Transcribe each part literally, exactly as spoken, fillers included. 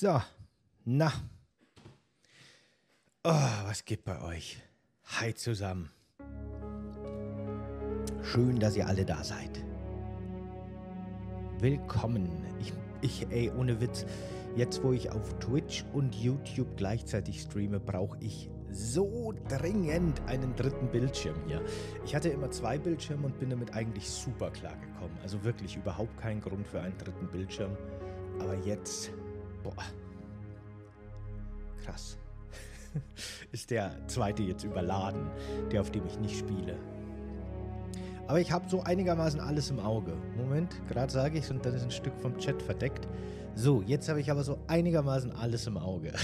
So, na. Oh, was geht bei euch? Hi zusammen. Schön, dass ihr alle da seid. Willkommen. Ich, ich, ey, ohne Witz, jetzt wo ich auf Twitch und YouTube gleichzeitig streame, brauche ich so dringend einen dritten Bildschirm hier. Ich hatte immer zwei Bildschirme und bin damit eigentlich super klar gekommen. Also wirklich überhaupt kein Grund für einen dritten Bildschirm. Aber jetzt, boah, krass. Ist der zweite jetzt überladen, der auf dem ich nicht spiele. Aber ich habe so einigermaßen alles im Auge. Moment, gerade sage ich es und dann ist ein Stück vom Chat verdeckt. So, jetzt habe ich aber so einigermaßen alles im Auge.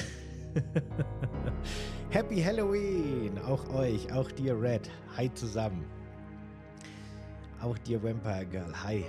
Happy Halloween! Auch euch, auch dir Red. Hi zusammen. Auch dir Vampire Girl. Hi.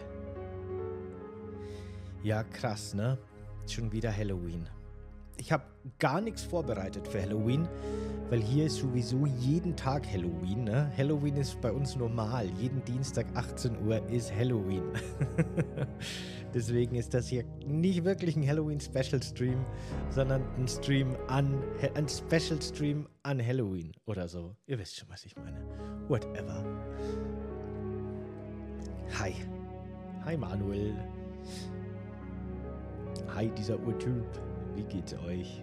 Ja, krass, ne? Schon wieder Halloween. Ich habe gar nichts vorbereitet für Halloween, weil hier ist sowieso jeden Tag Halloween, ne? Halloween ist bei uns normal. Jeden Dienstag achtzehn Uhr ist Halloween. Deswegen ist das hier nicht wirklich ein Halloween-Special-Stream, sondern ein Stream an, ein Special-Stream an Halloween oder so. Ihr wisst schon, was ich meine. Whatever. Hi. Hi Manuel. Hi dieser Urtyp. Wie geht's euch?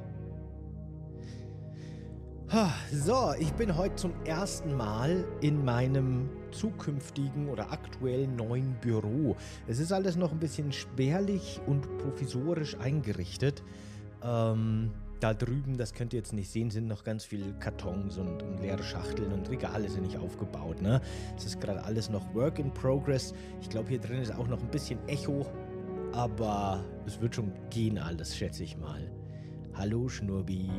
So, ich bin heute zum ersten Mal in meinem zukünftigen oder aktuell neuen Büro. Es ist alles noch ein bisschen spärlich und provisorisch eingerichtet. Ähm, da drüben, das könnt ihr jetzt nicht sehen, sind noch ganz viele Kartons und, und leere Schachteln und Regale sind nicht aufgebaut, ne? Es ist gerade alles noch Work in Progress. Ich glaube, hier drin ist auch noch ein bisschen Echo, aber es wird schon gehen alles, schätze ich mal. Hallo Schnurbi.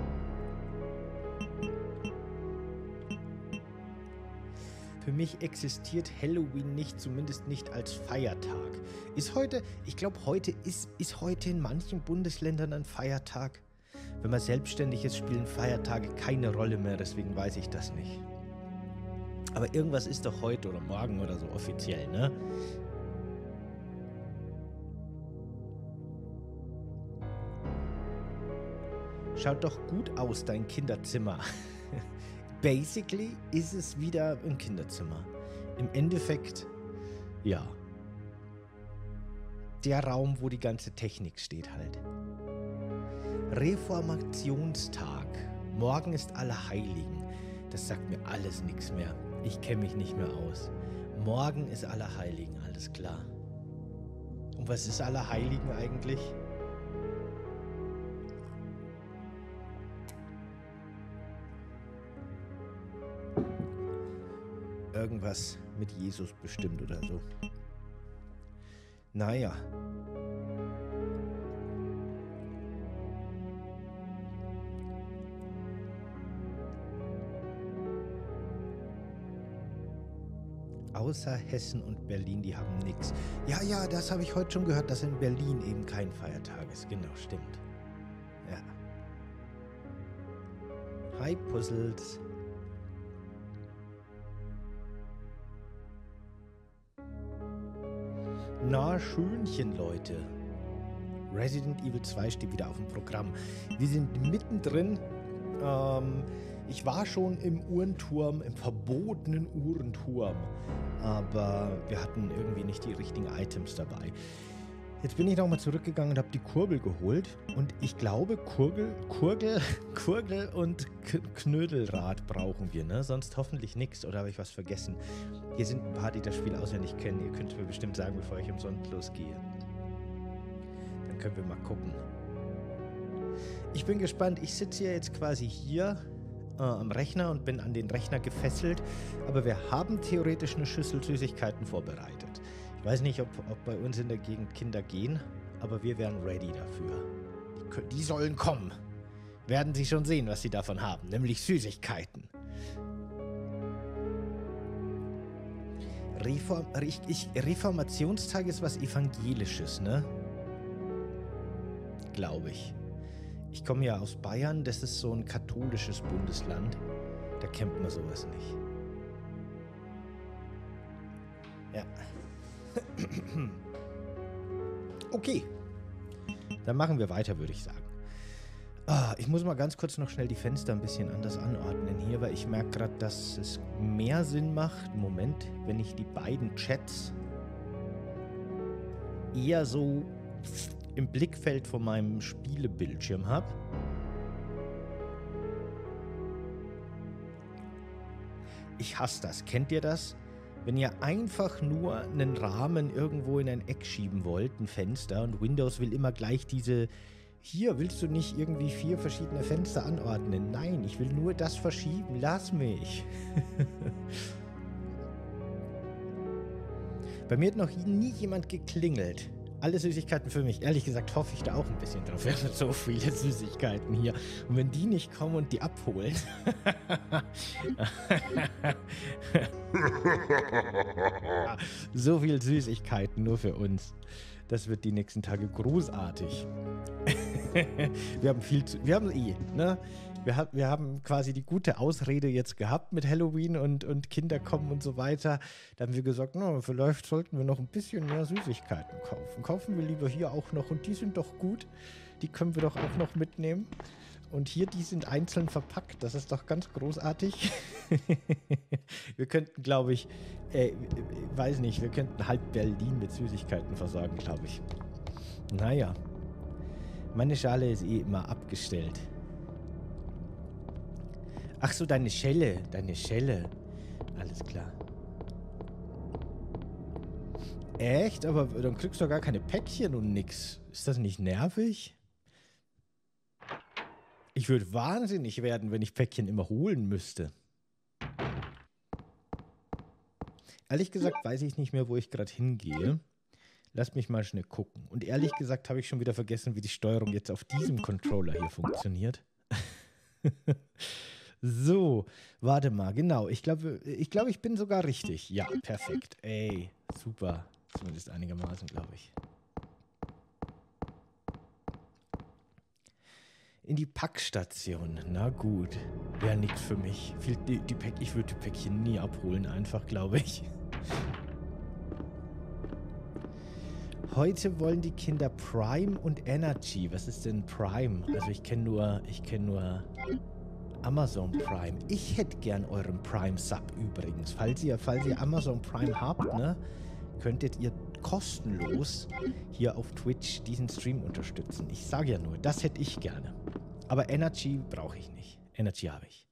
Für mich existiert Halloween nicht, zumindest nicht als Feiertag. Ist heute, ich glaube heute ist, ist heute in manchen Bundesländern ein Feiertag. Wenn man selbstständig ist, spielen Feiertage keine Rolle mehr, deswegen weiß ich das nicht. Aber irgendwas ist doch heute oder morgen oder so offiziell, ne? Schaut doch gut aus, dein Kinderzimmer. Basically ist es wieder ein Kinderzimmer. Im Endeffekt, ja. Der Raum, wo die ganze Technik steht halt. Reformationstag. Morgen ist Allerheiligen. Das sagt mir alles nichts mehr. Ich kenne mich nicht mehr aus. Morgen ist Allerheiligen, alles klar. Und was ist Allerheiligen eigentlich? Irgendwas mit Jesus bestimmt oder so. Naja. Außer Hessen und Berlin, die haben nichts. Ja, ja, das habe ich heute schon gehört, dass in Berlin eben kein Feiertag ist. Genau, stimmt. Ja. Hi, Puzzles. Na, schönchen, Leute. Resident Evil zwei steht wieder auf dem Programm. Wir sind mittendrin. Ähm, ich war schon im Uhrenturm, im verbotenen Uhrenturm. Aber wir hatten irgendwie nicht die richtigen Items dabei. Jetzt bin ich nochmal zurückgegangen und habe die Kurbel geholt. Und ich glaube, Kurgel, Kurgel, Kurgel und K Knödelrad brauchen wir, ne? Sonst hoffentlich nichts. Oder habe ich was vergessen? Hier sind ein paar, die das Spiel auswendig kennen. Ihr könnt mir bestimmt sagen, bevor ich umsonst losgehe. Dann können wir mal gucken. Ich bin gespannt. Ich sitze ja jetzt quasi hier äh, am Rechner und bin an den Rechner gefesselt. Aber wir haben theoretisch eine Schüssel Süßigkeiten vorbereitet. Ich weiß nicht, ob, ob bei uns in der Gegend Kinder gehen, aber wir wären ready dafür. Die, die sollen kommen. Werden sie schon sehen, was sie davon haben, nämlich Süßigkeiten. Reform, ich, ich, Reformationstag ist was Evangelisches, ne? Glaube ich. Ich komme ja aus Bayern, das ist so ein katholisches Bundesland. Da kennt man sowas nicht. Ja. Okay. Dann machen wir weiter, würde ich sagen. Ah, ich muss mal ganz kurz noch schnell die Fenster ein bisschen anders anordnen hier, weil ich merke gerade, dass es mehr Sinn macht, Moment, wenn ich die beiden Chats eher so im Blickfeld von meinem Spielebildschirm habe. Ich hasse das. Kennt ihr das? Wenn ihr einfach nur einen Rahmen irgendwo in ein Eck schieben wollt, ein Fenster, und Windows will immer gleich diese... Hier willst du nicht irgendwie vier verschiedene Fenster anordnen. Nein, ich will nur das verschieben. Lass mich. Bei mir hat noch nie jemand geklingelt. Alle Süßigkeiten für mich. Ehrlich gesagt hoffe ich da auch ein bisschen drauf. Wir haben so viele Süßigkeiten hier. Und wenn die nicht kommen und die abholen... So viel Süßigkeiten nur für uns. Das wird die nächsten Tage großartig. Wir haben viel zu... Wir haben eh, ne? Wir, hab, wir haben quasi die gute Ausrede jetzt gehabt mit Halloween und, und Kinder kommen und so weiter. Da haben wir gesagt, no, vielleicht sollten wir noch ein bisschen mehr Süßigkeiten kaufen. Kaufen wir lieber hier auch noch. Und die sind doch gut. Die können wir doch auch noch mitnehmen. Und hier, die sind einzeln verpackt. Das ist doch ganz großartig. Wir könnten, glaube ich, äh, weiß nicht, wir könnten halb Berlin mit Süßigkeiten versorgen, glaube ich. Naja. Meine Schale ist eh immer abgestellt. Ach so, deine Schelle. Deine Schelle. Alles klar. Echt? Aber dann kriegst du doch gar keine Päckchen und nix. Ist das nicht nervig? Ich würde wahnsinnig werden, wenn ich Päckchen immer holen müsste. Ehrlich gesagt weiß ich nicht mehr, wo ich gerade hingehe. Lass mich mal schnell gucken. Und ehrlich gesagt habe ich schon wieder vergessen, wie die Steuerung jetzt auf diesem Controller hier funktioniert. So, warte mal, genau. Ich glaube, ich, glaub, ich bin sogar richtig. Ja, perfekt. Ey, super. Zumindest einigermaßen, glaube ich. In die Packstation. Na gut. Wäre nichts für mich. Die, die Päck, ich würde die Päckchen nie abholen, einfach, glaube ich. Heute wollen die Kinder Prime und Energy. Was ist denn Prime? Also ich kenne nur, ich kenne nur Amazon Prime. Ich hätte gern euren Prime-Sub übrigens. Falls ihr, falls ihr Amazon Prime habt, ne, könntet ihr kostenlos hier auf Twitch diesen Stream unterstützen. Ich sage ja nur, das hätte ich gerne. Aber Energy brauche ich nicht. Energy habe ich.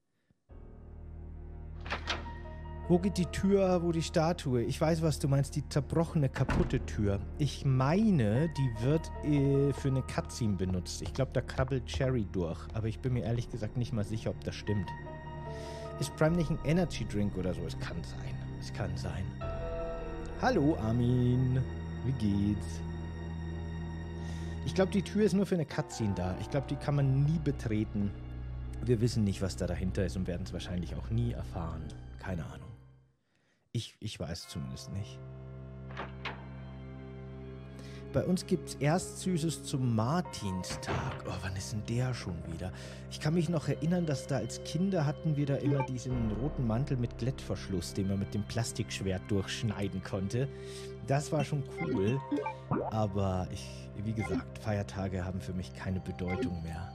Wo geht die Tür, wo die Statue? Ich weiß, was du meinst, die zerbrochene, kaputte Tür. Ich meine, die wird äh, für eine Cutscene benutzt. Ich glaube, da krabbelt Cherry durch. Aber ich bin mir ehrlich gesagt nicht mal sicher, ob das stimmt. Ist Prime nicht ein Energy Drink oder so? Es kann sein. Es kann sein. Hallo, Armin. Wie geht's? Ich glaube, die Tür ist nur für eine Cutscene da. Ich glaube, die kann man nie betreten. Wir wissen nicht, was da dahinter ist und werden es wahrscheinlich auch nie erfahren. Keine Ahnung. Ich, ich weiß zumindest nicht. Bei uns gibt es erst Süßes zum Martinstag. Oh, wann ist denn der schon wieder? Ich kann mich noch erinnern, dass da als Kinder hatten wir da immer diesen roten Mantel mit Klettverschluss, den man mit dem Plastikschwert durchschneiden konnte. Das war schon cool. Aber ich, wie gesagt, Feiertage haben für mich keine Bedeutung mehr.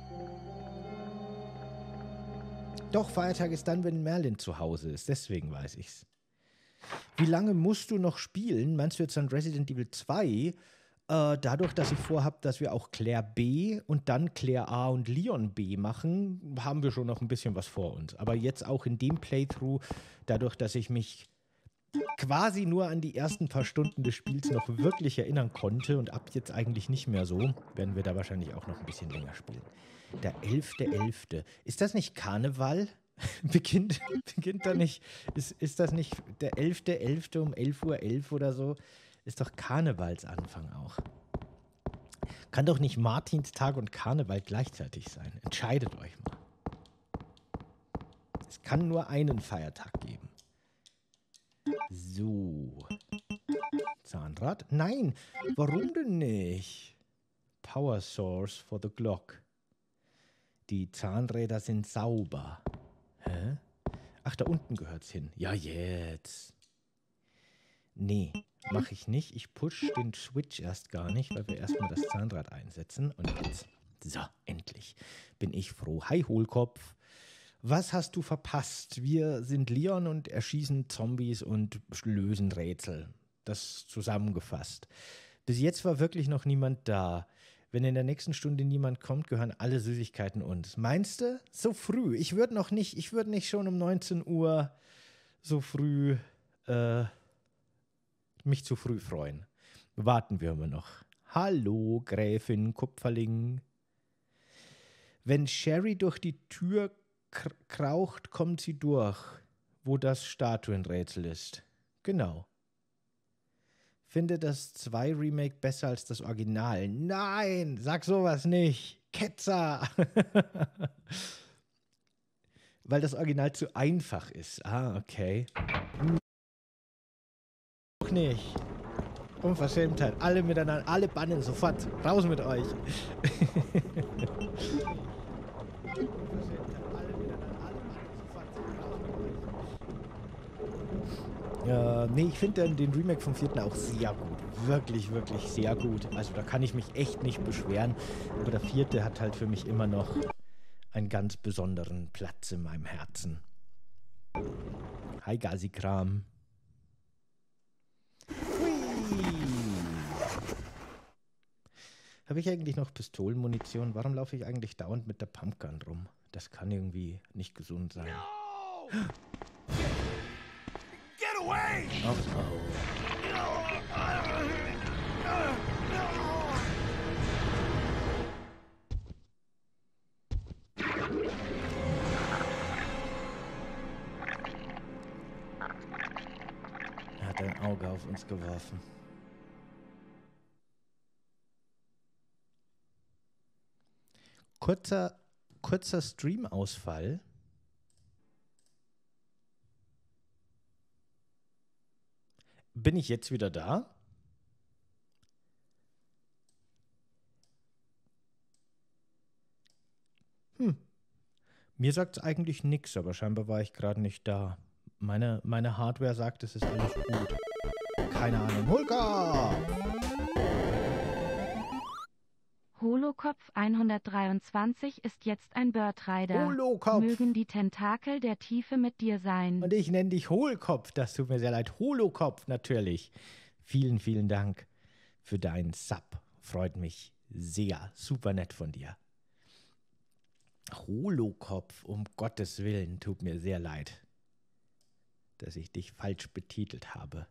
Doch, Feiertag ist dann, wenn Merlin zu Hause ist. Deswegen weiß ich's. Wie lange musst du noch spielen? Meinst du jetzt an Resident Evil zwei? Äh, dadurch, dass ich vorhab, dass wir auch Claire B und dann Claire A und Leon B machen, haben wir schon noch ein bisschen was vor uns. Aber jetzt auch in dem Playthrough, dadurch, dass ich mich quasi nur an die ersten paar Stunden des Spiels noch wirklich erinnern konnte und ab jetzt eigentlich nicht mehr so, werden wir da wahrscheinlich auch noch ein bisschen länger spielen. Der elfte elfte Ist das nicht Karneval? beginnt, beginnt da nicht, ist, ist das nicht der elfte elfte um elf Uhr elf oder so? Ist doch Karnevalsanfang auch. Kann doch nicht Martinstag und Karneval gleichzeitig sein. Entscheidet euch mal. Es kann nur einen Feiertag geben. So. Zahnrad? Nein, warum denn nicht? Power Source for the Glock. Die Zahnräder sind sauber. Hä? Ach, da unten gehört's hin. Ja, jetzt. Nee, mache ich nicht. Ich push den Switch erst gar nicht, weil wir erstmal das Zahnrad einsetzen. Und jetzt, so, endlich bin ich froh. Hi, Hohlkopf. Was hast du verpasst? Wir sind Leon und erschießen Zombies und lösen Rätsel. Das zusammengefasst. Bis jetzt war wirklich noch niemand da. Wenn in der nächsten Stunde niemand kommt, gehören alle Süßigkeiten uns. Meinst du? So früh? Ich würde noch nicht, ich würde nicht schon um neunzehn Uhr so früh äh, mich zu früh freuen. Warten wir mal noch. Hallo, Gräfin Kupferling. Wenn Sherry durch die Tür k- kraucht, kommt sie durch, wo das Statuenrätsel ist. Genau. Finde das zwei Remake besser als das Original. Nein, sag sowas nicht. Ketzer. Weil das Original zu einfach ist. Ah, okay. Auch nicht. Unverschämtheit. Alle miteinander, alle bannen sofort. Raus mit euch. Ja, nee, ich finde den, den Remake vom vierten auch sehr gut. Wirklich, wirklich sehr gut. Also da kann ich mich echt nicht beschweren. Aber der vierte hat halt für mich immer noch einen ganz besonderen Platz in meinem Herzen. Hi, Gasikram. Habe ich eigentlich noch Pistolenmunition? Warum laufe ich eigentlich dauernd mit der Pumpgun rum? Das kann irgendwie nicht gesund sein. No! Get away! Oh, oh. Er hat ein Auge auf uns geworfen. Kurzer, kurzer Stream-Ausfall. Bin ich jetzt wieder da? Hm. Mir sagt es eigentlich nichts, aber scheinbar war ich gerade nicht da. Meine, meine Hardware sagt, es ist alles gut. Keine Ahnung. Holger! Holokopf hundertdreiundzwanzig ist jetzt ein Bird-Rider. Holokopf! Mögen die Tentakel der Tiefe mit dir sein. Und ich nenne dich Hohlkopf. Das tut mir sehr leid. Holokopf, natürlich. Vielen, vielen Dank für deinen Sub. Freut mich sehr. Super nett von dir. Holokopf, um Gottes Willen, tut mir sehr leid, dass ich dich falsch betitelt habe.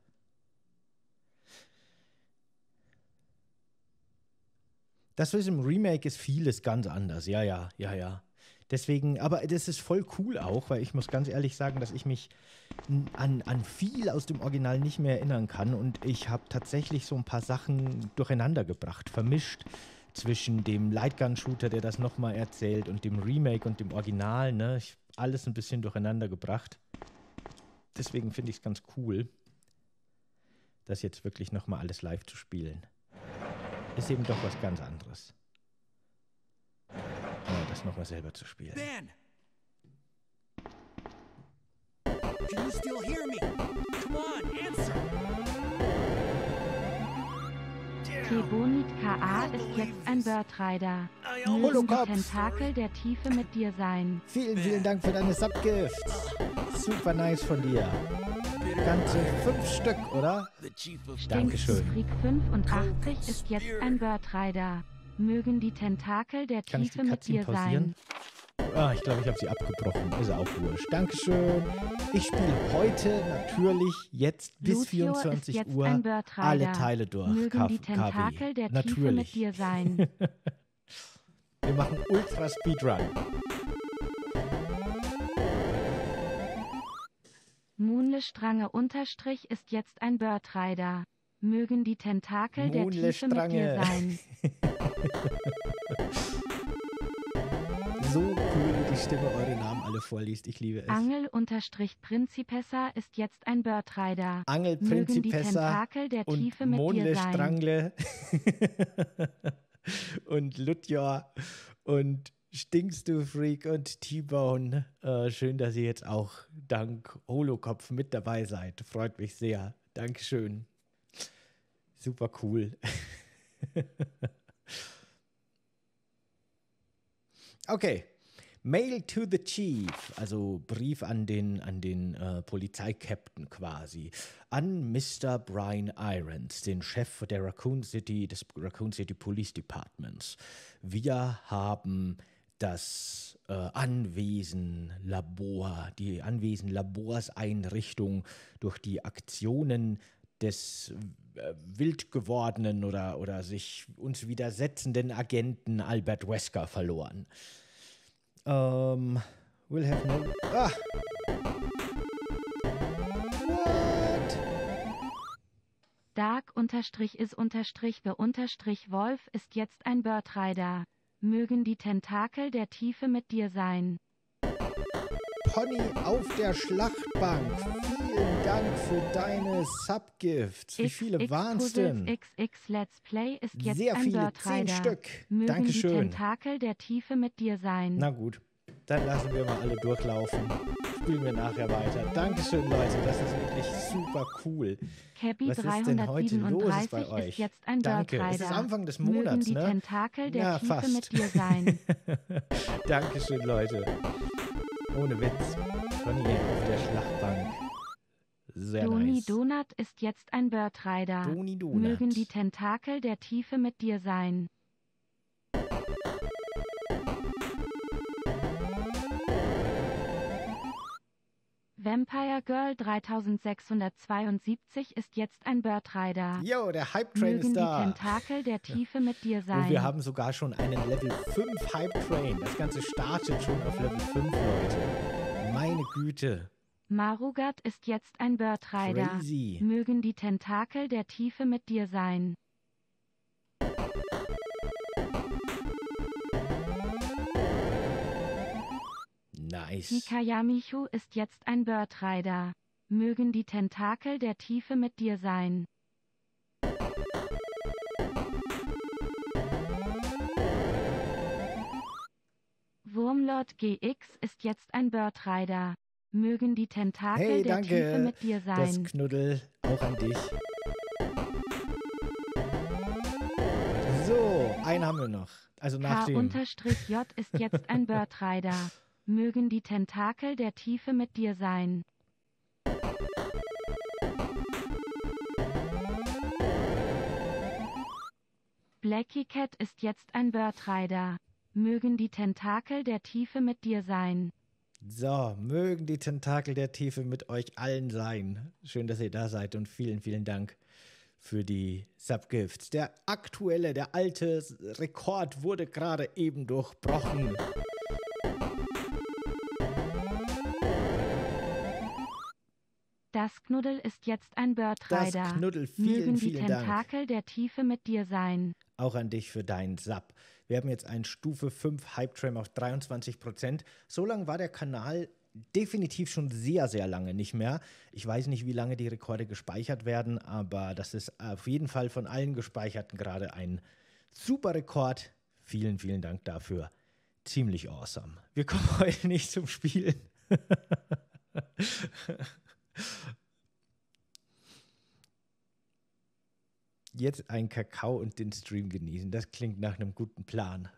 Das ist im Remake ist vieles ganz anders. Ja, ja, ja, ja. Deswegen, aber das ist voll cool auch, weil ich muss ganz ehrlich sagen, dass ich mich an, an viel aus dem Original nicht mehr erinnern kann und ich habe tatsächlich so ein paar Sachen durcheinander gebracht, vermischt zwischen dem Lightgun-Shooter, der das nochmal erzählt, und dem Remake und dem Original, ne? Ich habe alles ein bisschen durcheinander gebracht. Deswegen finde ich es ganz cool, das jetzt wirklich nochmal alles live zu spielen. Ist eben doch was ganz anderes. Ja, das nochmal selber zu spielen. Ben! Can you still hear me? Come on, answer! Kebonit K A ist jetzt ein Bird-Rider. Mögen die Tentakel der Tiefe mit dir sein. Vielen, vielen Dank für deine Subgifts. Super nice von dir. Ganze fünf Stück, oder? Dankeschön. Krieg fünfundachtzig ist jetzt ein Bird-Rider. Mögen die Tentakel der Kann ich die Tiefe mit Cutscene dir pausieren? sein. Ah, ich glaube, ich habe sie abgebrochen. Ist auch wurscht. Dankeschön. Ich spiele heute natürlich jetzt bis Lucio vierundzwanzig ist jetzt Uhr ein Bird-Rider. alle Teile durch. Mögen K die Tentakel der natürlich. Tiefe mit dir sein. Wir machen Ultra Speedrun. Moonle-Strange Unterstrich ist jetzt ein Bird-Rider. Mögen die Tentakel der Tiefe mit dir sein. So cool, wie die Stimme eure Namen alle vorliest. Ich liebe es. Angel-Principessa ist jetzt ein Bird-Rider. Angel Mögen die Principessa Tentakel der und Tiefe mit dir sein. Mondle-Strangle und Ludjor und Stinkst du Freak und T-Bone. Äh, schön, dass ihr jetzt auch dank Holokopf mit dabei seid. Freut mich sehr. Dankeschön. Super cool. Okay. Mail to the Chief, also Brief an den, an den äh, Polizeikapitän quasi, an Mister Brian Irons, den Chef der Raccoon City, des Raccoon City Police Departments. Wir haben das äh, Anwesen Labor, die Anwesen Laborseinrichtung durch die Aktionen des äh, wild gewordenen oder, oder sich uns widersetzenden Agenten Albert Wesker verloren. Um, we'll have no... Ah! What? Dark-is-be-Wolf ist jetzt ein Birdrider. Mögen die Tentakel der Tiefe mit dir sein. Pony auf der Schlachtbank. Vielen Dank für deine Subgifts. Wie viele waren es denn? X X Let's Play ist jetzt Sehr ein viele, Birdrider. zehn Stück. Mögen Dankeschön. die Tentakel der Tiefe mit dir sein. Na gut, dann lassen wir mal alle durchlaufen. Spielen wir nachher weiter. Dankeschön, Leute, das ist wirklich super cool. Cabby Was ist denn heute los bei dreihundertsiebenunddreißig euch? ist jetzt ein Danke, Birdrider. es ist Anfang des Mögen Monats, die ne? Tentakel der Ja, Tiefe fast. mit dir sein. Dankeschön, Leute. Ohne Witz. Conny auf der Schlachtbank. Sehr Doni nice. Donut ist jetzt ein Birdrider. Doni Donut. Mögen die Tentakel der Tiefe mit dir sein. Vampire Girl dreitausendsechshundertzweiundsiebzig ist jetzt ein Birdrider. Yo, der Hype-Train Mögen ist die da. Tentakel der Tiefe mit dir sein. Und wir haben sogar schon einen Level fünf Hype-Train. Das Ganze startet schon auf Level fünf, Leute. Meine Güte. Marugat ist jetzt ein Birdrider. Crazy. Mögen die Tentakel der Tiefe mit dir sein. Nice. Hikayamichu ist jetzt ein Birdrider. Mögen die Tentakel der Tiefe mit dir sein. Wurmlord G X ist jetzt ein Birdrider. Mögen die Tentakel Hey, der danke. Tiefe mit dir Das sein. Knuddel auch an dich. So, einen haben wir noch. Also nach dem... K-J ist jetzt ein Birdrider. Mögen die Tentakel der Tiefe mit dir sein. Blacky Cat ist jetzt ein Birdrider. Mögen die Tentakel der Tiefe mit dir sein. So, mögen die Tentakel der Tiefe mit euch allen sein. Schön, dass ihr da seid und vielen, vielen Dank für die Subgifts. Der aktuelle, der alte Rekord wurde gerade eben durchbrochen. Das Knuddel ist jetzt ein Birdrider. Das Knuddel, vielen, Mögen die vielen Dank. Tentakel der Tiefe mit dir sein. Auch an dich für deinen Sub. Wir haben jetzt einen Stufe fünf Hype-Train auf dreiundzwanzig Prozent. So lange war der Kanal definitiv schon sehr, sehr lange nicht mehr. Ich weiß nicht, wie lange die Rekorde gespeichert werden, aber das ist auf jeden Fall von allen Gespeicherten gerade ein super Rekord. Vielen, vielen Dank dafür. Ziemlich awesome. Wir kommen heute nicht zum Spielen. Jetzt einen Kakao und den Stream genießen. Das klingt nach einem guten Plan.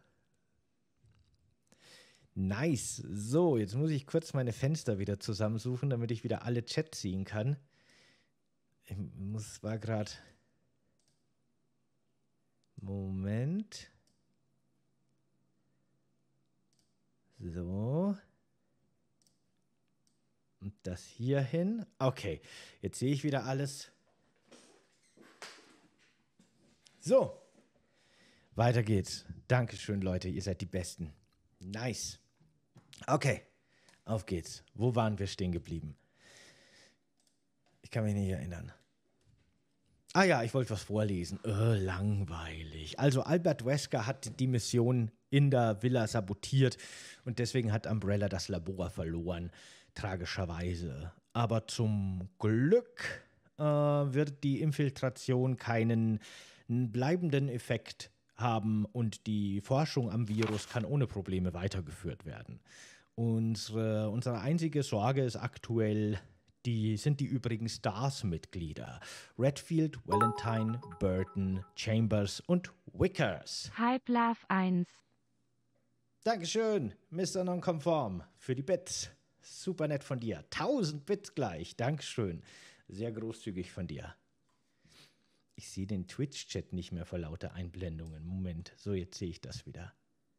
Nice. So, jetzt muss ich kurz meine Fenster wieder zusammensuchen, damit ich wieder alle Chat ziehen kann. Ich muss, war gerade... Moment. So. Und das hier hin. Okay, jetzt sehe ich wieder alles. So, weiter geht's. Dankeschön, Leute, ihr seid die Besten. Nice. Okay, auf geht's. Wo waren wir stehen geblieben? Ich kann mich nicht erinnern. Ah ja, ich wollte was vorlesen. Oh, langweilig. Also Albert Wesker hat die Mission in der Villa sabotiert und deswegen hat Umbrella das Labor verloren. Tragischerweise. Aber zum Glück äh, wird die Infiltration keinen bleibenden Effekt haben und die Forschung am Virus kann ohne Probleme weitergeführt werden. Unsere, unsere einzige Sorge ist aktuell Die sind die übrigen Stars-Mitglieder. Redfield, Valentine, Burton, Chambers und Wickers. Hype Love eins. Dankeschön, Mister Nonconform, für die Bits. Super nett von dir. tausend Bits gleich. Dankeschön. Sehr großzügig von dir. Ich sehe den Twitch-Chat nicht mehr vor lauter Einblendungen. Moment, so jetzt sehe ich das wieder.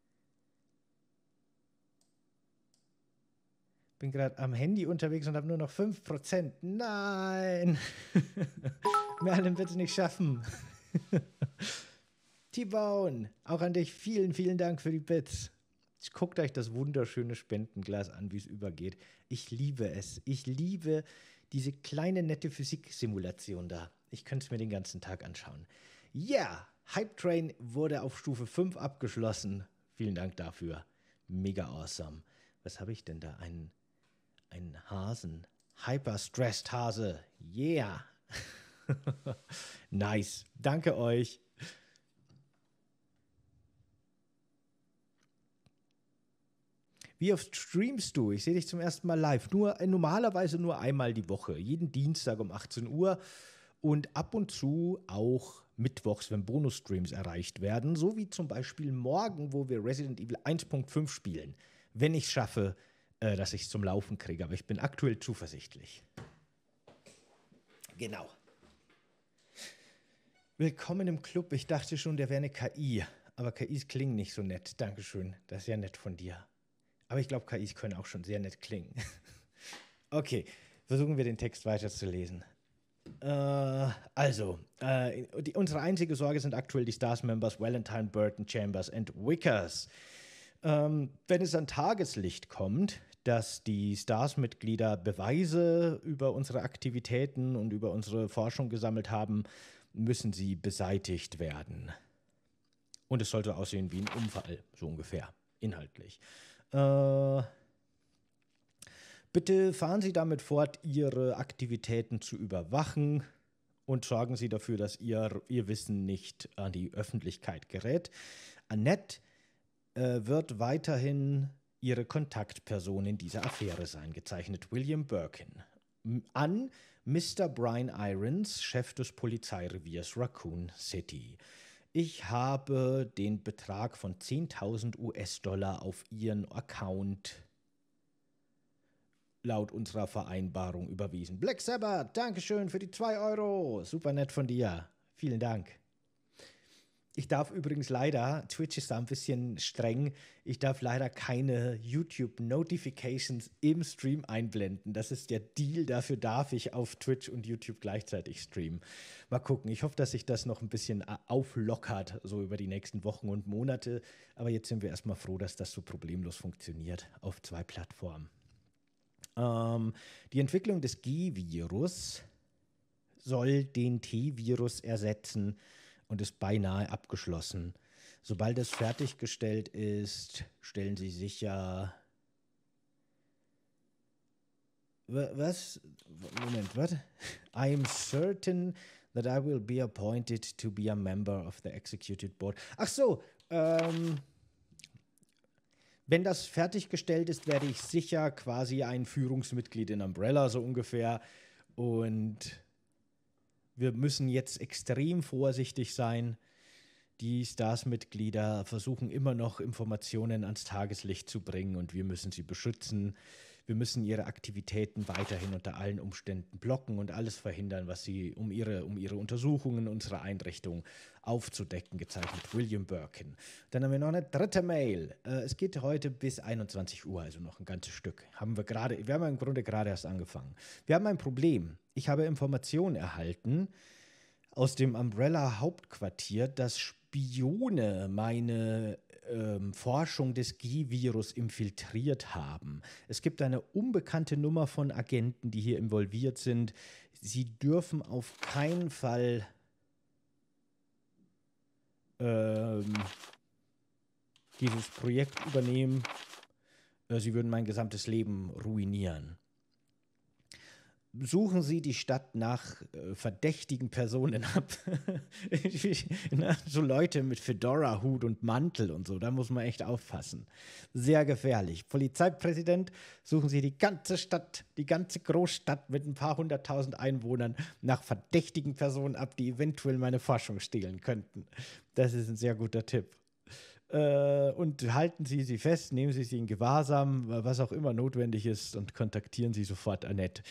Bin gerade am Handy unterwegs und habe nur noch fünf Prozent. Nein! Merlin wird es nicht schaffen. T-Bone, auch an dich vielen, vielen Dank für die Bits. Guckt euch das wunderschöne Spendenglas an, wie es übergeht. Ich liebe es. Ich liebe diese kleine, nette Physik-Simulation da. Ich könnte es mir den ganzen Tag anschauen. Ja, yeah, Hype Train wurde auf Stufe fünf abgeschlossen. Vielen Dank dafür. Mega awesome. Was habe ich denn da? Ein, ein Hasen. Hyper-stressed Hase. Yeah. Nice. Danke euch. Wie oft streamst du? Ich sehe dich zum ersten Mal live. Nur, äh, normalerweise nur einmal die Woche. Jeden Dienstag um achtzehn Uhr. Und ab und zu auch mittwochs, wenn Bonusstreams erreicht werden. So wie zum Beispiel morgen, wo wir Resident Evil eins Punkt fünf spielen. Wenn ich es schaffe, äh, dass ich es zum Laufen kriege. Aber ich bin aktuell zuversichtlich. Genau. Willkommen im Club. Ich dachte schon, der wäre eine K I. Aber K Is klingen nicht so nett. Dankeschön. Das ist ja nett von dir. Aber ich glaube, K Is können auch schon sehr nett klingen. Okay, versuchen wir den Text weiterzulesen. Äh, also, äh, die, unsere einzige Sorge sind aktuell die Stars-Members Valentine, Burton, Chambers und Wickers. Ähm, wenn es an Tageslicht kommt, dass die Stars-Mitglieder Beweise über unsere Aktivitäten und über unsere Forschung gesammelt haben, müssen sie beseitigt werden. Und es sollte aussehen wie ein Unfall, so ungefähr, inhaltlich. Äh, bitte fahren Sie damit fort, Ihre Aktivitäten zu überwachen und sorgen Sie dafür, dass Ihr, Ihr Wissen nicht an die Öffentlichkeit gerät. Annette äh, wird weiterhin Ihre Kontaktperson in dieser Affäre sein, gezeichnet William Birkin. An Mister Brian Irons, Chef des Polizeireviers Raccoon City. Ich habe den Betrag von zehntausend US-Dollar auf Ihren Account laut unserer Vereinbarung überwiesen. Black Sabbath, Dankeschön für die zwei Euro. Super nett von dir. Vielen Dank. Ich darf übrigens leider, Twitch ist da ein bisschen streng, ich darf leider keine YouTube-Notifications im Stream einblenden. Das ist der Deal, dafür darf ich auf Twitch und YouTube gleichzeitig streamen. Mal gucken, ich hoffe, dass sich das noch ein bisschen auflockert, so über die nächsten Wochen und Monate. Aber jetzt sind wir erstmal froh, dass das so problemlos funktioniert auf zwei Plattformen. Ähm, die Entwicklung des G-Virus soll den T-Virus ersetzen und ist beinahe abgeschlossen. Sobald es fertiggestellt ist, stellen Sie sicher... Was? Moment, was? I am certain that I will be appointed to be a member of the executive board. Ach so, ähm... wenn das fertiggestellt ist, werde ich sicher quasi ein Führungsmitglied in Umbrella, so ungefähr. Und wir müssen jetzt extrem vorsichtig sein. Die Stars-Mitglieder versuchen immer noch Informationen ans Tageslicht zu bringen und wir müssen sie beschützen. Wir müssen ihre Aktivitäten weiterhin unter allen Umständen blocken und alles verhindern, was sie, um ihre, um ihre Untersuchungen unserer Einrichtung aufzudecken, gezeichnet William Birkin. Dann haben wir noch eine dritte Mail. Äh, es geht heute bis einundzwanzig Uhr, also noch ein ganzes Stück. Haben wir gerade, wir haben im Grunde gerade erst angefangen. Wir haben ein Problem. Ich habe Informationen erhalten aus dem Umbrella-Hauptquartier, dass Spione meine ähm, Forschung des G-Virus infiltriert haben. Es gibt eine unbekannte Nummer von Agenten, die hier involviert sind. Sie dürfen auf keinen Fall ähm, dieses Projekt übernehmen. Äh, sie würden mein gesamtes Leben ruinieren. suchen Sie die Stadt nach äh, verdächtigen Personen ab. So Leute mit Fedora, Hut und Mantel und so, da muss man echt aufpassen. Sehr gefährlich. Polizeipräsident, suchen Sie die ganze Stadt, die ganze Großstadt mit ein paar hunderttausend Einwohnern nach verdächtigen Personen ab, die eventuell meine Forschung stehlen könnten. Das ist ein sehr guter Tipp. Äh, und halten Sie sie fest, nehmen Sie sie in Gewahrsam, was auch immer notwendig ist, und kontaktieren Sie sofort Annette.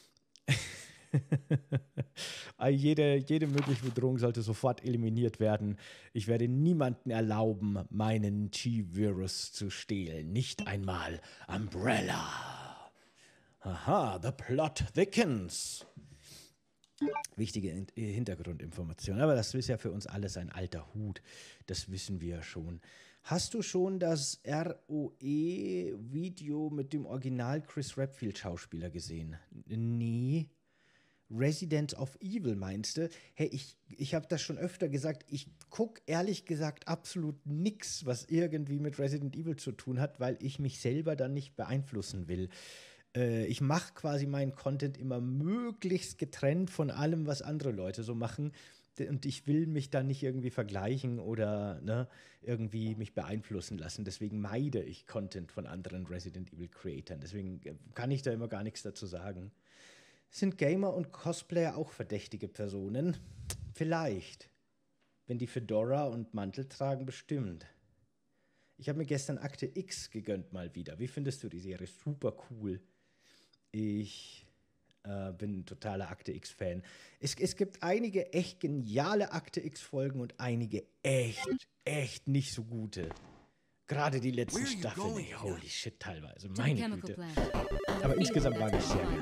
jede, jede mögliche Bedrohung sollte sofort eliminiert werden. Ich werde niemanden erlauben, meinen G-Virus zu stehlen. Nicht einmal Umbrella. Aha, the plot thickens. Wichtige In- Hintergrundinformation. Aber das ist ja für uns alles ein alter Hut. Das wissen wir ja schon. Hast du schon das R O E-Video mit dem Original Chris Redfield-Schauspieler gesehen? Nee. Resident of Evil meinst du? Hey, ich, ich habe das schon öfter gesagt. Ich gucke ehrlich gesagt absolut nichts, was irgendwie mit Resident Evil zu tun hat, weil ich mich selber dann nicht beeinflussen will. Äh, ich mache quasi meinen Content immer möglichst getrennt von allem, was andere Leute so machen. Und ich will mich da nicht irgendwie vergleichen oder ne, irgendwie mich beeinflussen lassen. Deswegen meide ich Content von anderen Resident Evil Creatern. Deswegen kann ich da immer gar nichts dazu sagen. Sind Gamer und Cosplayer auch verdächtige Personen? Vielleicht. Wenn die Fedora und Mantel tragen, bestimmt. Ich habe mir gestern Akte X gegönnt mal wieder. Wie findest du die Serie? Super cool. Ich... Uh, bin ein totaler Akte X-Fan. Es, es gibt einige echt geniale Akte X-Folgen und einige echt, echt nicht so gute. Gerade die letzten Staffeln, ey, holy shit, teilweise, meine Güte. Aber insgesamt mag ich es sehr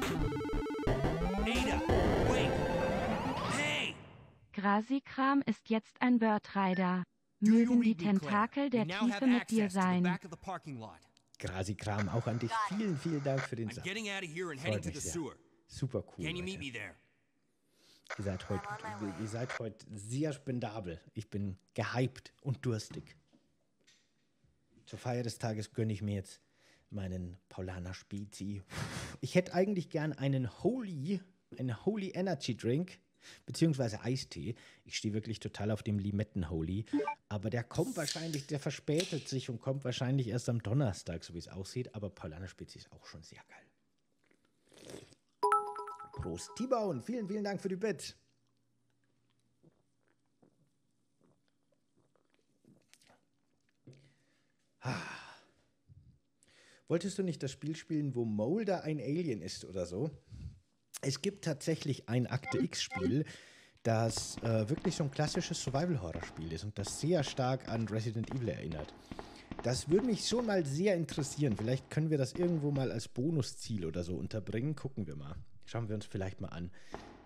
gerne. Grasikram ist jetzt ein Bird-Rider. Mögen die Tentakel der Tiefe mit dir sein. Grasikram, auch an dich. Vielen, vielen Dank für den Satz. Freut mich sehr. Super cool. Can you meet me there? Ihr seid heute, ihr seid heute sehr spendabel. Ich bin gehypt und durstig. Zur Feier des Tages gönne ich mir jetzt meinen Paulaner Spezi. Ich hätte eigentlich gern einen Holy, einen Holy Energy Drink, beziehungsweise Eistee. Ich stehe wirklich total auf dem Limetten-Holy. Aber der kommt wahrscheinlich, der verspätet sich und kommt wahrscheinlich erst am Donnerstag, so wie es aussieht. Aber Paulaner Spezi ist auch schon sehr geil. Prost, Tibau, und vielen, vielen Dank für die Bit. Ah. Wolltest du nicht das Spiel spielen, wo Mulder ein Alien ist oder so? Es gibt tatsächlich ein Akte X-Spiel, das äh, wirklich so ein klassisches Survival-Horror-Spiel ist und das sehr stark an Resident Evil erinnert. Das würde mich schon mal sehr interessieren. Vielleicht können wir das irgendwo mal als Bonusziel oder so unterbringen. Gucken wir mal. Schauen wir uns vielleicht mal an.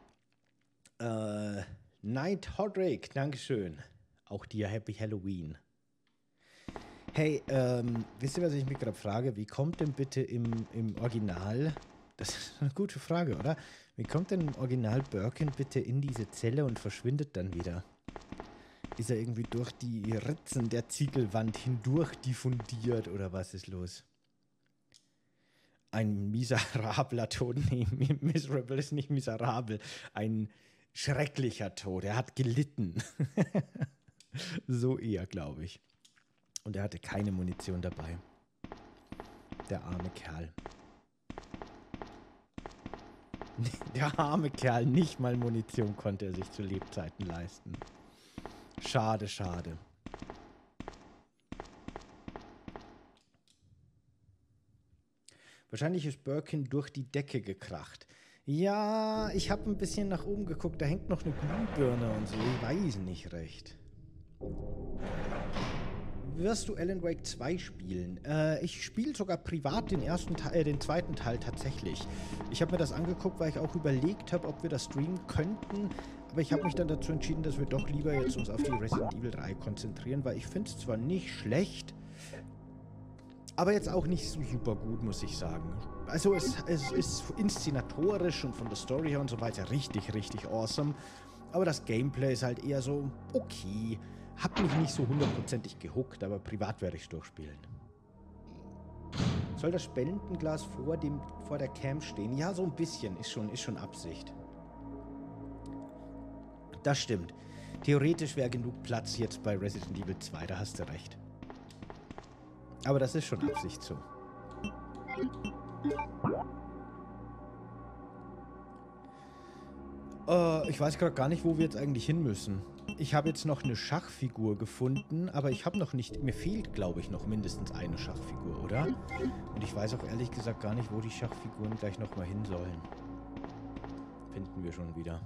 Äh, Night Hodrick, Dankeschön. Auch dir Happy Halloween. Hey, ähm, wisst ihr, was ich mich gerade frage? Wie kommt denn bitte im, im Original, das ist eine gute Frage, oder? Wie kommt denn im Original Birkin bitte in diese Zelle und verschwindet dann wieder? Ist er irgendwie durch die Ritzen der Ziegelwand hindurch diffundiert oder was ist los? Ein miserabler Tod. Nee, miserable ist nicht miserabel. Ein schrecklicher Tod. Er hat gelitten. So eher, glaube ich. Und er hatte keine Munition dabei. Der arme Kerl. Der arme Kerl, nicht mal Munition konnte er sich zu Lebzeiten leisten. Schade, schade. Wahrscheinlich ist Birkin durch die Decke gekracht. Ja, ich habe ein bisschen nach oben geguckt. Da hängt noch eine Glühbirne und so. Ich weiß nicht recht. Wirst du Alan Wake zwei spielen? Äh, ich spiele sogar privat den ersten Teil, äh, den zweiten Teil tatsächlich. Ich habe mir das angeguckt, weil ich auch überlegt habe, ob wir das streamen könnten. Aber ich habe mich dann dazu entschieden, dass wir doch lieber jetzt uns auf die Resident Evil drei konzentrieren, weil ich finde es zwar nicht schlecht, aber jetzt auch nicht so super gut, muss ich sagen. Also es, es ist inszenatorisch und von der Story her und so weiter richtig, richtig awesome. Aber das Gameplay ist halt eher so okay. Hat mich nicht so hundertprozentig gehuckt, aber privat werde ich es durchspielen. Soll das Spendenglas vor, dem, vor der Cam stehen? Ja, so ein bisschen. Ist schon, ist schon Absicht. Das stimmt. Theoretisch wäre genug Platz jetzt bei Resident Evil zwei. Da hast du recht. Aber das ist schon Absicht so. Äh, ich weiß gerade gar nicht, wo wir jetzt eigentlich hin müssen. Ich habe jetzt noch eine Schachfigur gefunden, aber ich habe noch nicht... Mir fehlt, glaube ich, noch mindestens eine Schachfigur, oder? Und ich weiß auch ehrlich gesagt gar nicht, wo die Schachfiguren gleich nochmal hin sollen. Finden wir schon wieder.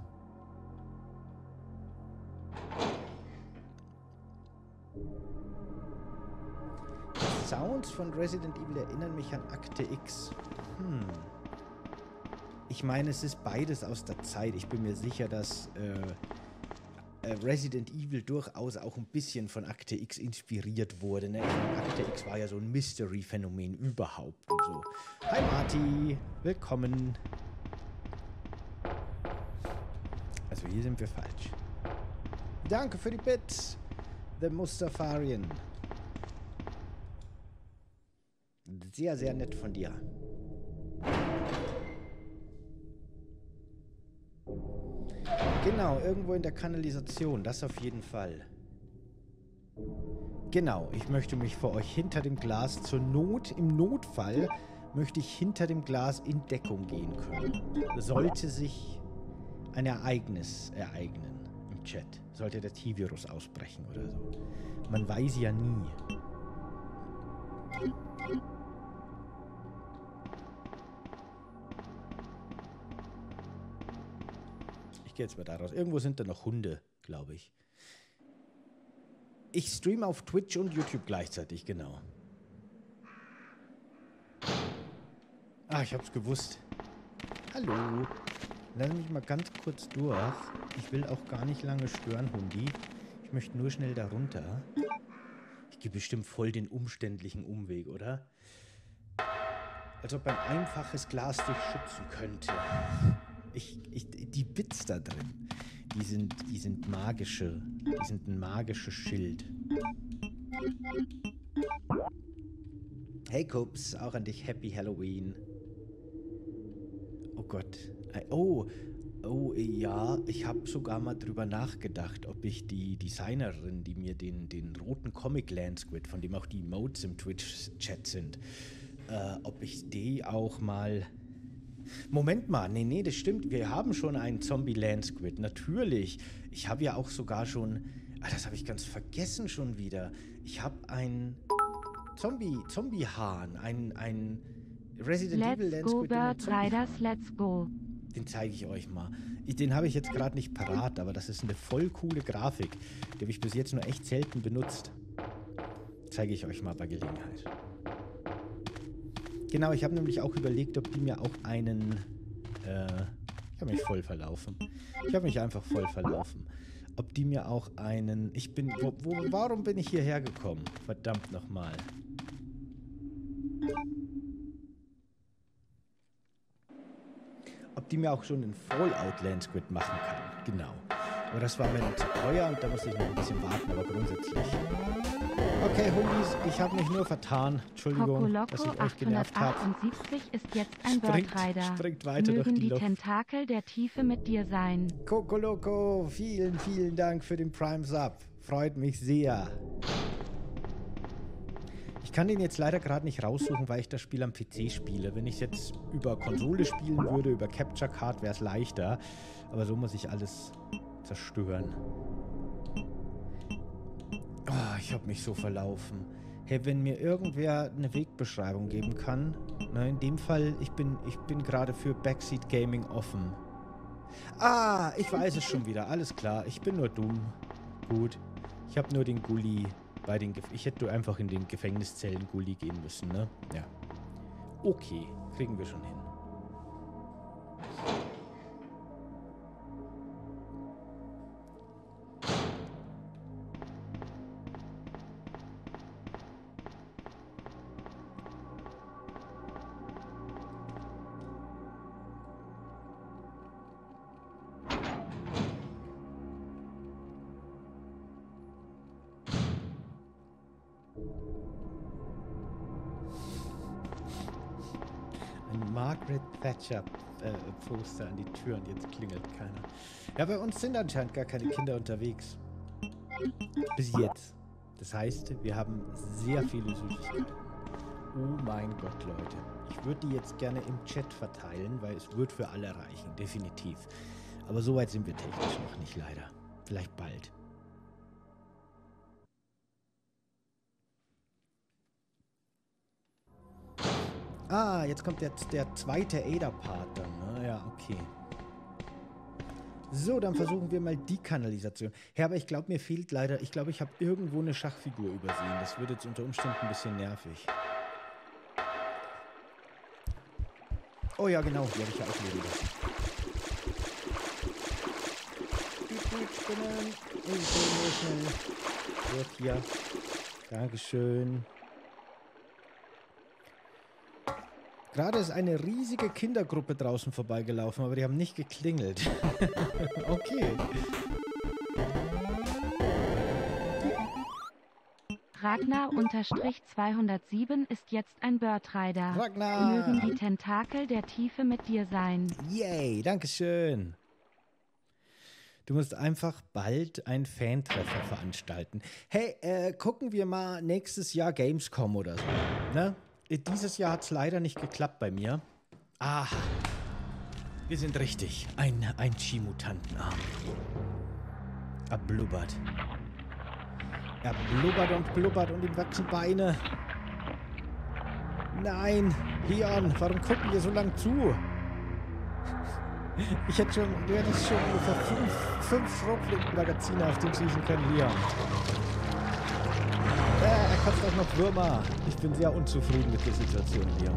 Die Sounds von Resident Evil erinnern mich an Akte X. Hm... Ich meine, es ist beides aus der Zeit. Ich bin mir sicher, dass äh, äh, Resident Evil durchaus auch ein bisschen von Akte X inspiriert wurde. Ne? Ich meine, Akte X war ja so ein Mystery-Phänomen überhaupt und so. Hi Marty, willkommen. Also hier sind wir falsch. Danke für die Bits, The Mustafarian. Sehr, sehr nett von dir. Genau, irgendwo in der Kanalisation, das auf jeden Fall. Genau, ich möchte mich vor euch hinter dem Glas zur Not, im Notfall, möchte ich hinter dem Glas in Deckung gehen können. Sollte sich ein Ereignis ereignen im Chat, sollte der T-Virus ausbrechen oder so. Man weiß ja nie. Ich gehe jetzt mal da raus. Irgendwo sind da noch Hunde, glaube ich. Ich streame auf Twitch und YouTube gleichzeitig, genau. Ah, ich hab's gewusst. Hallo. Lass mich mal ganz kurz durch. Ich will auch gar nicht lange stören, Hundi. Ich möchte nur schnell da runter. Ich gehe bestimmt voll den umständlichen Umweg, oder? Als ob ein einfaches Glas dich schützen könnte. Ich, ich, die Bits da drin, die sind, die sind magische, die sind ein magisches Schild. Hey Kups, auch an dich Happy Halloween. Oh Gott. Oh, oh ja, ich habe sogar mal drüber nachgedacht, ob ich die Designerin, die mir den, den roten Comic Land Squid, von dem auch die Emotes im Twitch-Chat sind, äh, ob ich die auch mal... Moment mal, nee, nee, das stimmt. Wir haben schon einen Zombie-Land Squid, natürlich. Ich habe ja auch sogar schon... Ah, das habe ich ganz vergessen schon wieder. Ich habe einen Zombie, Zombie-Hahn, einen, einen Resident Evil Land Squid. Let's go, Bird Riders, let's go. Den zeige ich euch mal. Ich, den habe ich jetzt gerade nicht parat, aber das ist eine voll coole Grafik. Die habe ich bis jetzt nur echt selten benutzt. Zeige ich euch mal bei Gelegenheit. Genau, ich habe nämlich auch überlegt, ob die mir auch einen... Äh, ich habe mich voll verlaufen. Ich habe mich einfach voll verlaufen. Ob die mir auch einen... Ich bin... Wo, wo, warum bin ich hierher gekommen? Verdammt nochmal. Ob die mir auch schon einen Fallout Land Squid machen kann. Genau. Aber das war mir dann zu teuer und da musste ich noch ein bisschen warten, aber grundsätzlich... Okay, Hundis, ich habe mich nur vertan. Entschuldigung, Loco, dass ich euch genervt habe. achthundertachtundsiebzig ist jetzt ein Springt, Bird Rider. springt weiter Mögen durch die die Luft. Tentakel der Tiefe mit dir sein. Kokoloko, vielen, vielen Dank für den Prime Sub. Freut mich sehr. Ich kann den jetzt leider gerade nicht raussuchen, weil ich das Spiel am P C spiele. Wenn ich es jetzt über Konsole spielen würde, über Capture Card, wäre es leichter. Aber so muss ich alles zerstören. Oh, ich habe mich so verlaufen. Hey, wenn mir irgendwer eine Wegbeschreibung geben kann. Na, in dem Fall, ich bin, ich bin gerade für Backseat Gaming offen. Ah, ich weiß es schon wieder. Alles klar, ich bin nur dumm. Gut. Ich habe nur den Gully bei den... Gef ich hätte einfach in den Gefängniszellen Gully gehen müssen, ne? Ja. Okay, kriegen wir schon hin. ein Margaret Thatcher äh, Poster an die Tür und jetzt klingelt keiner. Ja, bei uns sind anscheinend gar keine Kinder unterwegs. Bis jetzt. Das heißt, wir haben sehr viele Süßigkeiten. Oh mein Gott, Leute. Ich würde die jetzt gerne im Chat verteilen, weil es wird für alle reichen, definitiv. Aber so weit sind wir technisch noch nicht, leider. Vielleicht bald. Ah, jetzt kommt der, der zweite Ada-Part dann. Ne? Ja, okay. So, dann versuchen wir mal die Kanalisation. Ja, aber ich glaube, mir fehlt leider... Ich glaube, ich habe irgendwo eine Schachfigur übersehen. Das wird jetzt unter Umständen ein bisschen nervig. Oh ja, genau. Die habe ich ja aufleben lassen. Piep, piep, Spinnen. Ich will nur schnell... Wird hier. Dankeschön. Gerade ist eine riesige Kindergruppe draußen vorbeigelaufen, aber die haben nicht geklingelt. Okay. Ragnar zweihundertsieben ist jetzt ein Bird-Rider. Ragnar! Mögen die Tentakel der Tiefe mit dir sein. Yay, dankeschön. Du musst einfach bald einen Fantreffer veranstalten. Hey, äh, gucken wir mal nächstes Jahr Gamescom oder so, ne? Dieses Jahr hat es leider nicht geklappt bei mir. Ah, wir sind richtig. Ein, ein Chi-Mutantenarm. Er blubbert. Er blubbert und blubbert und ihm wachsen Beine. Nein, Leon, warum gucken wir so lang zu? Ich hätte schon, du hättest schon ungefähr fünf, fünf Schrotflinten-Magazine auf dem schießen können, Leon. Äh, er kotzt auch noch Würmer. Ich bin sehr unzufrieden mit der Situation, Leon.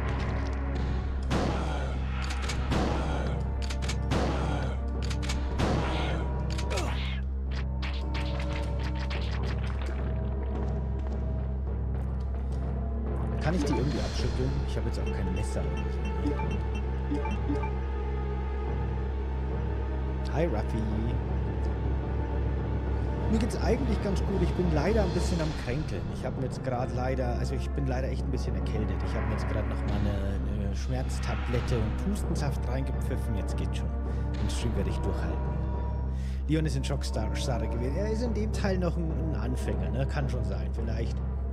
Kann ich die irgendwie abschütteln? Ich habe jetzt auch kein Messer oder so. Hi, Raffi. Mir geht's eigentlich ganz gut. Ich bin leider ein bisschen am Kränkeln. Ich habe mir jetzt gerade leider, also ich bin leider echt ein bisschen erkältet. Ich habe mir jetzt gerade noch mal eine, eine Schmerztablette und Hustensaft reingepfiffen. Jetzt geht's schon. Den Stream werde ich durchhalten. Leon ist in Schockstarre gewesen. Er ist in dem Teil noch ein, ein Anfänger, ne? Kann schon sein, vielleicht.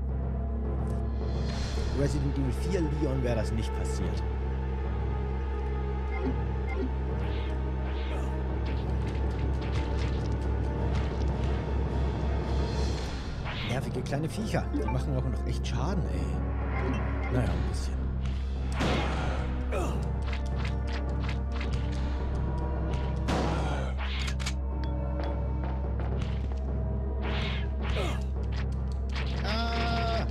Resident Evil vier Leon wäre das nicht passiert. Nervige kleine Viecher. Die machen auch noch echt Schaden, ey. Naja, ein bisschen. Ah.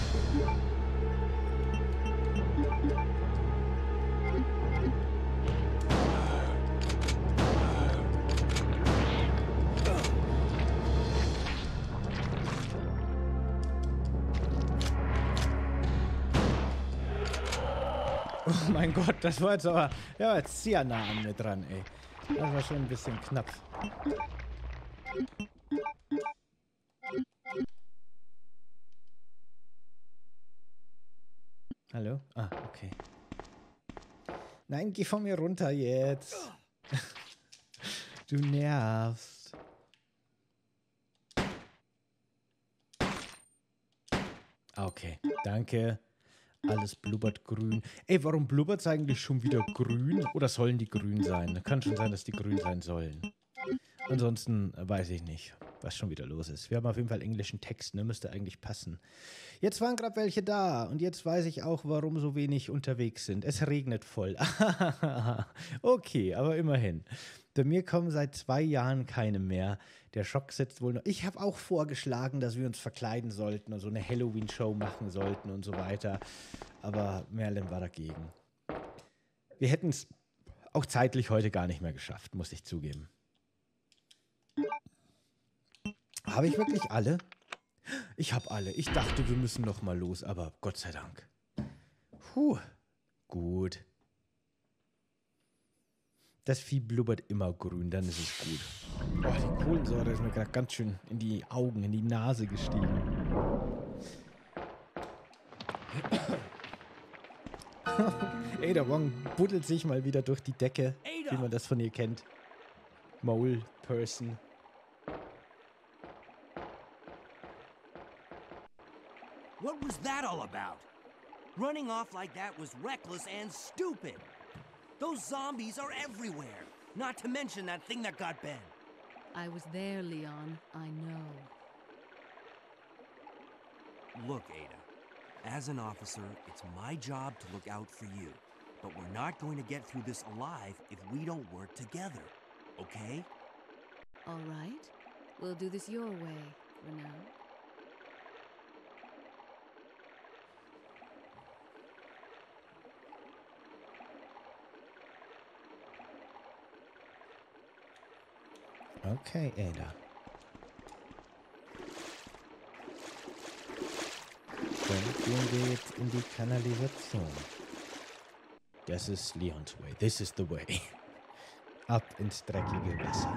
Oh mein Gott, das war jetzt aber, ja, jetzt sehr nah an mir dran, ey. Das war schon ein bisschen knapp. Hallo? Ah, okay. Nein, geh von mir runter jetzt. Du nervst. Okay, danke. Alles blubbert grün. Ey, warum blubbert es eigentlich schon wieder grün? Oder sollen die grün sein? Kann schon sein, dass die grün sein sollen. Ansonsten weiß ich nicht, was schon wieder los ist. Wir haben auf jeden Fall englischen Text, ne? Müsste eigentlich passen. Jetzt waren gerade welche da und jetzt weiß ich auch, warum so wenig unterwegs sind. Es regnet voll. Okay, aber immerhin. Bei mir kommen seit zwei Jahren keine mehr. Der Schock setzt wohl noch. Ich habe auch vorgeschlagen, dass wir uns verkleiden sollten und so eine Halloween-Show machen sollten und so weiter. Aber Merlin war dagegen. Wir hätten es auch zeitlich heute gar nicht mehr geschafft, muss ich zugeben. Habe ich wirklich alle? Ich habe alle. Ich dachte, wir müssen noch mal los, aber Gott sei Dank. Puh, gut. Das Vieh blubbert immer grün, dann ist es gut. Boah, die Kohlensäure ist mir gerade ganz schön in die Augen, in die Nase gestiegen. Ada Wong buddelt sich mal wieder durch die Decke, wie man das von ihr kennt. Mole Person. What was that all about? Running off like that was reckless and stupid. Those zombies are everywhere. Not to mention that thing that got Ben. I was there, Leon. I know. Look, Ada. As an officer, it's my job to look out for you. But we're not going to get through this alive if we don't work together. Okay? All right. We'll do this your way for now. Okay, Ada. Dann gehen wir jetzt in die Kanalisation. Das ist Leons Way. This is the way. Ab ins dreckige Wasser.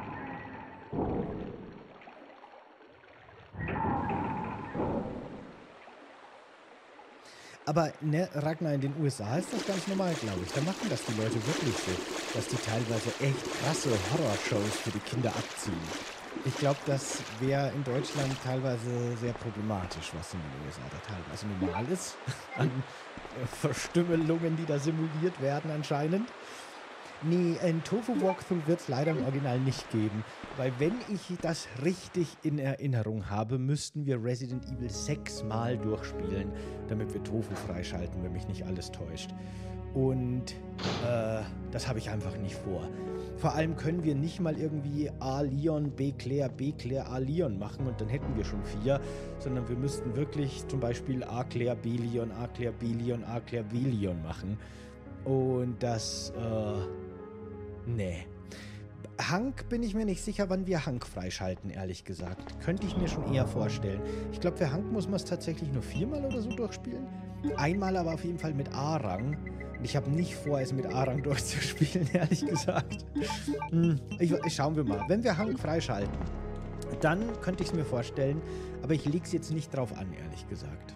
Aber ne, Ragnar, in den U S A ist das ganz normal, glaube ich. Da machen das die Leute wirklich so, dass die teilweise echt krasse Horrorshows für die Kinder abziehen. Ich glaube, das wäre in Deutschland teilweise sehr problematisch, was in den U S A da teilweise normal ist. An äh, Verstümmelungen, die da simuliert werden anscheinend. Nee, ein Tofu-Walkthrough wird es leider im Original nicht geben. Weil wenn ich das richtig in Erinnerung habe, müssten wir Resident Evil sechsmal durchspielen, damit wir Tofu freischalten, wenn mich nicht alles täuscht. Und äh, das habe ich einfach nicht vor. Vor allem können wir nicht mal irgendwie A Leon, B Claire, B Claire, A Leon machen und dann hätten wir schon vier, sondern wir müssten wirklich zum Beispiel A Claire, B Leon, A Claire, B Leon, A Claire, B Leon machen. Und das, äh, nee. Hank bin ich mir nicht sicher, wann wir Hank freischalten, ehrlich gesagt. Könnte ich mir schon eher vorstellen. Ich glaube, für Hank muss man es tatsächlich nur viermal oder so durchspielen. Einmal aber auf jeden Fall mit A-Rang. Und ich habe nicht vor, es mit A-Rang durchzuspielen, ehrlich gesagt. Hm, ich, ich, schauen wir mal. Wenn wir Hank freischalten, dann könnte ich es mir vorstellen. Aber ich lege es jetzt nicht drauf an, ehrlich gesagt.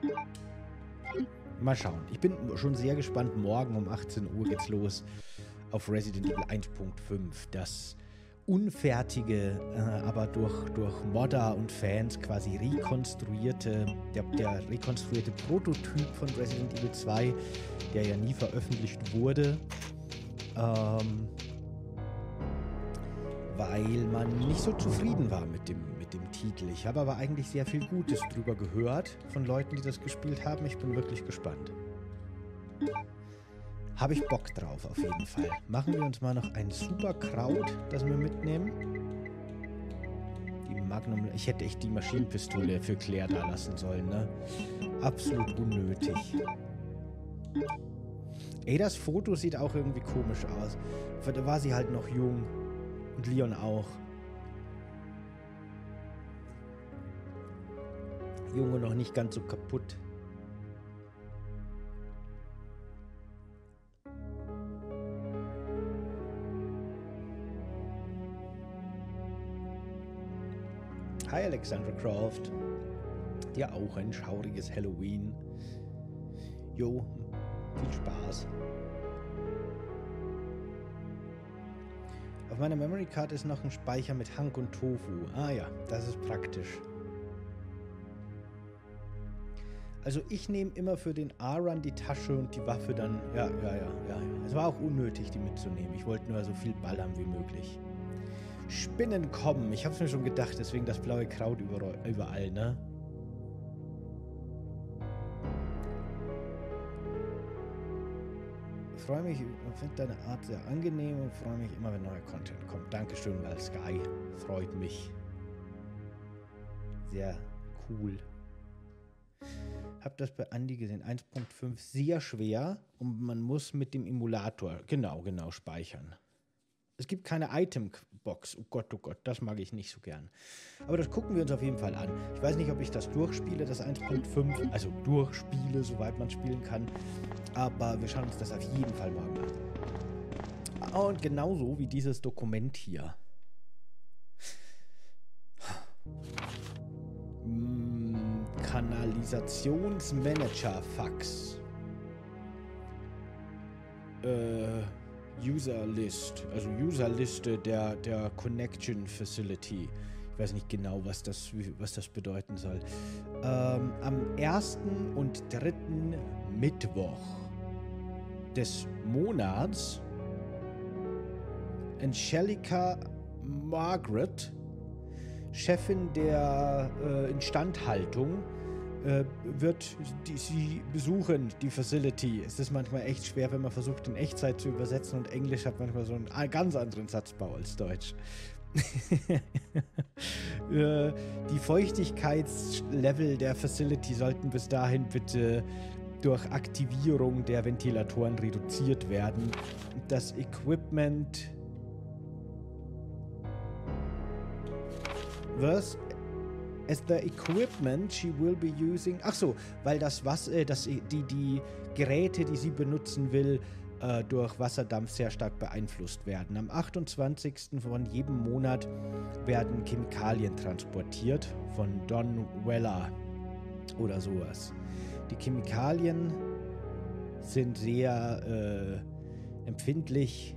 Mal schauen. Ich bin schon sehr gespannt. Morgen um achtzehn Uhr geht's los auf Resident Evil eins Punkt fünf. Das unfertige, äh, aber durch, durch Modder und Fans quasi rekonstruierte, der, der rekonstruierte Prototyp von Resident Evil zwei, der ja nie veröffentlicht wurde, ähm, weil man nicht so zufrieden war mit dem, mit dem Titel. Ich habe aber eigentlich sehr viel Gutes drüber gehört von Leuten, die das gespielt haben. Ich bin wirklich gespannt. Habe ich Bock drauf, auf jeden Fall. Machen wir uns mal noch ein super Kraut, das wir mitnehmen. Die Magnum... Ich hätte echt die Maschinenpistole für Claire da lassen sollen, ne? Absolut unnötig. Ey, das Foto sieht auch irgendwie komisch aus. Da war sie halt noch jung. Und Leon auch. Junge noch nicht ganz so kaputt. Hi Alexandra Croft. Dir auch ein schauriges Halloween. Jo, viel Spaß. Auf meiner Memory Card ist noch ein Speicher mit Hank und Tofu. Ah ja, das ist praktisch. Also ich nehme immer für den A-Run die Tasche und die Waffe dann... Ja, ja, ja, ja, ja. Es war auch unnötig, die mitzunehmen. Ich wollte nur so viel ballern wie möglich. Spinnen kommen. Ich hab's mir schon gedacht, deswegen das blaue Kraut überall, überall, ne? Ich freue mich, ich finde deine Art sehr angenehm und freue mich immer, wenn neuer Content kommt. Dankeschön, weil Sky freut mich. Sehr cool. Hab das bei Andi gesehen. eins Punkt fünf sehr schwer und man muss mit dem Emulator genau, genau speichern. Es gibt keine Itembox. Oh Gott, oh Gott, das mag ich nicht so gern. Aber das gucken wir uns auf jeden Fall an. Ich weiß nicht, ob ich das durchspiele, das eins Punkt fünf. Also durchspiele, soweit man spielen kann. Aber wir schauen uns das auf jeden Fall morgen an. Und genauso wie dieses Dokument hier. Kanalisationsmanager-Fax. äh, User List, also Userliste der, der Connection Facility. Ich weiß nicht genau, was das, was das bedeuten soll. Ähm, am ersten und dritten Mittwoch des Monats Angelica Margaret, Chefin der äh, Instandhaltung, äh, wird die, sie besuchen, die Facility. Es ist manchmal echt schwer, wenn man versucht, in Echtzeit zu übersetzen, und Englisch hat manchmal so einen ganz anderen Satzbau als Deutsch. äh, die Feuchtigkeitslevel der Facility sollten bis dahin bitte durch Aktivierung der Ventilatoren reduziert werden. Das Equipment... Was? As the equipment she will be using... Ach so, weil das Wasser, das, die, die Geräte, die sie benutzen will, äh, durch Wasserdampf sehr stark beeinflusst werden. Am achtundzwanzigsten von jedem Monat werden Chemikalien transportiert von Don Weller oder sowas. Die Chemikalien sind sehr äh, empfindlich.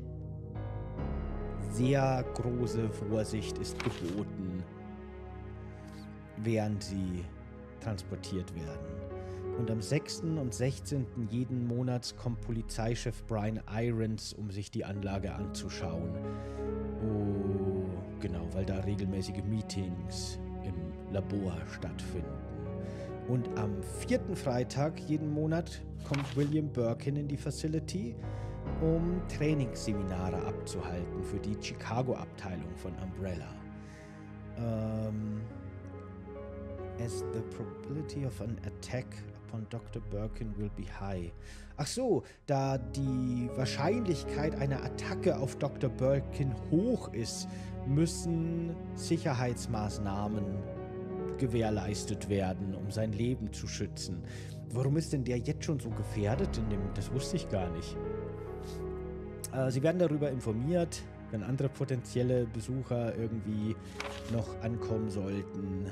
Sehr große Vorsicht ist geboten, während sie transportiert werden. Und am sechsten und sechzehnten jeden Monats kommt Polizeichef Brian Irons, um sich die Anlage anzuschauen. Oh, genau, weil da regelmäßige Meetings im Labor stattfinden. Und am vierten Freitag jeden Monat kommt William Birkin in die Facility, um Trainingsseminare abzuhalten für die Chicago-Abteilung von Umbrella. Ähm... As the probability of an attack upon Doktor Birkin will be high. Ach so, da die Wahrscheinlichkeit einer Attacke auf Doktor Birkin hoch ist, müssen Sicherheitsmaßnahmen gewährleistet werden, um sein Leben zu schützen. Warum ist denn der jetzt schon so gefährdet? In dem, das wusste ich gar nicht. Äh, sie werden darüber informiert, wenn andere potenzielle Besucher irgendwie noch ankommen sollten.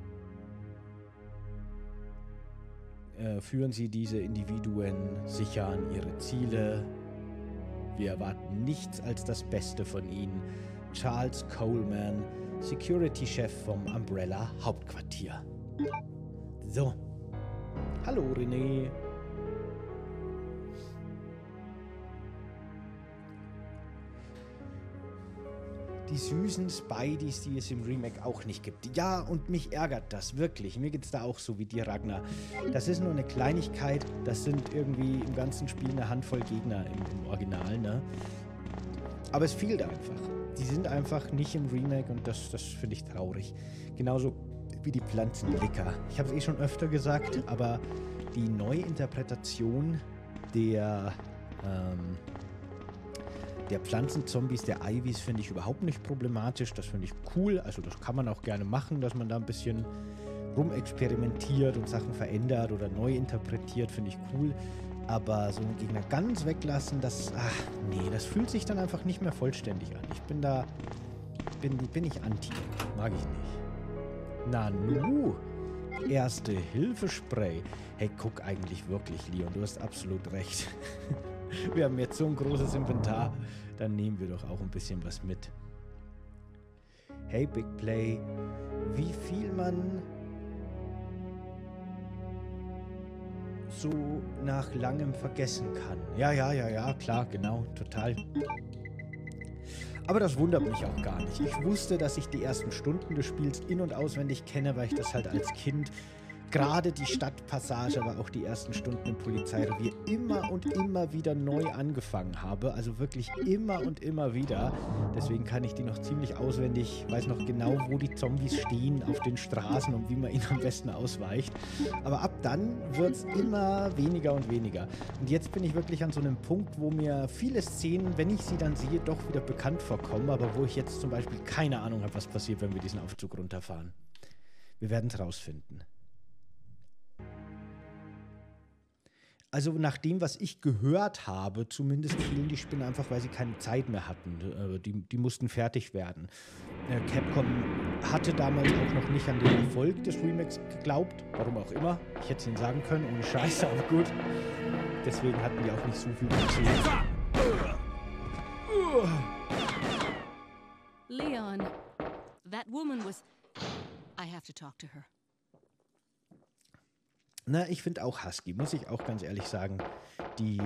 Äh, führen Sie diese Individuen sicher an ihre Ziele. Wir erwarten nichts als das Beste von Ihnen. Charles Coleman, Security-Chef vom Umbrella Hauptquartier. So. Hallo René. Die süßen Spideys, die es im Remake auch nicht gibt. Ja, und mich ärgert das, wirklich. Mir geht's da auch so wie dir, Ragnar. Das ist nur eine Kleinigkeit. Das sind irgendwie im ganzen Spiel eine Handvoll Gegner im, im Original, ne? Aber es fehlt einfach. Die sind einfach nicht im Remake und das, das finde ich traurig. Genauso wie die Pflanzenlicker. Ich habe es eh schon öfter gesagt, aber die Neuinterpretation der... Ähm, Der Pflanzenzombies, der Ivys, finde ich überhaupt nicht problematisch. Das finde ich cool. Also das kann man auch gerne machen, dass man da ein bisschen rumexperimentiert und Sachen verändert oder neu interpretiert, finde ich cool. Aber so einen Gegner ganz weglassen, das, ach nee, das fühlt sich dann einfach nicht mehr vollständig an. Ich bin da, bin, bin ich anti. Mag ich nicht. Nanu, Erste-Hilfe-Spray. Hey, guck eigentlich wirklich, Leon, du hast absolut recht. Wir haben jetzt so ein großes Inventar, dann nehmen wir doch auch ein bisschen was mit. Hey Big Play, wie viel man so nach langem vergessen kann. Ja, ja, ja, ja, klar, genau, total. Aber das wundert mich auch gar nicht. Ich wusste, dass ich die ersten Stunden des Spiels in- und auswendig kenne, weil ich das halt als Kind... Gerade die Stadtpassage, aber auch die ersten Stunden im Polizeirevier immer und immer wieder neu angefangen habe. Also wirklich immer und immer wieder. Deswegen kann ich die noch ziemlich auswendig, weiß noch genau, wo die Zombies stehen auf den Straßen und wie man ihnen am besten ausweicht. Aber ab dann wird es immer weniger und weniger. Und jetzt bin ich wirklich an so einem Punkt, wo mir viele Szenen, wenn ich sie dann sehe, doch wieder bekannt vorkommen. Aber wo ich jetzt zum Beispiel keine Ahnung habe, was passiert, wenn wir diesen Aufzug runterfahren. Wir werden es rausfinden. Also nach dem, was ich gehört habe, zumindest fielen die Spinnen einfach, weil sie keine Zeit mehr hatten. Die, die mussten fertig werden. Capcom hatte damals auch noch nicht an den Erfolg des Remakes geglaubt. Warum auch immer. Ich hätte es ihnen sagen können, ohne Scheiße, aber gut. Deswegen hatten die auch nicht so viel Budget. Leon, that woman was... I have to talk to her. Na, ich finde auch Husky, muss ich auch ganz ehrlich sagen. Die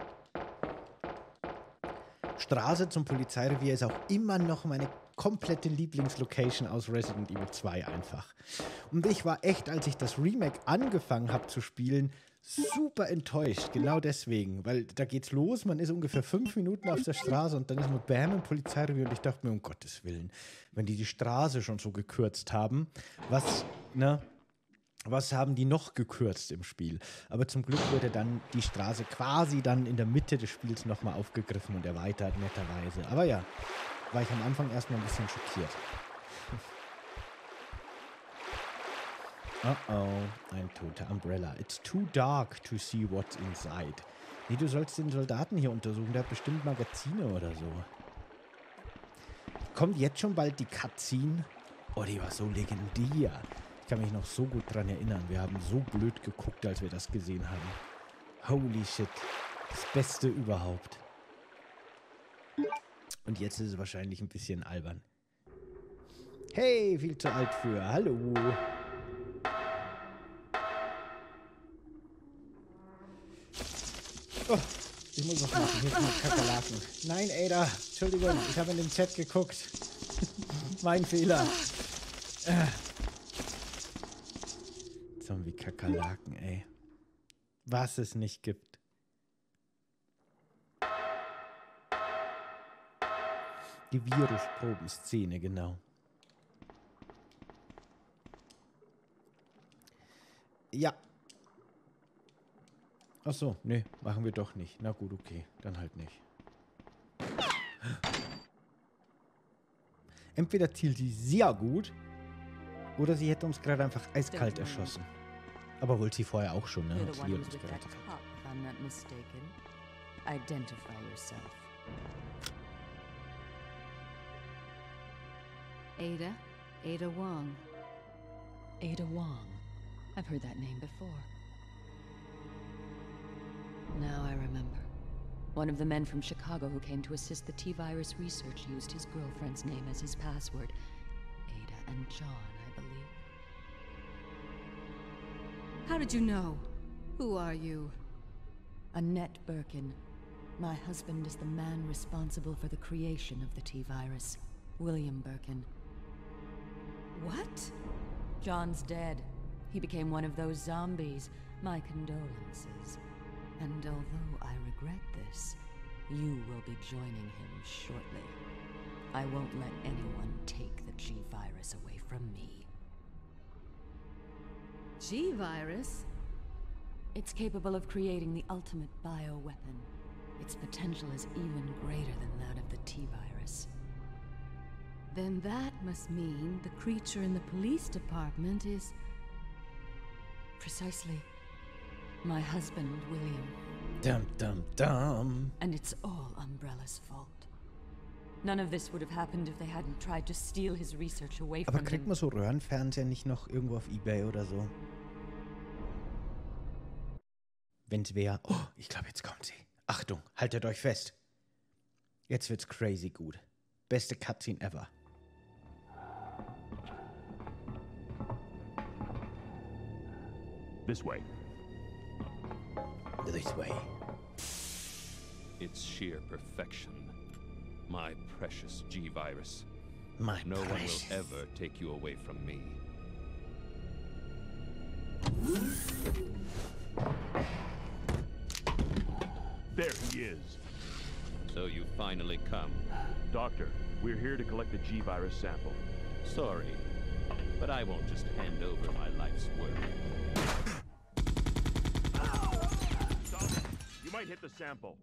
Straße zum Polizeirevier ist auch immer noch meine komplette Lieblingslocation aus Resident Evil zwei einfach. Und ich war echt, als ich das Remake angefangen habe zu spielen, super enttäuscht. Genau deswegen. Weil da geht's los, man ist ungefähr fünf Minuten auf der Straße und dann ist man bam im Polizeirevier und ich dachte mir, um Gottes Willen, wenn die die Straße schon so gekürzt haben, was, ne, was haben die noch gekürzt im Spiel? Aber zum Glück wurde dann die Straße quasi dann in der Mitte des Spiels nochmal aufgegriffen und erweitert, netterweise. Aber ja, war ich am Anfang erstmal ein bisschen schockiert. Oh oh, ein toter Umbrella. It's too dark to see what's inside. Nee, du sollst den Soldaten hier untersuchen, der hat bestimmt Magazine oder so. Kommt jetzt schon bald die Cutscene? Oh, die war so legendär. Ich kann mich noch so gut dran erinnern. Wir haben so blöd geguckt, als wir das gesehen haben. Holy shit. Das Beste überhaupt. Und jetzt ist es wahrscheinlich ein bisschen albern. Hey, viel zu alt für. Hallo. Oh, ich muss was machen. Hier sind noch Kakerlaken. Nein, Ada. Entschuldigung, ich habe in den Chat geguckt. Mein Fehler. Äh. Zombie-Kakerlaken, ey. Was es nicht gibt. Die Virusprobenszene, genau. Ja. Ach so, nee, machen wir doch nicht. Na gut, okay, dann halt nicht. Entweder zielt sie sehr gut, oder sie hätte uns gerade einfach eiskalt erschossen. Aber wollte sie vorher auch schon, ne? Und sie uns gerettet hat. Identify yourself. Ada? Ada Wong. Ada Wong. I've heard that name before. Now I remember. One of the men from Chicago who came to assist the T-Virus research used his girlfriend's name as his password. Ada and John, I believe. How did you know? Who are you? Annette Birkin. My husband is the man responsible for the creation of the T-Virus. William Birkin. What? John's dead. He became one of those zombies. My condolences. And although I regret this, you will be joining him shortly. I won't let anyone take the G-Virus away from me. G-Virus? It's capable of creating the ultimate bioweapon. Its potential is even greater than that of the T-Virus. Then that must mean the creature in the police department is... Precisely. My husband, William. Dum, dum, dum. And it's all Umbrella's fault. None of this would have happened if they hadn't tried to steal his research away from him. Aber kriegt man so Röhrenfernseher nicht noch irgendwo auf eBay oder so? Wenn's wäre... Oh, ich glaube, jetzt kommt sie. Achtung, haltet euch fest. Jetzt wird's crazy gut. Beste Cutscene ever. This way. This way. It's sheer perfection. My precious G-Virus. My no precious. one will ever take you away from me. There he is. So you finally come. Doctor, we're here to collect the G-Virus sample. Sorry, but I won't just hand over my life's work. Stop it. You might hit the sample.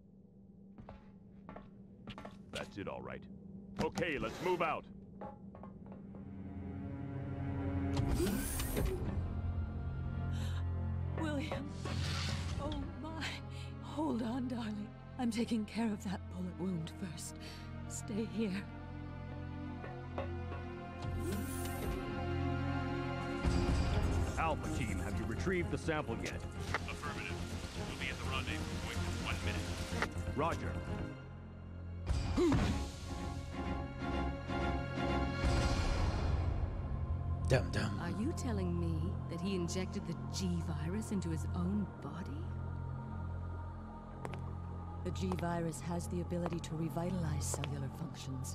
That's it, all right. Okay, let's move out. William. Oh my. Hold on, darling. I'm taking care of that bullet wound first. Stay here. Alpha team, have you retrieved the sample yet? Affirmative. We'll be at the rendezvous point in one minute. Roger. you telling me that he injected the G-Virus into his own body? The G-Virus has the ability to revitalize cellular functions.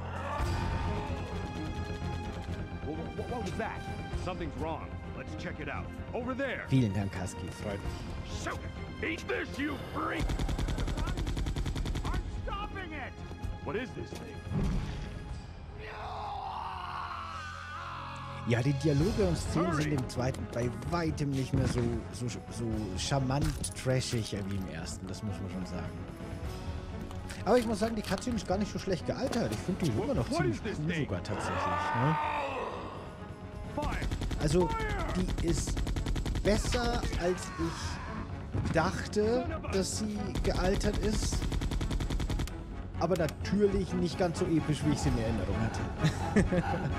What, what, what was that? Something's wrong. Let's check it out. Over there. Vielen Dank, Husky. Freut mich. Shoot it! Eat this, you freak! I'm stopping it! What is this thing? Ja, die Dialoge und Szenen sind im zweiten bei weitem nicht mehr so, so, so charmant trashig wie im ersten. Das muss man schon sagen. Aber ich muss sagen, die Cutscene ist gar nicht so schlecht gealtert. Ich finde die immer noch ziemlich cool sogar tatsächlich. Ne? Also, die ist besser, als ich dachte, dass sie gealtert ist. Aber natürlich nicht ganz so episch, wie ich sie in Erinnerung hatte.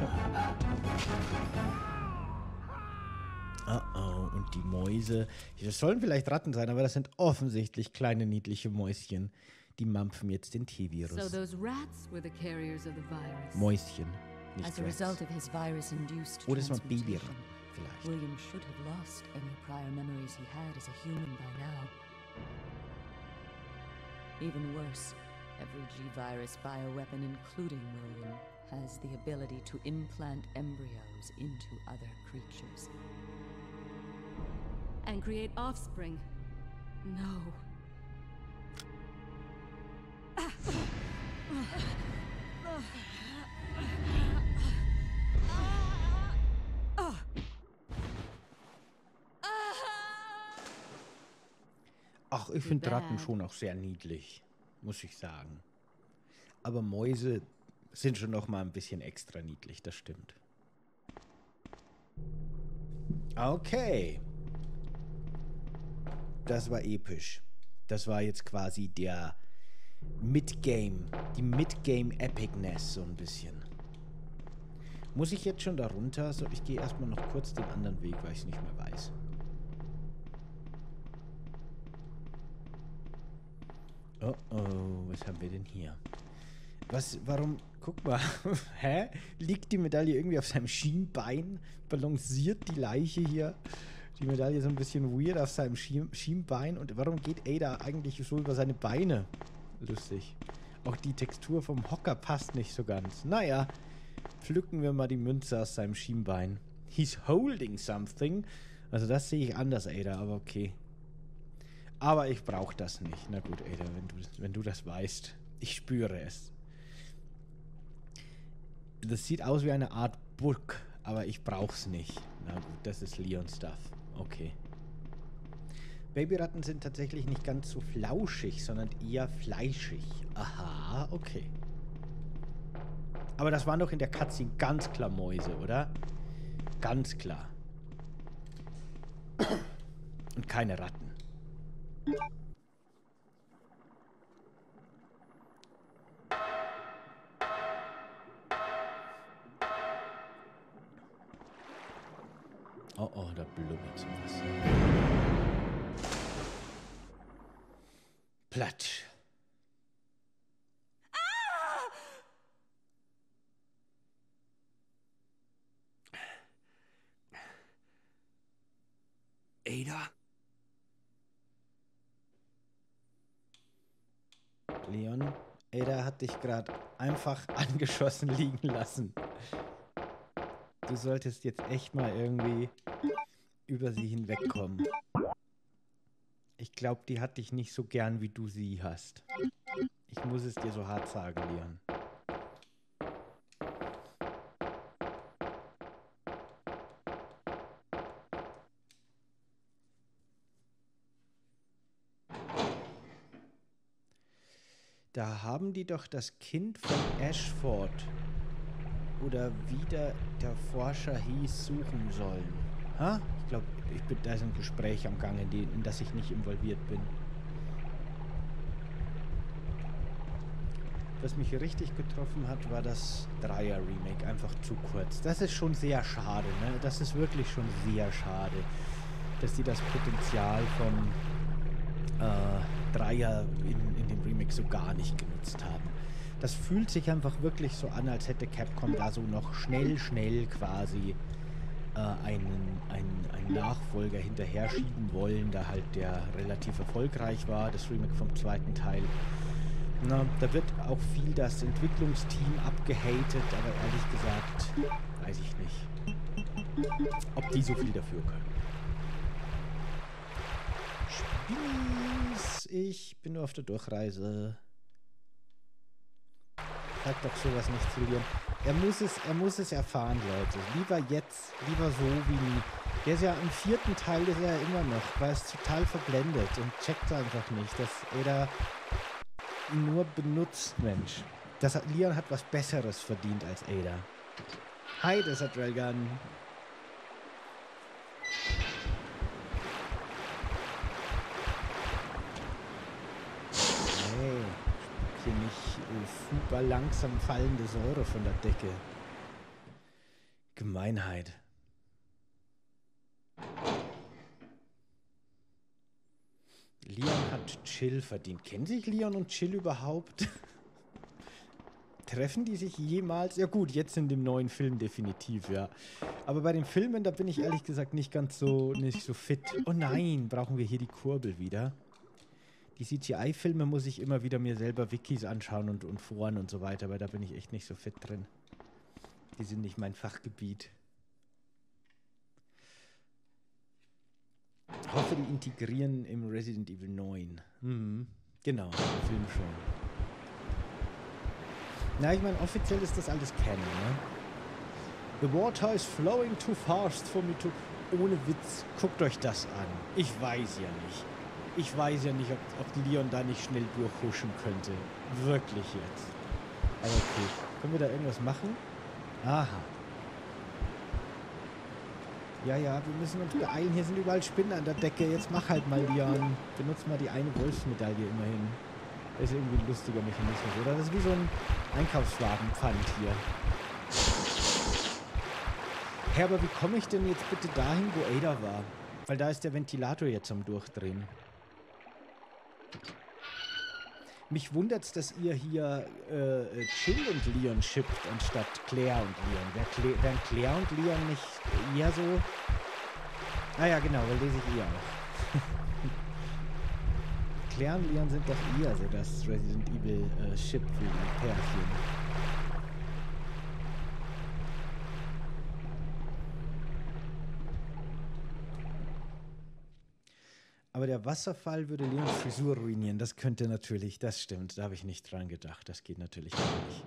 Oh oh, und die Mäuse. Das sollen vielleicht Ratten sein, aber das sind offensichtlich kleine, niedliche Mäuschen. Die mampfen jetzt den T-Virus. So those rats were the carriers of the virus. Mäuschen, nicht As a result of his virus-induced Oder es war transmutation, Babyratten, vielleicht. William should have lost any prior memories he had as a human by now. Even worse, every G-Virus bioweapon, including William, has the ability to implant embryos into other creatures. And create offspring. No. Ach, ich finde Ratten schon auch sehr niedlich, muss ich sagen. Aber Mäuse sind schon noch mal ein bisschen extra niedlich, das stimmt. Okay. Das war episch. Das war jetzt quasi der Mid-Game, die Mid-Game-Epicness so ein bisschen. Muss ich jetzt schon da runter? So, ich gehe erstmal noch kurz den anderen Weg, weil ich es nicht mehr weiß. Oh oh, was haben wir denn hier? Was, warum, guck mal, hä? Liegt die Medaille irgendwie auf seinem Schienbein? Balanciert die Leiche hier? Die Medaille so ein bisschen weird auf seinem Schien Schienbein. Und warum geht Ada eigentlich so über seine Beine? Lustig. Auch die Textur vom Hocker passt nicht so ganz. Naja, pflücken wir mal die Münze aus seinem Schienbein. He's holding something. Also das sehe ich anders, Ada, aber okay. Aber ich brauche das nicht. Na gut, Ada, wenn du, wenn du das weißt. Ich spüre es. Das sieht aus wie eine Art Book, aber ich brauch's nicht. Na gut, das ist Leon-Stuff. Okay. Babyratten sind tatsächlich nicht ganz so flauschig, sondern eher fleischig. Aha, okay. Aber das waren doch in der Cutscene ganz klar Mäuse, oder? Ganz klar. Und keine Ratten. Oh, oh, da blubbert sowas. Platsch. Ah! Ada? Leon, Ada hat dich gerade einfach angeschossen liegen lassen. Du solltest jetzt echt mal irgendwie über sie hinwegkommen. Ich glaube, die hat dich nicht so gern, wie du sie hast. Ich muss es dir so hart sagen, Leon. Da haben die doch das Kind von Ashford oder wie der, der Forscher hieß, suchen sollen. Ha? Ich glaube, ich bin, da ist ein Gespräch am Gang, in, die, in das ich nicht involviert bin. Was mich richtig getroffen hat, war das Dreier-Remake. Einfach zu kurz. Das ist schon sehr schade, ne? Das ist wirklich schon sehr schade, dass die das Potenzial von äh, Dreier in, in dem Remake so gar nicht genutzt haben. Das fühlt sich einfach wirklich so an, als hätte Capcom da so noch schnell, schnell quasi äh, einen, einen, einen Nachfolger hinterher schieben wollen, da halt der relativ erfolgreich war, das Remake vom zweiten Teil. Na, da wird auch viel das Entwicklungsteam abgehatet, aber ehrlich gesagt, weiß ich nicht, ob die so viel dafür können. Spieß, ich bin nur auf der Durchreise. Sag doch sowas nicht zu Leon. Er muss es, er muss es erfahren, Leute. Lieber jetzt, lieber so wie nie. Der ist ja im vierten Teil, ist er ja immer noch, weil es total verblendet und checkt einfach nicht, dass Ada ihn nur benutzt, Mensch. Das hat, Leon hat was Besseres verdient als Ada. Hi, das hat Railgun. Hey, hier nicht äh, super langsam fallende Säure von der Decke. Gemeinheit. Leon hat Chill verdient. Kennen sich Leon und Chill überhaupt? Treffen die sich jemals? Ja gut, jetzt in dem neuen Film definitiv, ja. Aber bei den Filmen, da bin ich ehrlich gesagt nicht ganz so, nicht so fit. Oh nein, brauchen wir hier die Kurbel wieder. Die C G I-Filme muss ich immer wieder mir selber Wikis anschauen und, und Foren und so weiter, aber da bin ich echt nicht so fit drin. Die sind nicht mein Fachgebiet. Ich hoffe, die integrieren im Resident Evil neun. Mhm. Genau, im Film schon. Na, ich meine, offiziell ist das alles Canon, ne? The water is flowing too fast for me to... Ohne Witz, guckt euch das an. Ich weiß ja nicht. Ich weiß ja nicht, ob, ob Leon da nicht schnell durchhuschen könnte. Wirklich jetzt. Aber okay. Können wir da irgendwas machen? Aha. Ja, ja, wir müssen uns beeilen. Hier sind überall Spinnen an der Decke. Jetzt mach halt mal, Leon. Benutzt mal die eine Wolfsmedaille immerhin. Das ist irgendwie ein lustiger Mechanismus, oder? Das ist wie so ein Einkaufswagenpfand hier. Hä, aber wie komme ich denn jetzt bitte dahin, wo Ada war? Weil da ist der Ventilator jetzt am Durchdrehen. Mich wundert's, dass ihr hier äh, Chill und Leon shippt, anstatt Claire und Leon. Wär Cla wären Claire und Leon nicht eher so... Ah ja, genau, weil lese ich eher auch. Claire und Leon sind doch eher so das Resident Evil äh, Ship für die Pärchen. Aber der Wasserfall würde Leons Frisur ruinieren. Das könnte natürlich, das stimmt, da habe ich nicht dran gedacht. Das geht natürlich gar nicht.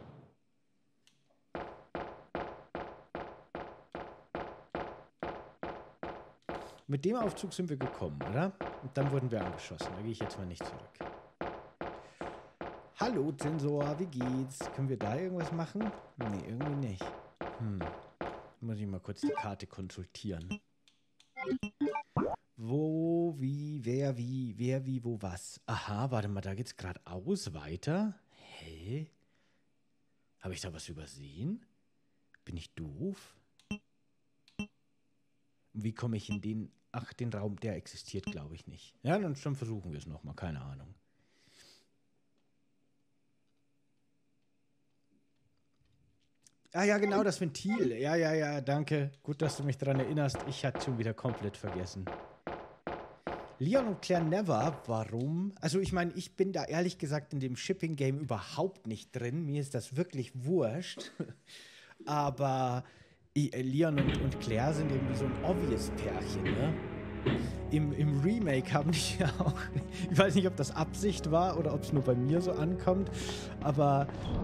Mit dem Aufzug sind wir gekommen, oder? Und dann wurden wir angeschossen. Da gehe ich jetzt mal nicht zurück. Hallo, Zensor, wie geht's? Können wir da irgendwas machen? Nee, irgendwie nicht. Hm. Muss ich mal kurz die Karte konsultieren. Wo, wie, wer, wie, wer, wie, wo, was. Aha, warte mal, da geht's geradeaus weiter. Hä? Habe ich da was übersehen? Bin ich doof? Wie komme ich in den... Ach, den Raum, der existiert, glaube ich, nicht. Ja, dann, dann versuchen wir es nochmal, keine Ahnung. Ah ja, genau, das Ventil. Ja, ja, ja, danke. Gut, dass du mich daran erinnerst. Ich hatte schon wieder komplett vergessen. Leon und Claire Never, warum? Also ich meine, ich bin da ehrlich gesagt in dem Shipping-Game überhaupt nicht drin. Mir ist das wirklich wurscht. Aber Leon und, und Claire sind irgendwie so ein obvious Pärchen, ne? Im, Im Remake haben die ja auch, ich weiß nicht, ob das Absicht war oder ob es nur bei mir so ankommt, aber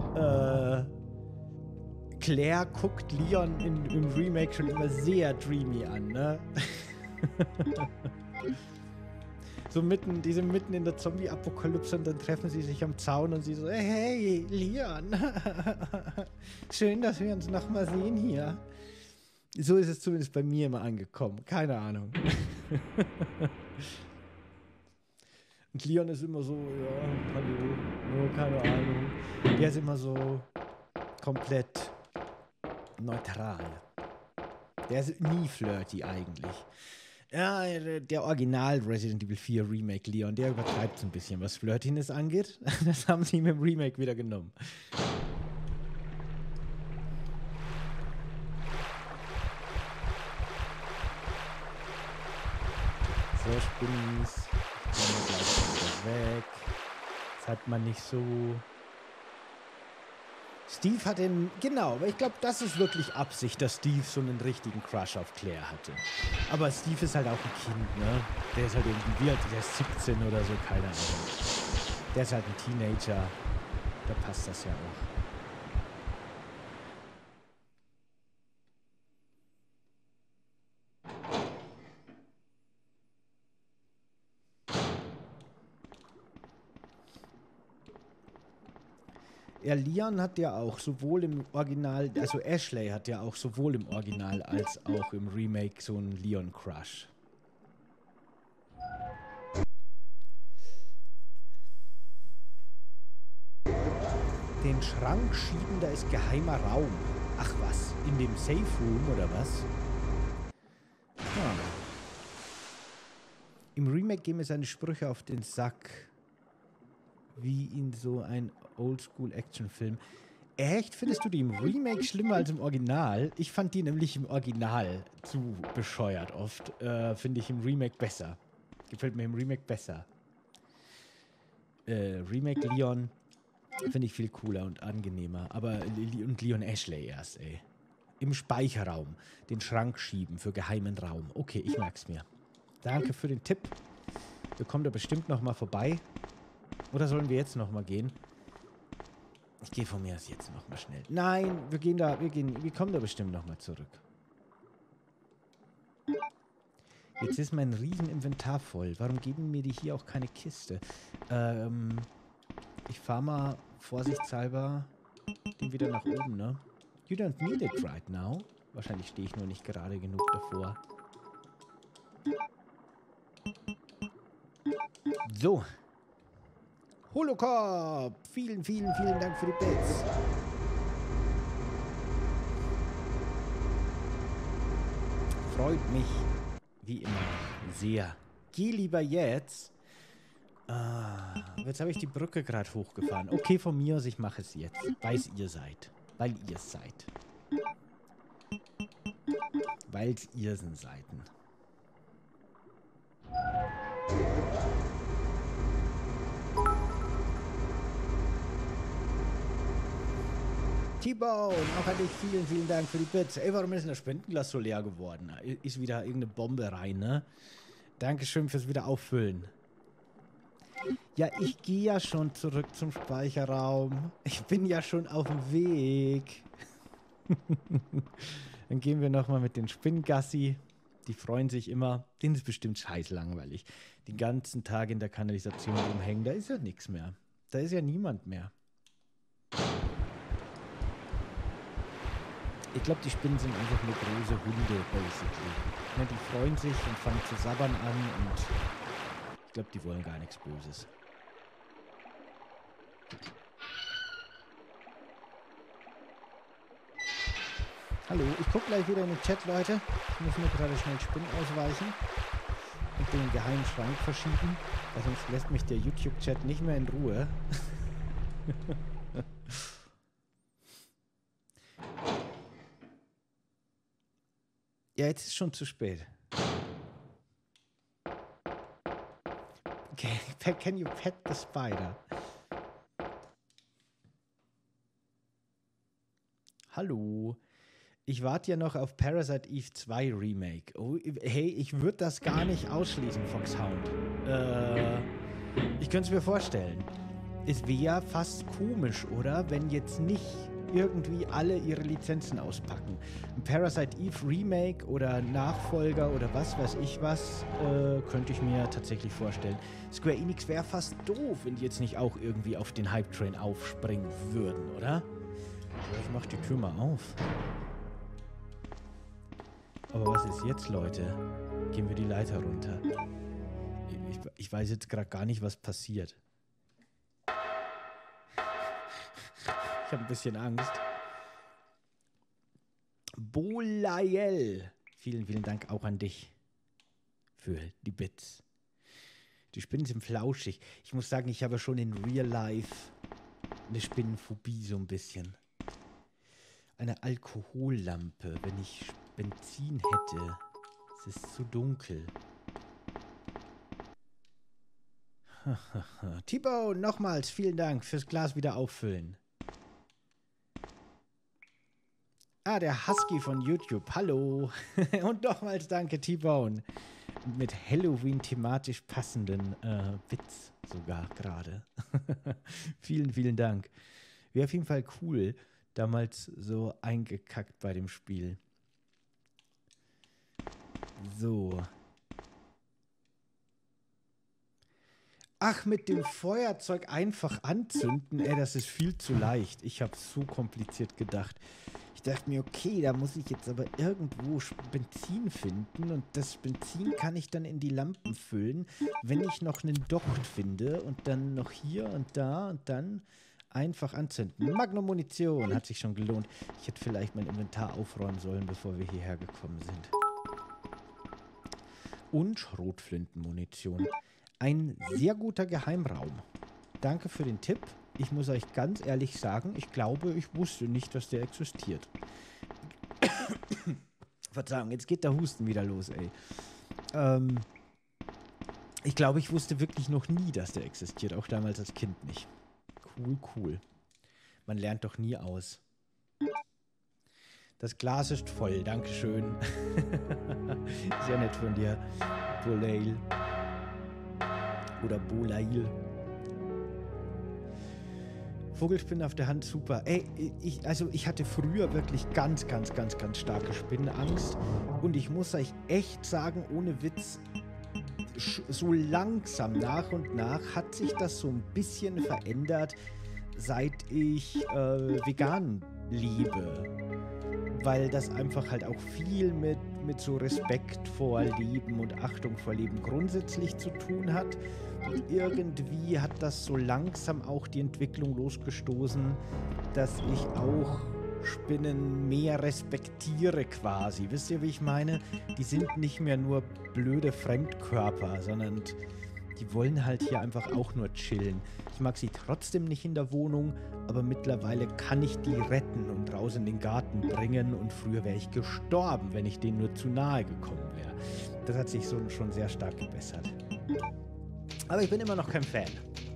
äh, Claire guckt Leon in, im Remake schon immer sehr dreamy an, ne? So mitten, die sind mitten in der Zombie-Apokalypse und dann treffen sie sich am Zaun und sie so, hey, Leon, schön, dass wir uns nochmal sehen hier. So ist es zumindest bei mir immer angekommen, keine Ahnung. Und Leon ist immer so, ja, hallo, no, keine Ahnung. Der ist immer so komplett neutral. Der ist nie flirty eigentlich. Ja, der Original Resident Evil vier Remake Leon, der übertreibt es ein bisschen, was Flirtiness angeht. Das haben sie mit dem Remake wieder genommen. Spinnies. Gehen wir gleich wieder weg. Das hat man nicht so. Steve hat den, genau, aber ich glaube, das ist wirklich Absicht, dass Steve so einen richtigen Crush auf Claire hatte. Aber Steve ist halt auch ein Kind, ne? Der ist halt irgendwie, wie alt, der ist siebzehn oder so, keine Ahnung. Der ist halt ein Teenager. Da passt das ja auch. Ja, Leon hat ja auch sowohl im Original, also Ashley hat ja auch sowohl im Original als auch im Remake so einen Leon-Crush. Den Schrank schieben, da ist geheimer Raum. Ach was, in dem Safe Room oder was? Ah. Im Remake gehen mir seine Sprüche auf den Sack. Wie in so ein Oldschool-Action-Film. Echt? Findest du die im Remake schlimmer als im Original? Ich fand die nämlich im Original zu bescheuert oft. Äh, finde ich im Remake besser. Gefällt mir im Remake besser. Äh, Remake Leon finde ich viel cooler und angenehmer. Aber und Leon Ashley erst, ey. Im Speicherraum. Den Schrank schieben für geheimen Raum. Okay, ich merk's mir. Danke für den Tipp. Wir kommen da bestimmt noch mal vorbei. Oder sollen wir jetzt noch mal gehen? Ich gehe von mir aus jetzt noch mal schnell. Nein, wir gehen da, wir gehen, wir kommen da bestimmt noch mal zurück. Jetzt ist mein Rieseninventar voll. Warum geben mir die hier auch keine Kiste? Ähm, ich fahre mal vorsichtshalber den wieder nach oben, ne? You don't need it right now. Wahrscheinlich stehe ich nur nicht gerade genug davor. So. Holocop! Vielen, vielen, vielen Dank für die Bits. Freut mich, wie immer, sehr. Geh lieber jetzt. Ah, jetzt habe ich die Brücke gerade hochgefahren. Okay, von mir aus, ich mache es jetzt. Weil ihr seid. Weil ihr seid. Weil ihr seid. T-Bone, auch an dich vielen, vielen Dank für die Bits. Ey, warum ist denn das Spendenglas so leer geworden? Ist wieder irgendeine Bombe rein, ne? Dankeschön fürs Wiederauffüllen. Ja, ich gehe ja schon zurück zum Speicherraum. Ich bin ja schon auf dem Weg. Dann gehen wir nochmal mit den Spinngassi. Die freuen sich immer. Denen ist bestimmt scheiß langweilig. Den ganzen Tag in der Kanalisation rumhängen. Da ist ja nichts mehr. Da ist ja niemand mehr. Ich glaube, die Spinnen sind einfach nur große Hunde, basically. Ja, die freuen sich und fangen zu sabbern an und ich glaube, die wollen gar nichts Böses. Hallo, ich gucke gleich wieder in den Chat, Leute. Ich muss nur gerade schnell Spinnen ausweichen und den geheimen Schrank verschieben, weil sonst lässt mich der YouTube-Chat nicht mehr in Ruhe. Ja, jetzt ist schon zu spät. Okay, can you pet the spider? Hallo. Ich warte ja noch auf Parasite Eve zwei Remake. Oh, hey, ich würde das gar nicht ausschließen, Foxhound. Äh, ich könnte es mir vorstellen. Es wäre fast komisch, oder? Wenn jetzt nicht irgendwie alle ihre Lizenzen auspacken. Ein Parasite Eve Remake oder Nachfolger oder was weiß ich was, äh, könnte ich mir tatsächlich vorstellen. Square Enix wäre fast doof, wenn die jetzt nicht auch irgendwie auf den Hype-Train aufspringen würden, oder? Ich mach die Tür mal auf. Aber was ist jetzt, Leute? Gehen wir die Leiter runter. Ich, ich weiß jetzt gerade gar nicht, was passiert. Ich habe ein bisschen Angst. Bolael. Vielen, vielen Dank auch an dich für die Bits. Die Spinnen sind flauschig. Ich muss sagen, ich habe schon in Real Life eine Spinnenphobie so ein bisschen. Eine Alkohollampe, wenn ich Benzin hätte. Es ist zu dunkel. T-Bone, nochmals vielen Dank fürs Glas wieder auffüllen. Ah, der Husky von YouTube. Hallo. Und nochmals danke, T-Bone. Mit Halloween thematisch passenden äh, Witz sogar gerade. Vielen, vielen Dank. Wäre auf jeden Fall cool, damals so eingekackt bei dem Spiel. So. Ach, mit dem Feuerzeug einfach anzünden, ey, das ist viel zu leicht. Ich habe so kompliziert gedacht. Ich dachte mir, okay, da muss ich jetzt aber irgendwo Benzin finden und das Benzin kann ich dann in die Lampen füllen, wenn ich noch einen Docht finde und dann noch hier und da und dann einfach anzünden. Magnum-Munition, hat sich schon gelohnt. Ich hätte vielleicht mein Inventar aufräumen sollen, bevor wir hierher gekommen sind. Und Schrotflintenmunition. Ein sehr guter Geheimraum. Danke für den Tipp. Ich muss euch ganz ehrlich sagen, ich glaube, ich wusste nicht, dass der existiert. Verzeihung, jetzt geht der Husten wieder los, ey. Ähm, ich glaube, ich wusste wirklich noch nie, dass der existiert. Auch damals als Kind nicht. Cool, cool. Man lernt doch nie aus. Das Glas ist voll, dankeschön. Sehr nett von dir, Bolail. Oder Bolail. Vogelspinne auf der Hand, super. Ey, ich, also ich hatte früher wirklich ganz, ganz, ganz, ganz starke Spinnenangst. Und ich muss euch echt sagen, ohne Witz, so langsam nach und nach hat sich das so ein bisschen verändert, seit ich äh, vegan lebe. Weil das einfach halt auch viel mit, mit so Respekt vor Leben und Achtung vor Leben grundsätzlich zu tun hat. Und irgendwie hat das so langsam auch die Entwicklung losgestoßen, dass ich auch Spinnen mehr respektiere quasi. Wisst ihr, wie ich meine? Die sind nicht mehr nur blöde Fremdkörper, sondern die wollen halt hier einfach auch nur chillen. Ich mag sie trotzdem nicht in der Wohnung, aber mittlerweile kann ich die retten und raus in den Garten bringen und früher wäre ich gestorben, wenn ich denen nur zu nahe gekommen wäre. Das hat sich so schon sehr stark gebessert. Aber ich bin immer noch kein Fan.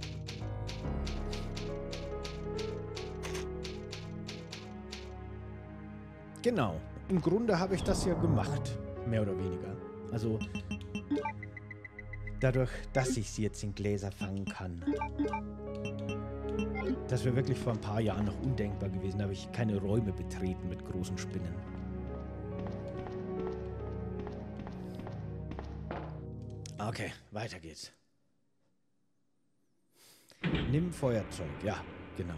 Genau. Im Grunde habe ich das ja gemacht. Mehr oder weniger. Also dadurch, dass ich sie jetzt in Gläser fangen kann. Das wäre wirklich vor ein paar Jahren noch undenkbar gewesen. Da habe ich keine Räume betreten mit großen Spinnen. Okay, weiter geht's. Nimm Feuerzeug, ja, genau.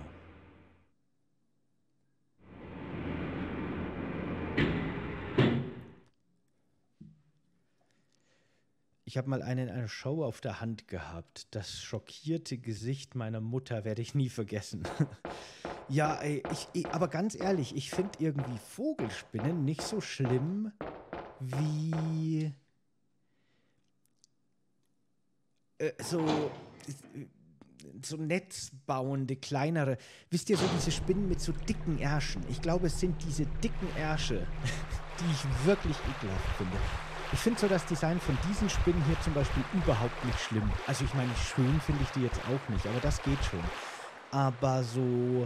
Ich habe mal einen in einer Show auf der Hand gehabt. Das schockierte Gesicht meiner Mutter werde ich nie vergessen. Ja, ey, ich, ich, aber ganz ehrlich, ich finde irgendwie Vogelspinnen nicht so schlimm wie äh, so... Äh, so netzbauende, kleinere. Wisst ihr, so diese Spinnen mit so dicken Ärschen. Ich glaube, es sind diese dicken Ärsche, die ich wirklich ekelhaft finde. Ich finde so das Design von diesen Spinnen hier zum Beispiel überhaupt nicht schlimm. Also ich meine, schön finde ich die jetzt auch nicht, aber das geht schon. Aber so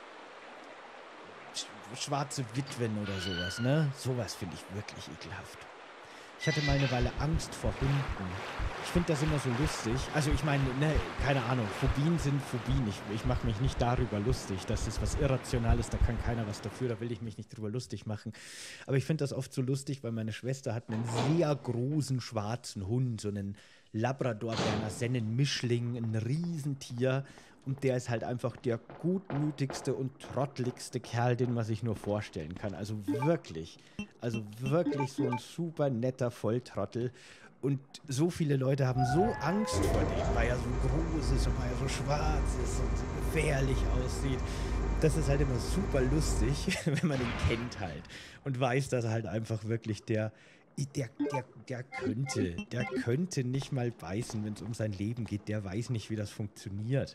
sch- schwarze Witwen oder sowas, ne? Sowas finde ich wirklich ekelhaft. Ich hatte mal eine Weile Angst vor Hunden. Ich finde das immer so lustig. Also ich meine, ne, keine Ahnung, Phobien sind Phobien. Ich, ich mache mich nicht darüber lustig. Das ist was Irrationales, da kann keiner was dafür, da will ich mich nicht drüber lustig machen. Aber ich finde das oft so lustig, weil meine Schwester hat einen sehr großen schwarzen Hund, so einen Labrador-Berner Sennen-Mischling, ein Riesentier. Und der ist halt einfach der gutmütigste und trotteligste Kerl, den man sich nur vorstellen kann. Also wirklich, also wirklich so ein super netter Volltrottel. Und so viele Leute haben so Angst vor dem, weil er so groß ist und weil er so schwarz ist und so gefährlich aussieht. Das ist halt immer super lustig, wenn man ihn kennt halt. Und weiß, dass er halt einfach wirklich der... Der, der, der könnte, der könnte nicht mal beißen, wenn es um sein Leben geht. Der weiß nicht, wie das funktioniert.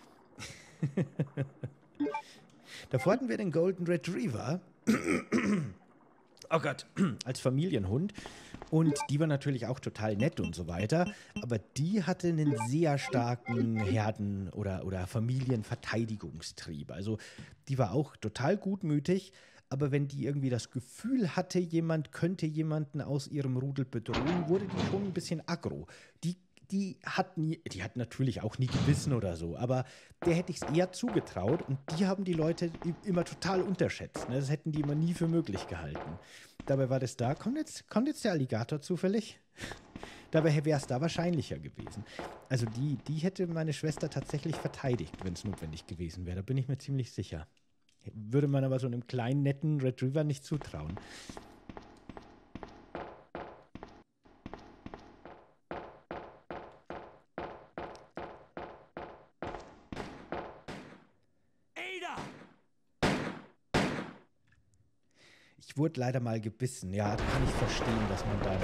Davor hatten wir den Golden Retriever. Oh Gott, als Familienhund. Und die war natürlich auch total nett und so weiter, aber die hatte einen sehr starken Herden- oder, oder Familienverteidigungstrieb. Also die war auch total gutmütig, aber wenn die irgendwie das Gefühl hatte, jemand könnte jemanden aus ihrem Rudel bedrohen, wurde die schon ein bisschen aggro. Die, die hat nie, die hat natürlich auch nie gebissen oder so, aber der hätte ich es eher zugetraut und die haben die Leute immer total unterschätzt. Ne? Das hätten die immer nie für möglich gehalten. Dabei war das da. Kommt jetzt, kommt jetzt der Alligator zufällig? Dabei wäre es da wahrscheinlicher gewesen. Also die, die hätte meine Schwester tatsächlich verteidigt, wenn es notwendig gewesen wäre. Da bin ich mir ziemlich sicher. Würde man aber so einem kleinen, netten Retriever nicht zutrauen. Ich wurde leider mal gebissen. Ja, da kann ich verstehen, dass man da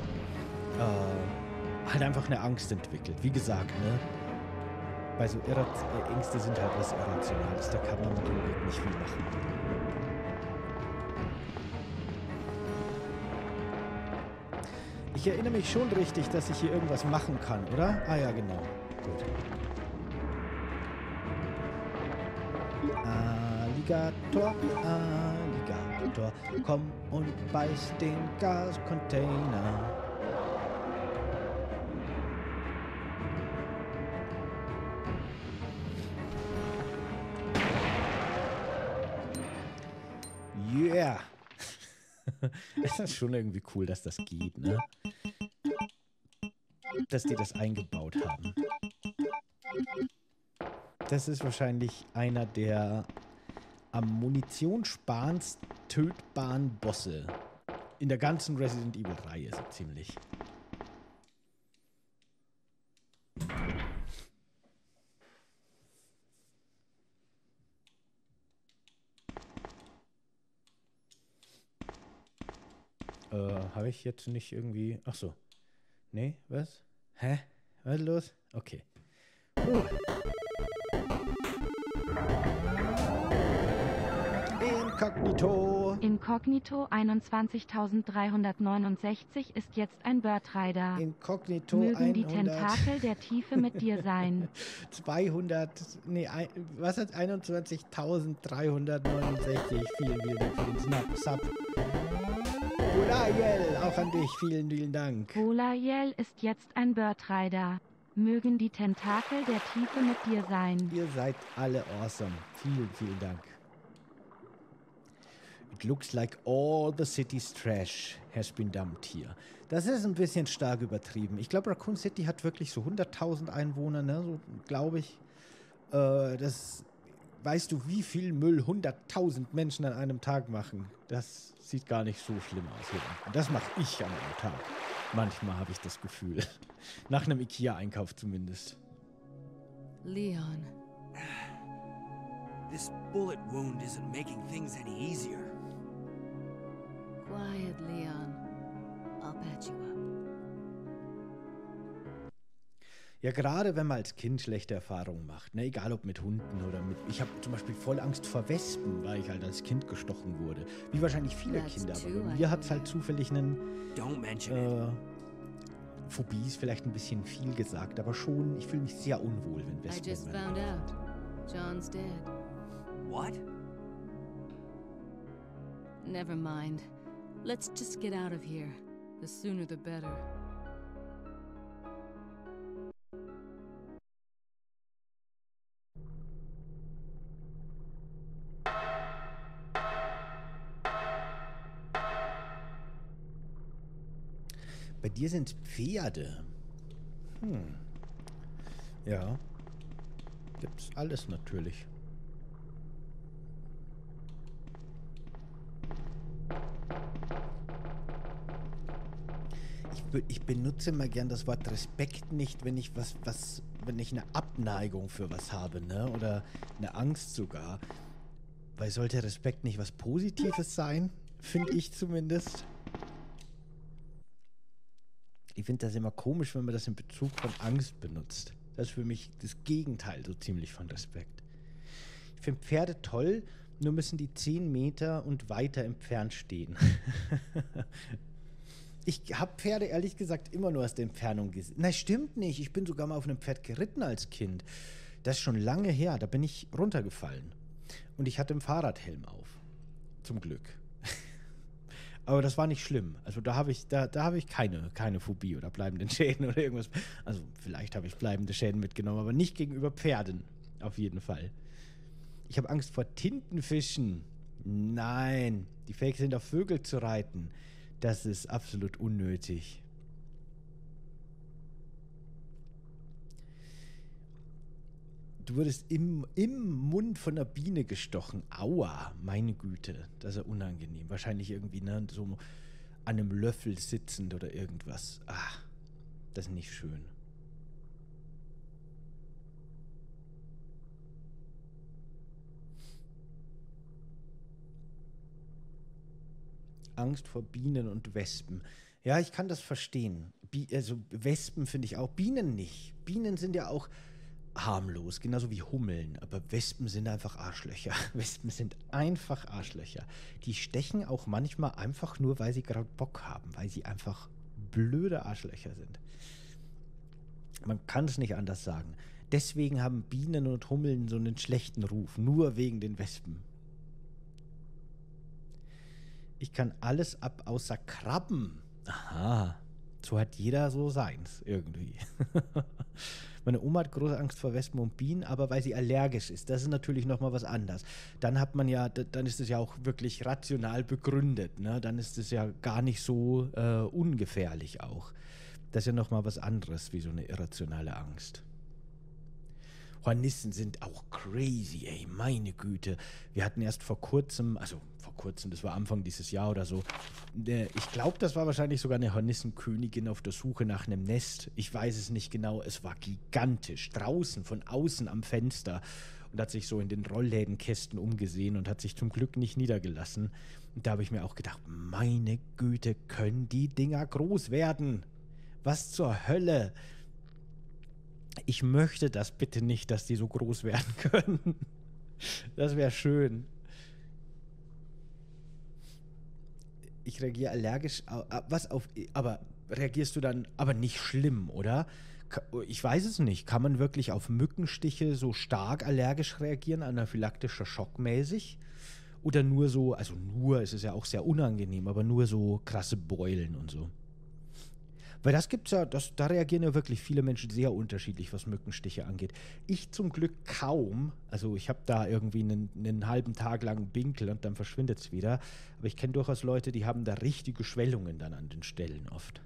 äh, halt einfach eine Angst entwickelt. Wie gesagt, ne? Weil so Irra äh, Ängste sind halt was Irrationales. Da kann man mit Logik nicht viel machen. Ich erinnere mich schon richtig, dass ich hier irgendwas machen kann, oder? Ah ja, genau. Gut. Alligator, Alligator, komm und beiß den Gascontainer. Yeah! Es ist schon irgendwie cool, dass das geht, ne? Dass die das eingebaut haben. Das ist wahrscheinlich einer der am munitionssparendst tötbaren Bosse in der ganzen Resident Evil-Reihe, so ziemlich. Äh, habe ich jetzt nicht irgendwie... Ach so. Nee, was? Hä? Was ist los? Okay. Uh. Inkognito. Inkognito einundzwanzigtausenddreihundertneunundsechzig ist jetzt ein Bird-Rider. Inkognito Mögen die hundert. Tentakel der Tiefe mit dir sein. zweihundert, nee, ein, was hat einundzwanzigtausenddreihundertneunundsechzig? Vielen, vielen Dank für den Snap, Sub. Olajel, auch an dich, vielen, vielen Dank. Olajel ist jetzt ein Bird-Rider. Mögen die Tentakel der Tiefe mit dir sein. Ihr seid alle awesome. Vielen, vielen Dank. It looks like all the city's trash has been dumped here. Das ist ein bisschen stark übertrieben. Ich glaube, Raccoon City hat wirklich so hunderttausend Einwohner, ne? So glaube ich. Äh, das, weißt du, wie viel Müll hunderttausend Menschen an einem Tag machen? Das sieht gar nicht so schlimm aus hier. Und das mache ich an einem Tag. Manchmal habe ich das Gefühl. Nach einem Ikea-Einkauf zumindest. Leon. This bullet wound isn't making things any easier. Quiet, Leon. I'll patch you up. Ja, gerade wenn man als Kind schlechte Erfahrungen macht, ne? Egal ob mit Hunden oder mit... Ich habe zum Beispiel voll Angst vor Wespen, weil ich halt als Kind gestochen wurde. Wie wahrscheinlich viele That's Kinder, true, aber bei I mir hat es think. halt zufällig einen... Don't mention Äh, it. Phobie ist vielleicht ein bisschen viel gesagt, aber schon, ich fühle mich sehr unwohl, wenn I Wespen... just in found meinem- out. John's dead. What? Never mind. Let's just get out of here. The sooner the better. Bei dir sind Pferde. Hm. Ja. Gibt's alles natürlich. Ich, be ich benutze immer gern das Wort Respekt nicht, wenn ich was, was, wenn ich eine Abneigung für was habe, ne? Oder eine Angst sogar. Weil sollte Respekt nicht was Positives sein? Finde ich zumindest. Ich finde das immer komisch, wenn man das in Bezug von Angst benutzt. Das ist für mich das Gegenteil so ziemlich von Respekt. Ich finde Pferde toll, nur müssen die zehn Meter und weiter entfernt stehen. Ich habe Pferde ehrlich gesagt immer nur aus der Entfernung gesehen. Nein, stimmt nicht. Ich bin sogar mal auf einem Pferd geritten als Kind. Das ist schon lange her. Da bin ich runtergefallen. Und ich hatte einen Fahrradhelm auf. Zum Glück. Aber das war nicht schlimm. Also da habe ich, da, da habe ich keine, keine Phobie oder bleibenden Schäden oder irgendwas. Also vielleicht habe ich bleibende Schäden mitgenommen, aber nicht gegenüber Pferden. Auf jeden Fall. Ich habe Angst vor Tintenfischen. Nein, die fähig sind, auf Vögel zu reiten. Das ist absolut unnötig. Du wurdest im, im Mund von einer Biene gestochen. Aua, meine Güte. Das ist ja unangenehm. Wahrscheinlich irgendwie, ne, so an einem Löffel sitzend oder irgendwas. Ah, das ist nicht schön. Angst vor Bienen und Wespen. Ja, ich kann das verstehen. Bi- also Wespen finde ich auch. Bienen nicht. Bienen sind ja auch harmlos, genauso wie Hummeln. Aber Wespen sind einfach Arschlöcher. Wespen sind einfach Arschlöcher. Die stechen auch manchmal einfach nur, weil sie gerade Bock haben, weil sie einfach blöde Arschlöcher sind. Man kann es nicht anders sagen. Deswegen haben Bienen und Hummeln so einen schlechten Ruf. Nur wegen den Wespen. Ich kann alles ab außer Krabben. Aha. So hat jeder so seins irgendwie. Meine Oma hat große Angst vor Wespen und Bienen, aber weil sie allergisch ist. Das ist natürlich nochmal was anderes. Dann hat man ja, dann ist es ja auch wirklich rational begründet. Ne? Dann ist es ja gar nicht so äh, ungefährlich auch. Das ist ja nochmal was anderes, wie so eine irrationale Angst. Hornissen sind auch crazy, ey, meine Güte. Wir hatten erst vor kurzem, also vor kurzem, das war Anfang dieses Jahr oder so, ich glaube, das war wahrscheinlich sogar eine Hornissenkönigin auf der Suche nach einem Nest. Ich weiß es nicht genau, es war gigantisch, draußen, von außen am Fenster und hat sich so in den Rolllädenkästen umgesehen und hat sich zum Glück nicht niedergelassen. Und da habe ich mir auch gedacht, meine Güte, können die Dinger groß werden? Was zur Hölle? Ich möchte das bitte nicht, dass die so groß werden können. Das wäre schön. Ich reagiere allergisch, was auf, aber reagierst du dann, aber nicht schlimm, oder? Ich weiß es nicht. Kann man wirklich auf Mückenstiche so stark allergisch reagieren, anaphylaktischer Schock mäßig? Oder nur so, also nur, es ist ja auch sehr unangenehm, aber nur so krasse Beulen und so? Weil das gibt's ja, das, da reagieren ja wirklich viele Menschen sehr unterschiedlich, was Mückenstiche angeht. Ich zum Glück kaum. Also ich habe da irgendwie einen, einen halben Tag lang Binkel und dann verschwindet es wieder. Aber ich kenne durchaus Leute, die haben da richtige Schwellungen dann an den Stellen oft.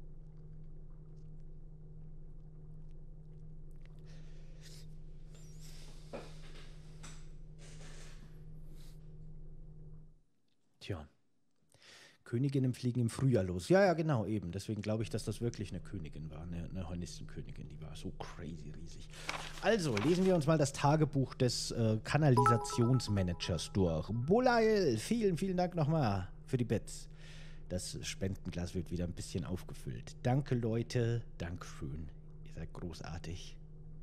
Tja. Königinnen fliegen im Frühjahr los. Ja, ja, genau, eben. Deswegen glaube ich, dass das wirklich eine Königin war, eine, eine Hornissenkönigin. Die war so crazy riesig. Also, lesen wir uns mal das Tagebuch des äh, Kanalisationsmanagers durch. Bolael, vielen, vielen Dank nochmal für die Bets. Das Spendenglas wird wieder ein bisschen aufgefüllt. Danke, Leute. Dankeschön. Ihr seid großartig.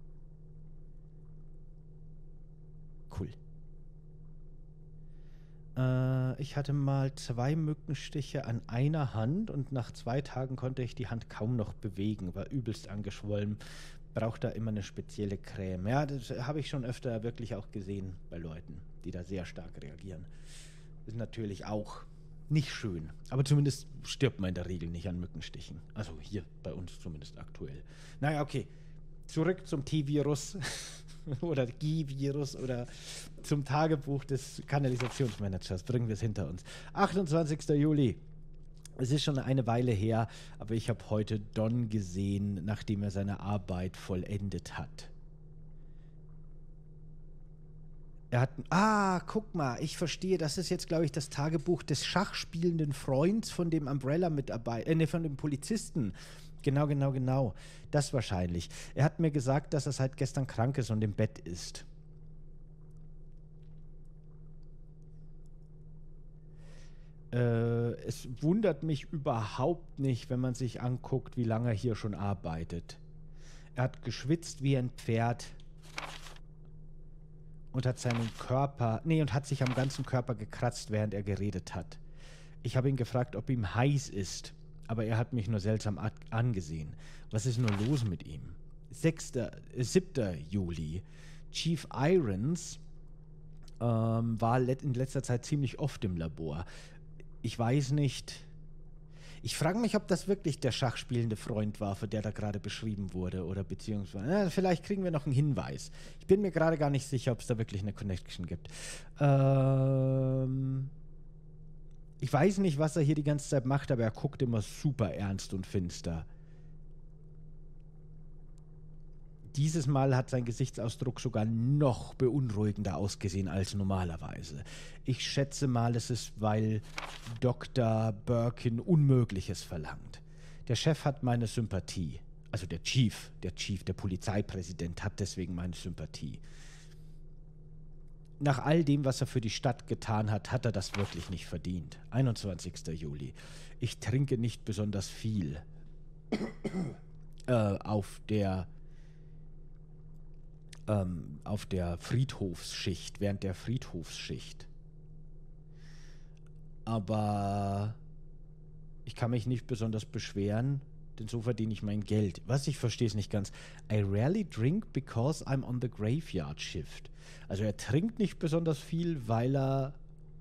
Cool. Ich hatte mal zwei Mückenstiche an einer Hand und nach zwei Tagen konnte ich die Hand kaum noch bewegen, war übelst angeschwollen, braucht da immer eine spezielle Creme. Ja, das habe ich schon öfter wirklich auch gesehen bei Leuten, die da sehr stark reagieren. Ist natürlich auch nicht schön, aber zumindest stirbt man in der Regel nicht an Mückenstichen. Also hier bei uns zumindest aktuell. Naja, okay, zurück zum T-Virus. Oder G-Virus oder zum Tagebuch des Kanalisationsmanagers. Bringen wir es hinter uns. achtundzwanzigster Juli. Es ist schon eine Weile her, aber ich habe heute Don gesehen, nachdem er seine Arbeit vollendet hat. Er hat... Ah, guck mal, ich verstehe. Das ist jetzt, glaube ich, das Tagebuch des schachspielenden Freunds von dem Umbrella-Mitarbeiter, äh, ne, von dem Polizisten. Genau, genau, genau. Das wahrscheinlich. Er hat mir gesagt, dass er seit gestern krank ist und im Bett ist. Äh, es wundert mich überhaupt nicht, wenn man sich anguckt, wie lange er hier schon arbeitet. Er hat geschwitzt wie ein Pferd und hat seinen Körper, nee, und hat sich am ganzen Körper gekratzt, während er geredet hat. Ich habe ihn gefragt, ob ihm heiß ist. Aber er hat mich nur seltsam angesehen. Was ist nur los mit ihm? sechster, siebter Juli. Chief Irons ähm, war in letzter Zeit ziemlich oft im Labor. Ich weiß nicht... Ich frage mich, ob das wirklich der schachspielende Freund war, für der da gerade beschrieben wurde. Oder beziehungsweise... Na, vielleicht kriegen wir noch einen Hinweis. Ich bin mir gerade gar nicht sicher, ob es da wirklich eine Connection gibt. Ähm... Ich weiß nicht, was er hier die ganze Zeit macht, aber er guckt immer super ernst und finster. Dieses Mal hat sein Gesichtsausdruck sogar noch beunruhigender ausgesehen als normalerweise. Ich schätze mal, es ist, weil Doktor Birkin Unmögliches verlangt. Der Chef hat meine Sympathie. Also der Chief, der Chief, der Polizeipräsident hat deswegen meine Sympathie. Nach all dem, was er für die Stadt getan hat, hat er das wirklich nicht verdient. einundzwanzigster Juli. Ich trinke nicht besonders viel. äh, auf der ähm, auf der Friedhofsschicht, während der Friedhofsschicht. Aber ich kann mich nicht besonders beschweren, denn so verdiene ich mein Geld. Was, ich verstehe es nicht ganz. I rarely drink because I'm on the graveyard shift. Also er trinkt nicht besonders viel, weil er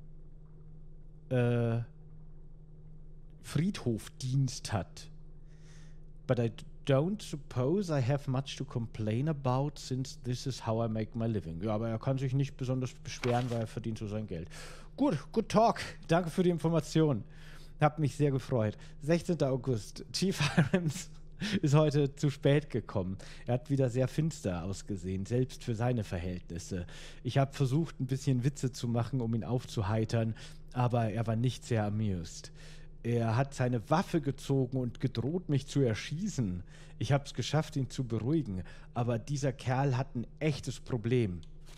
äh, Friedhofdienst hat. But I don't suppose I have much to complain about, since this is how I make my living. Ja, aber er kann sich nicht besonders beschweren, weil er verdient so sein Geld. Gut, good talk. Danke für die Information. Hab mich sehr gefreut. sechzehnter August. Chief Irons ist heute zu spät gekommen. Er hat wieder sehr finster ausgesehen, selbst für seine Verhältnisse. Ich habe versucht, ein bisschen Witze zu machen, um ihn aufzuheitern, aber er war nicht sehr amused. Er hat seine Waffe gezogen und gedroht, mich zu erschießen. Ich habe es geschafft, ihn zu beruhigen, aber dieser Kerl hat ein echtes Problem.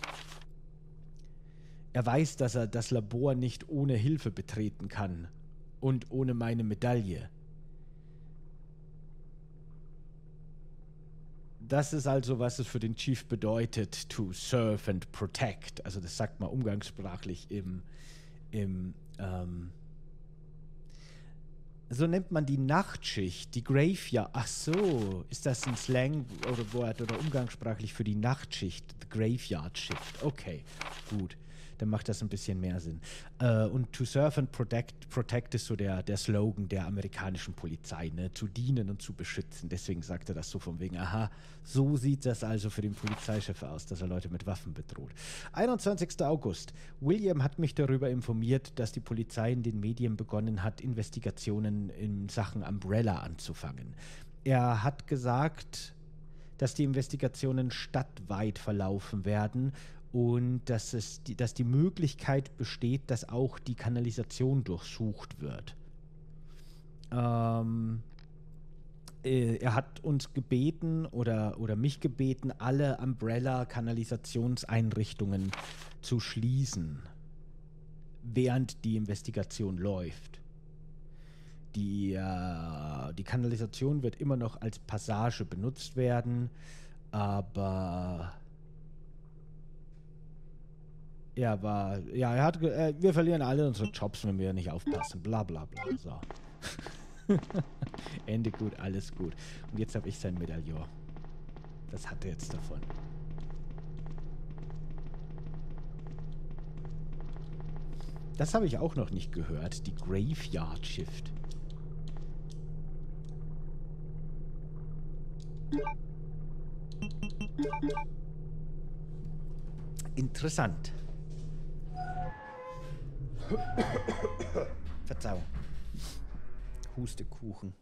Er weiß, dass er das Labor nicht ohne Hilfe betreten kann. Und ohne meine Medaille. Das ist also, was es für den Chief bedeutet, to serve and protect. Also das sagt man umgangssprachlich im, im ähm, so nennt man die Nachtschicht, die Graveyard. Ach so, ist das ein Slang oder Wort oder umgangssprachlich für die Nachtschicht, the Graveyard Shift. Okay, gut. Dann macht das ein bisschen mehr Sinn. Äh, und to serve and protect, protect ist so der, der Slogan der amerikanischen Polizei, ne? Zu dienen und zu beschützen. Deswegen sagt er das so von wegen, aha, so sieht das also für den Polizeichef aus, dass er Leute mit Waffen bedroht. einundzwanzigster August. William hat mich darüber informiert, dass die Polizei in den Medien begonnen hat, Investigationen in Sachen Umbrella anzufangen. Er hat gesagt, dass die Investigationen stadtweit verlaufen werden und dass, es die, dass die Möglichkeit besteht, dass auch die Kanalisation durchsucht wird. Ähm, äh, er hat uns gebeten oder, oder mich gebeten, alle Umbrella-Kanalisationseinrichtungen zu schließen, während die Investigation läuft. Die, äh, die Kanalisation wird immer noch als Passage benutzt werden, aber... Er war, ja, er hat, äh, wir verlieren alle unsere Jobs, wenn wir nicht aufpassen, bla bla bla, so. Ende gut, alles gut. Und jetzt habe ich sein Medaillon. Das hat er jetzt davon. Das habe ich auch noch nicht gehört, die Graveyard Shift. Interessant. Verzeihung. Hustekuchen.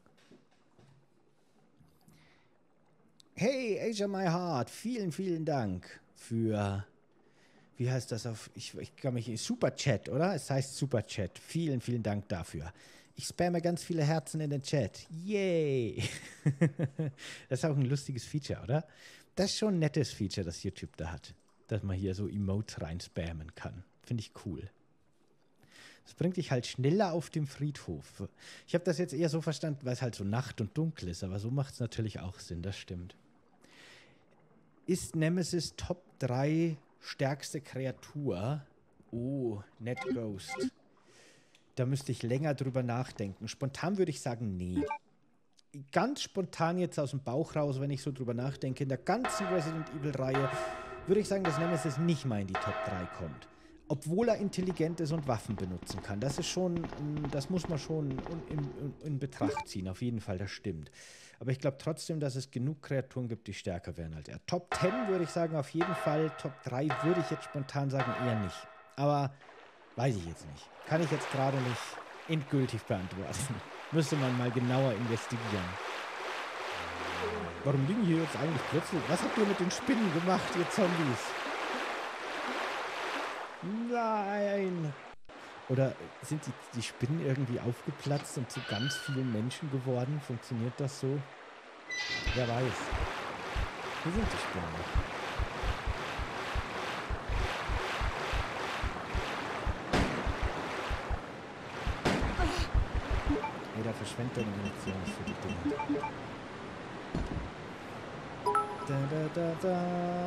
Hey, Asia My Heart, vielen, vielen Dank für, wie heißt das auf, ich, ich kann mich, Superchat, oder? Es heißt Superchat. Vielen, vielen Dank dafür. Ich spamme ganz viele Herzen in den Chat. Yay! Das ist auch ein lustiges Feature, oder? Das ist schon ein nettes Feature, das YouTube da hat. Dass man hier so Emotes rein spammen kann. Finde ich cool. Das bringt dich halt schneller auf dem Friedhof. Ich habe das jetzt eher so verstanden, weil es halt so Nacht und dunkel ist, aber so macht es natürlich auch Sinn, das stimmt. Ist Nemesis Top drei stärkste Kreatur? Oh, Net Ghost. Da müsste ich länger drüber nachdenken. Spontan würde ich sagen, nee. Ganz spontan jetzt aus dem Bauch raus, wenn ich so drüber nachdenke, in der ganzen Resident Evil-Reihe würde ich sagen, dass Nemesis nicht mal in die Top drei kommt. Obwohl er intelligent ist und Waffen benutzen kann. Das ist schon, das muss man schon in, in, in Betracht ziehen. Auf jeden Fall, das stimmt. Aber ich glaube trotzdem, dass es genug Kreaturen gibt, die stärker wären als er. Top zehn würde ich sagen, auf jeden Fall. Top drei würde ich jetzt spontan sagen, eher nicht. Aber weiß ich jetzt nicht. Kann ich jetzt gerade nicht endgültig beantworten. Müsste man mal genauer investigieren. Warum liegen hier jetzt eigentlich plötzlich? Was habt ihr mit den Spinnen gemacht, ihr Zombies? Nein! Oder sind die, die Spinnen irgendwie aufgeplatzt und zu ganz vielen Menschen geworden? Funktioniert das so? Wer weiß. Hier sind die Spinnen. Jeder verschwendet deine Munition für die Dinge. Da, da, da, da.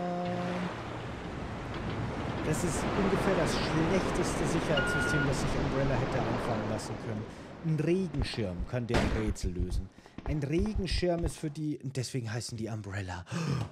Das ist ungefähr das schlechteste Sicherheitssystem, das sich Umbrella hätte einfallen lassen können. Ein Regenschirm kann der ein Rätsel lösen. Ein Regenschirm ist für die... Deswegen heißen die Umbrella.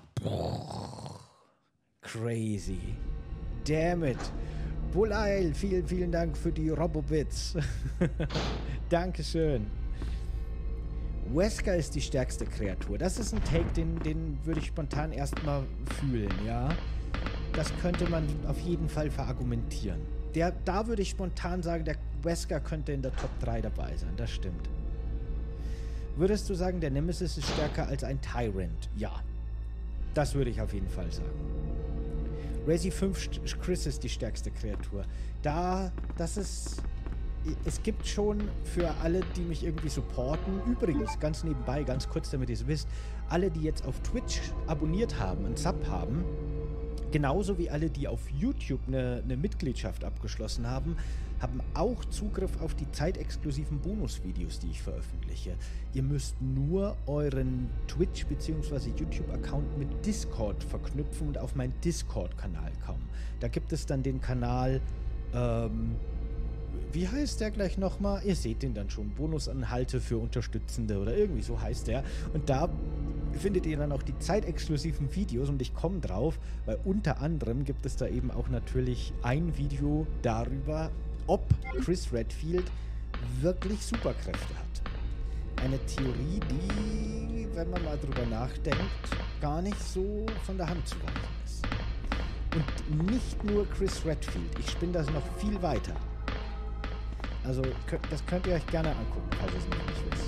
Crazy. Damn it. Bullail, vielen, vielen Dank für die Robobits. Dankeschön. Wesker ist die stärkste Kreatur. Das ist ein Take, den, den würde ich spontan erstmal fühlen, ja. Das könnte man auf jeden Fall verargumentieren. Der, da würde ich spontan sagen, der Wesker könnte in der Top drei dabei sein. Das stimmt. Würdest du sagen, der Nemesis ist stärker als ein Tyrant? Ja. Das würde ich auf jeden Fall sagen. Resi fünf, Chris ist die stärkste Kreatur. Da, das ist... Es gibt schon für alle, die mich irgendwie supporten, übrigens, ganz nebenbei, ganz kurz, damit ihr es wisst, alle, die jetzt auf Twitch abonniert haben, einen Sub haben, genauso wie alle, die auf YouTube eine, eine Mitgliedschaft abgeschlossen haben, haben auch Zugriff auf die zeitexklusiven Bonusvideos, die ich veröffentliche. Ihr müsst nur euren Twitch- bzw. YouTube-Account mit Discord verknüpfen und auf meinen Discord-Kanal kommen. Da gibt es dann den Kanal, ähm, wie heißt der gleich nochmal? Ihr seht den dann schon. Bonusanhalte für Unterstützende oder irgendwie so heißt der. Und da findet ihr dann auch die zeitexklusiven Videos und ich komme drauf, weil unter anderem gibt es da eben auch natürlich ein Video darüber, ob Chris Redfield wirklich Superkräfte hat. Eine Theorie, die, wenn man mal drüber nachdenkt, gar nicht so von der Hand zu weisen ist. Und nicht nur Chris Redfield. Ich spinne das noch viel weiter. Also, das könnt ihr euch gerne angucken, falls ihr es noch nicht wisst.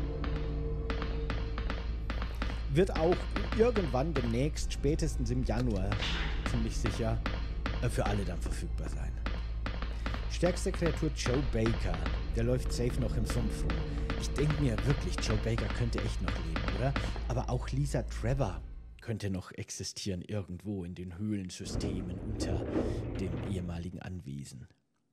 Wird auch irgendwann demnächst, spätestens im Januar, ziemlich sicher, für alle dann verfügbar sein. Stärkste Kreatur Joe Baker. Der läuft safe noch im Sumpf rum. Ich denke mir wirklich, Joe Baker könnte echt noch leben, oder? Aber auch Lisa Trevor könnte noch existieren irgendwo in den Höhlensystemen unter dem ehemaligen Anwesen.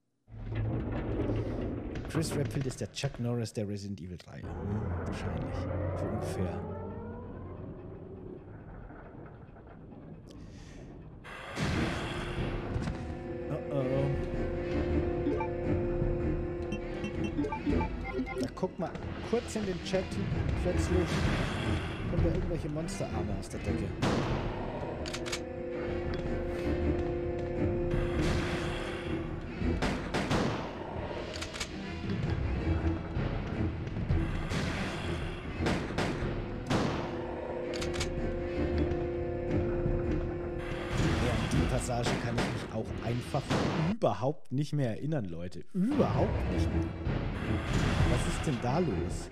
Chris Redfield ist der Chuck Norris der Resident Evil drei. Hm, wahrscheinlich. So ungefähr. Oh oh. Da guck mal kurz in den Chat. Plötzlich kommen da irgendwelche Monsterarme aus der Decke. Kann ich mich auch einfach überhaupt nicht mehr erinnern, Leute. Überhaupt nicht mehr. Was ist denn da los?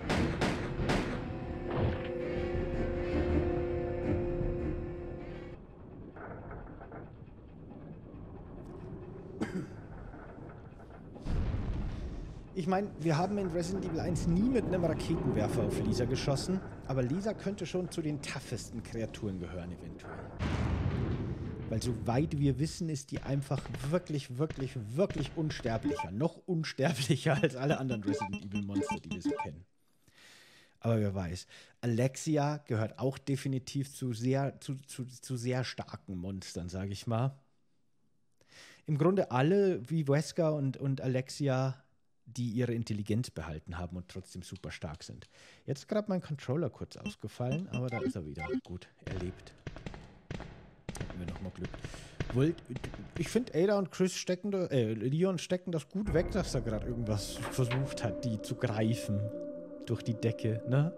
Ich meine, wir haben in Resident Evil eins nie mit einem Raketenwerfer auf Lisa geschossen, aber Lisa könnte schon zu den toughesten Kreaturen gehören, eventuell. Weil soweit wir wissen, ist die einfach wirklich, wirklich, wirklich unsterblicher. Noch unsterblicher als alle anderen Resident Evil Monster, die wir so kennen. Aber wer weiß. Alexia gehört auch definitiv zu sehr, zu, zu, zu sehr starken Monstern, sage ich mal. Im Grunde alle, wie Wesker und, und Alexia, die ihre Intelligenz behalten haben und trotzdem super stark sind. Jetzt ist gerade mein Controller kurz ausgefallen, aber da ist er wieder. Gut, er lebt. Hatten wir nochmal Glück. Wollt, ich finde, Ada und Chris stecken, da, äh, Leon stecken das gut weg, dass er gerade irgendwas versucht hat, die zu greifen. Durch die Decke, ne?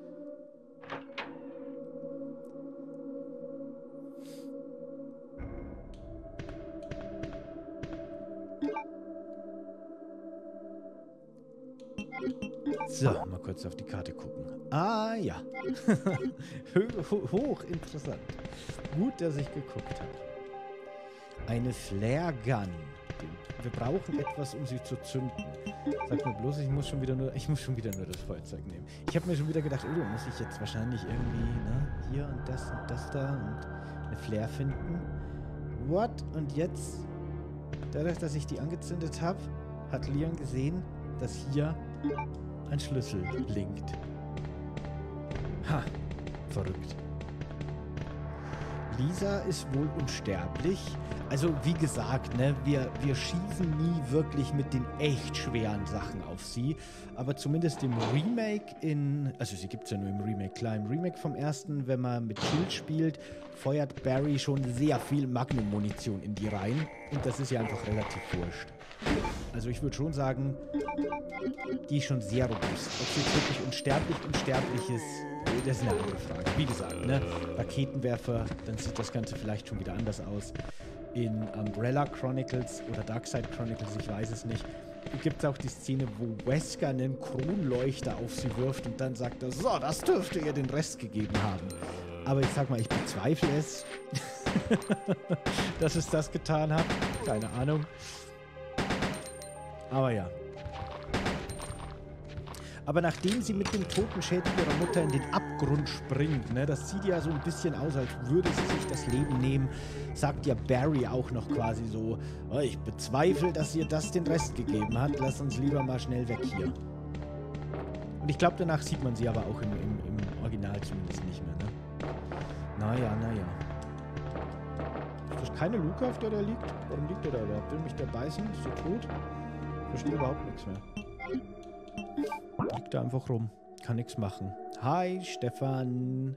So, mal kurz auf die Karte gucken. Ah, ja. Hochinteressant. Gut, dass ich geguckt habe. Eine Flare Gun. Wir brauchen etwas, um sie zu zünden. Sag mir bloß, ich muss schon wieder nur, ich muss schon wieder nur das Feuerzeug nehmen. Ich habe mir schon wieder gedacht, oh, da muss ich jetzt wahrscheinlich irgendwie, ne, hier und das und das da und eine Flare finden. What? Und jetzt, dadurch, dass ich die angezündet habe, hat Leon gesehen, dass hier ein Schlüssel blinkt. Ha, verrückt. Lisa ist wohl unsterblich. Also wie gesagt, ne, wir, wir schießen nie wirklich mit den echt schweren Sachen auf sie. Aber zumindest im Remake in, also sie gibt es ja nur im Remake, klar, im Remake vom ersten, wenn man mit Jill spielt, feuert Barry schon sehr viel Magnum-Munition in die rein. Und das ist ja einfach relativ wurscht. Also ich würde schon sagen, die ist schon sehr robust. Ob sie jetzt wirklich unsterblich unsterblich ist, das ist eine andere Frage. Wie gesagt, ne, Raketenwerfer, dann sieht das Ganze vielleicht schon wieder anders aus. In Umbrella Chronicles oder Darkside Chronicles, ich weiß es nicht, gibt es auch die Szene, wo Wesker einen Kronleuchter auf sie wirft und dann sagt er, so, das dürfte ihr den Rest gegeben haben. Aber ich sag mal, ich bezweifle es, dass es das getan hat. Keine Ahnung. Aber ja. Aber nachdem sie mit dem Totenschädel ihrer Mutter in den Abgrund springt, ne, das sieht ja so ein bisschen aus, als würde sie sich das Leben nehmen, sagt ja Barry auch noch quasi so, oh, ich bezweifle, dass ihr das den Rest gegeben hat, lass uns lieber mal schnell weg hier. Und ich glaube, danach sieht man sie aber auch im, im, im Original zumindest nicht mehr, ne? Naja, naja. Ist das keine Luke, auf der der liegt? Warum liegt der da überhaupt? Will mich der beißen? Ist der tot? Ich verstehe überhaupt nichts mehr. Liegt da einfach rum. Kann nichts machen. Hi, Stefan.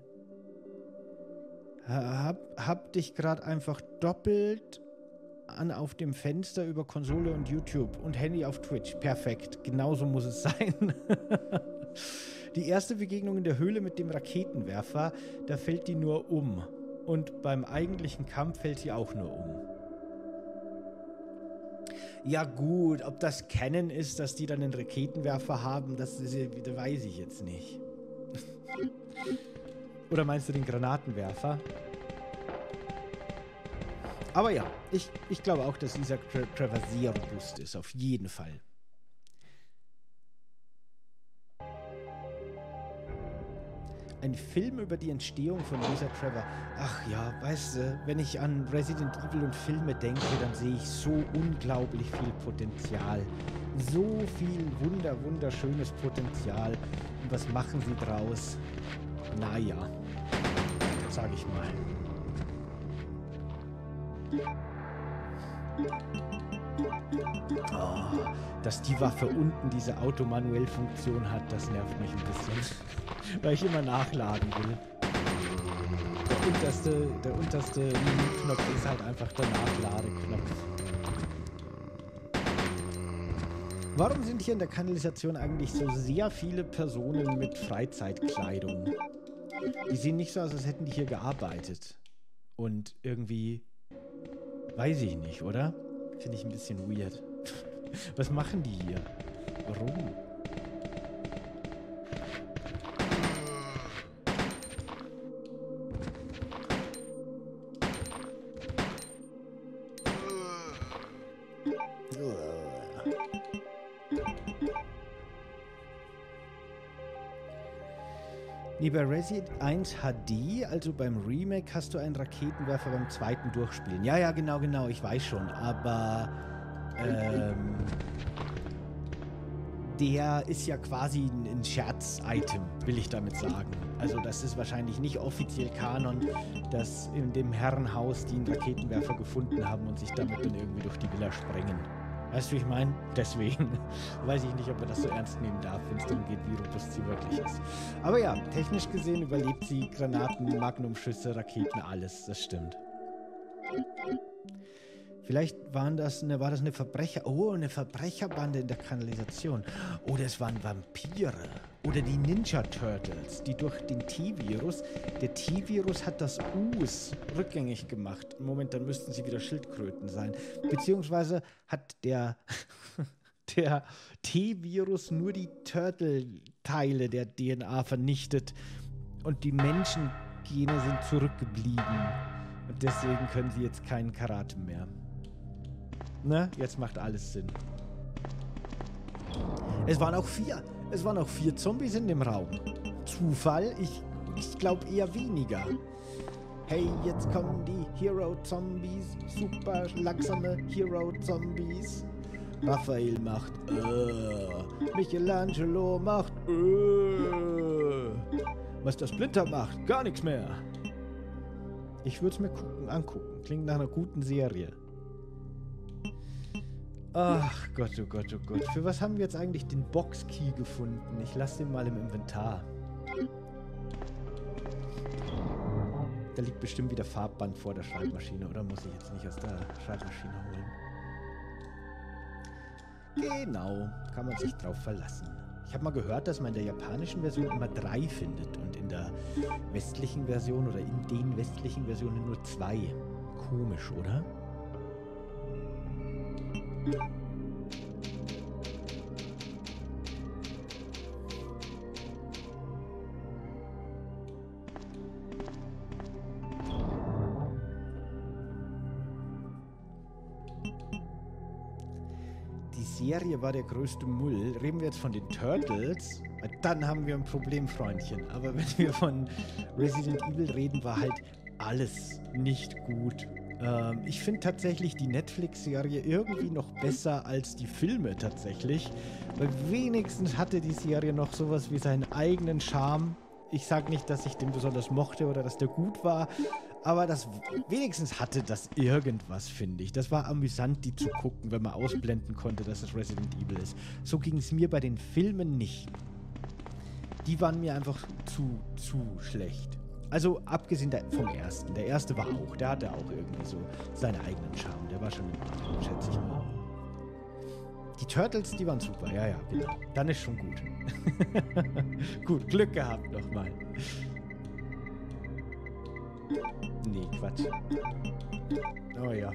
Hab, hab dich gerade einfach doppelt an auf dem Fenster über Konsole und YouTube und Handy auf Twitch. Perfekt. Genauso muss es sein. Die erste Begegnung in der Höhle mit dem Raketenwerfer, da fällt die nur um. Und beim eigentlichen Kampf fällt sie auch nur um. Ja gut, ob das Canon ist, dass die dann einen Raketenwerfer haben, das, ist, das weiß ich jetzt nicht. Oder meinst du den Granatenwerfer? Aber ja, ich, ich glaube auch, dass dieser Trevor sehr robust ist, auf jeden Fall. Ein Film über die Entstehung von Lisa Trevor. Ach ja, weißt du, wenn ich an Resident Evil und Filme denke, dann sehe ich so unglaublich viel Potenzial. So viel wunder, wunderschönes Potenzial. Und was machen sie draus? Naja, sag ich mal. Oh, dass die Waffe unten diese Automanuell-Funktion hat, das nervt mich ein bisschen. Weil ich immer nachladen will. Der unterste, der unterste Menüknopf ist halt einfach der Nachladeknopf. Warum sind hier in der Kanalisation eigentlich so sehr viele Personen mit Freizeitkleidung? Die sehen nicht so aus, als hätten die hier gearbeitet. Und irgendwie... Weiß ich nicht, oder? Finde ich ein bisschen weird. Was machen die hier? Warum? Nee, bei Resident eins H D, also beim Remake, hast du einen Raketenwerfer beim zweiten Durchspielen. Ja, ja, genau, genau, ich weiß schon, aber ähm, der ist ja quasi ein Scherz-Item, will ich damit sagen. Also das ist wahrscheinlich nicht offiziell Kanon, dass in dem Herrenhaus die einen Raketenwerfer gefunden haben und sich damit dann irgendwie durch die Villa sprengen. Weißt du, wie ich meine? Deswegen weiß ich nicht, ob man das so ernst nehmen darf, wenn es darum geht, wie robust sie wirklich ist. Aber ja, technisch gesehen überlebt sie Granaten, Magnumschüsse, Raketen, alles. Das stimmt. Vielleicht waren das eine, war das eine Verbrecher... Oh, eine Verbrecherbande in der Kanalisation. Oder es waren Vampire. Oder die Ninja Turtles, die durch den T-Virus... Der T-Virus hat das Us rückgängig gemacht. Moment, dann müssten sie wieder Schildkröten sein. Beziehungsweise hat der... der T-Virus nur die Turtle-Teile der D N A vernichtet. Und die Menschengene sind zurückgeblieben. Und deswegen können sie jetzt keinen Karate mehr. Ne? Jetzt macht alles Sinn. Es waren auch vier. Es waren auch vier Zombies in dem Raum. Zufall? Ich, ich glaube eher weniger. Hey, jetzt kommen die Hero-Zombies. Super langsame Hero-Zombies. Raphael macht äh. Michelangelo macht äh. Was der Splinter macht, gar nichts mehr. Ich würde es mir gucken, angucken. Klingt nach einer guten Serie. Ach Gott, oh Gott, oh Gott. Für was haben wir jetzt eigentlich den Box-Key gefunden? Ich lasse den mal im Inventar. Da liegt bestimmt wieder Farbband vor der Schreibmaschine. Oder muss ich jetzt nicht aus der Schreibmaschine holen? Genau, kann man sich drauf verlassen. Ich habe mal gehört, dass man in der japanischen Version immer drei findet und in der westlichen Version oder in den westlichen Versionen nur zwei. Komisch, oder? Die Serie war der größte Mull. Reden wir jetzt von den Turtles, dann haben wir ein Problem, Freundchen. Aber wenn wir von Resident Evil reden, war halt alles nicht gut. Ähm, ich finde tatsächlich die Netflix-Serie irgendwie noch besser als die Filme tatsächlich. Weil wenigstens hatte die Serie noch sowas wie seinen eigenen Charme. Ich sag nicht, dass ich den besonders mochte oder dass der gut war, aber das wenigstens hatte das irgendwas, finde ich. Das war amüsant, die zu gucken, wenn man ausblenden konnte, dass es Resident Evil ist. So ging es mir bei den Filmen nicht. Die waren mir einfach zu, zu schlecht. Also abgesehen vom ersten. Der erste war auch, der hatte auch irgendwie so seinen eigenen Charme. Der war schon in Ordnung, schätze ich mal. Die Turtles, die waren super, ja, ja, genau. Dann ist schon gut. Gut, Glück gehabt nochmal. Nee, Quatsch. Oh ja.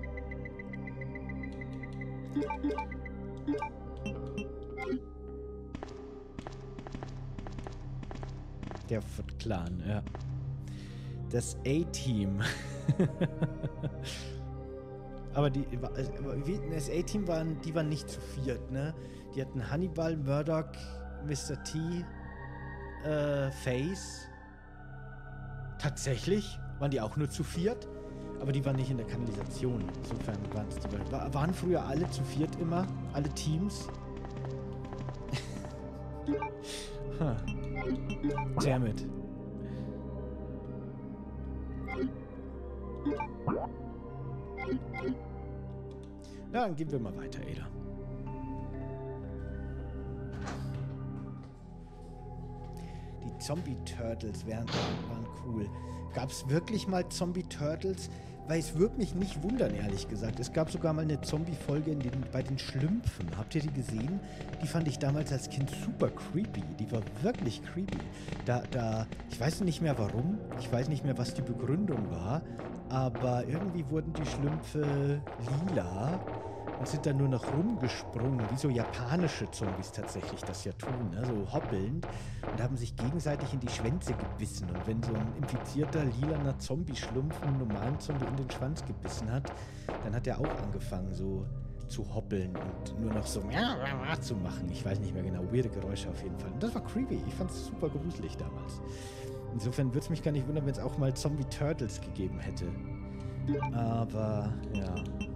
Der Foot Clan, ja. Das A-Team. Aber die, das A-Team waren, die waren nicht zu viert, ne? Die hatten Hannibal, Murdoch, Mister T, äh, Face. Tatsächlich waren die auch nur zu viert, aber die waren nicht in der Kanalisation. Insofern waren es die. War, waren früher alle zu viert immer, alle Teams. huh. Damn it. Ja, dann gehen wir mal weiter, Ada. Die Zombie-Turtles waren, waren cool. Gab es wirklich mal Zombie-Turtles? Weil es würde mich nicht wundern, ehrlich gesagt. Es gab sogar mal eine Zombie-Folge in den, bei den Schlümpfen. Habt ihr die gesehen? Die fand ich damals als Kind super creepy. Die war wirklich creepy. Da, da, ich weiß nicht mehr warum. Ich weiß nicht mehr, was die Begründung war. Aber irgendwie wurden die Schlümpfe lila und sind dann nur noch rumgesprungen, wie so japanische Zombies tatsächlich das ja tun, ne? So hoppelnd, und haben sich gegenseitig in die Schwänze gebissen. Und wenn so ein infizierter, lilaner Zombie-Schlumpf einen normalen Zombie in den Schwanz gebissen hat, dann hat er auch angefangen so zu hoppeln und nur noch so zu machen. Ich weiß nicht mehr genau, weirde Geräusche auf jeden Fall. Und das war creepy, ich fand es super gruselig damals. Insofern würde es mich gar nicht wundern, wenn es auch mal Zombie-Turtles gegeben hätte. Aber, ja.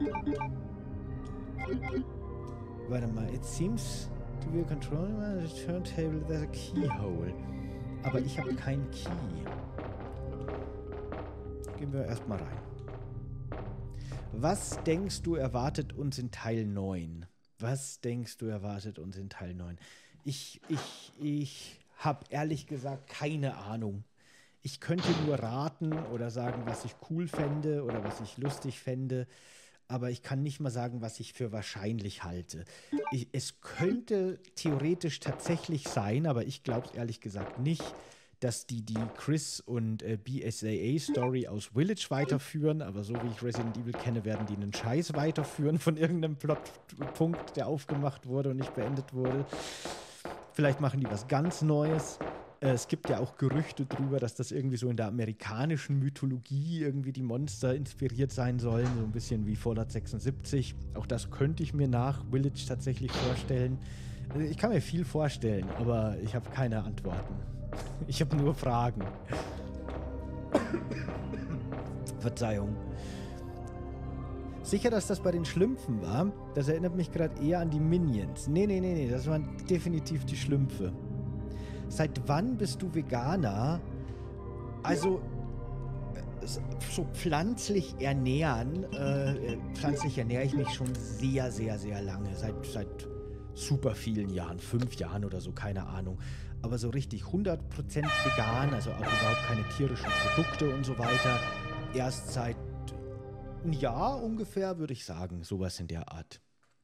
Warte mal, it seems to be a control the turntable, there's a keyhole. Aber ich habe keinen Key. Gehen wir erstmal rein. Was denkst du erwartet uns in Teil neun? Was denkst du erwartet uns in Teil neun? Ich, ich, ich habe ehrlich gesagt keine Ahnung. Ich könnte nur raten oder sagen, was ich cool fände oder was ich lustig fände. Aber ich kann nicht mal sagen, was ich für wahrscheinlich halte. Ich, es könnte theoretisch tatsächlich sein, aber ich glaube es ehrlich gesagt nicht, dass die die Chris und äh, B S A A-Story aus Village weiterführen. Aber so wie ich Resident Evil kenne, werden die einen Scheiß weiterführen von irgendeinem Plotpunkt, der aufgemacht wurde und nicht beendet wurde. Vielleicht machen die was ganz Neues. Es gibt ja auch Gerüchte darüber, dass das irgendwie so in der amerikanischen Mythologie irgendwie die Monster inspiriert sein sollen. So ein bisschen wie Fallout sechsundsiebzig. Auch das könnte ich mir nach Village tatsächlich vorstellen. Ich kann mir viel vorstellen, aber ich habe keine Antworten. Ich habe nur Fragen. Verzeihung. Sicher, dass das bei den Schlümpfen war? Das erinnert mich gerade eher an die Minions. Nee, nee, nee, nee, das waren definitiv die Schlümpfe. Seit wann bist du Veganer? Also, so pflanzlich ernähren, äh, pflanzlich ernähre ich mich schon sehr, sehr, sehr lange. Seit, seit super vielen Jahren, fünf Jahren oder so, keine Ahnung. Aber so richtig hundert Prozent vegan, also auch überhaupt keine tierischen Produkte und so weiter. Erst seit ein Jahr ungefähr, würde ich sagen, sowas in der Art.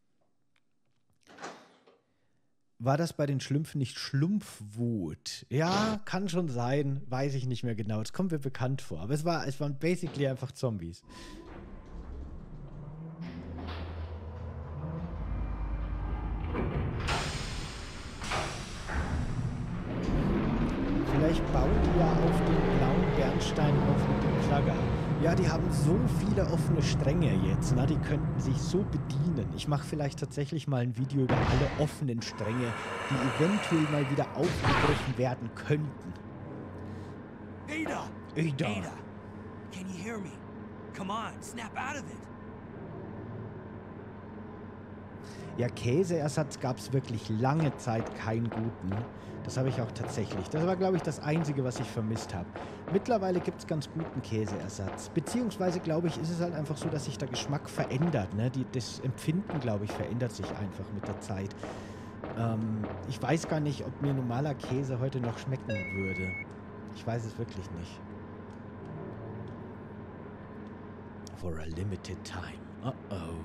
War das bei den Schlümpfen nicht Schlumpfwut? Ja, kann schon sein, weiß ich nicht mehr genau. Es kommt mir bekannt vor, aber es, war, es waren basically einfach Zombies. Vielleicht bauen die ja auf den blauen Bernstein auf mit dem Plugger. Ja, die haben so viele offene Stränge jetzt, na, die könnten sich so bedienen. Ich mache vielleicht tatsächlich mal ein Video über alle offenen Stränge, die eventuell mal wieder aufgegriffen werden könnten. Ada! Ada! Ada! Can you hear me? Come on, snap out of it! Ja, Käseersatz gab es wirklich lange Zeit keinen guten. Das habe ich auch tatsächlich. Das war, glaube ich, das Einzige, was ich vermisst habe. Mittlerweile gibt es ganz guten Käseersatz. Beziehungsweise, glaube ich, ist es halt einfach so, dass sich der Geschmack verändert. Ne? Die, das Empfinden, glaube ich, verändert sich einfach mit der Zeit. Ähm, ich weiß gar nicht, ob mir normaler Käse heute noch schmecken würde. Ich weiß es wirklich nicht. For a limited time. Uh-oh.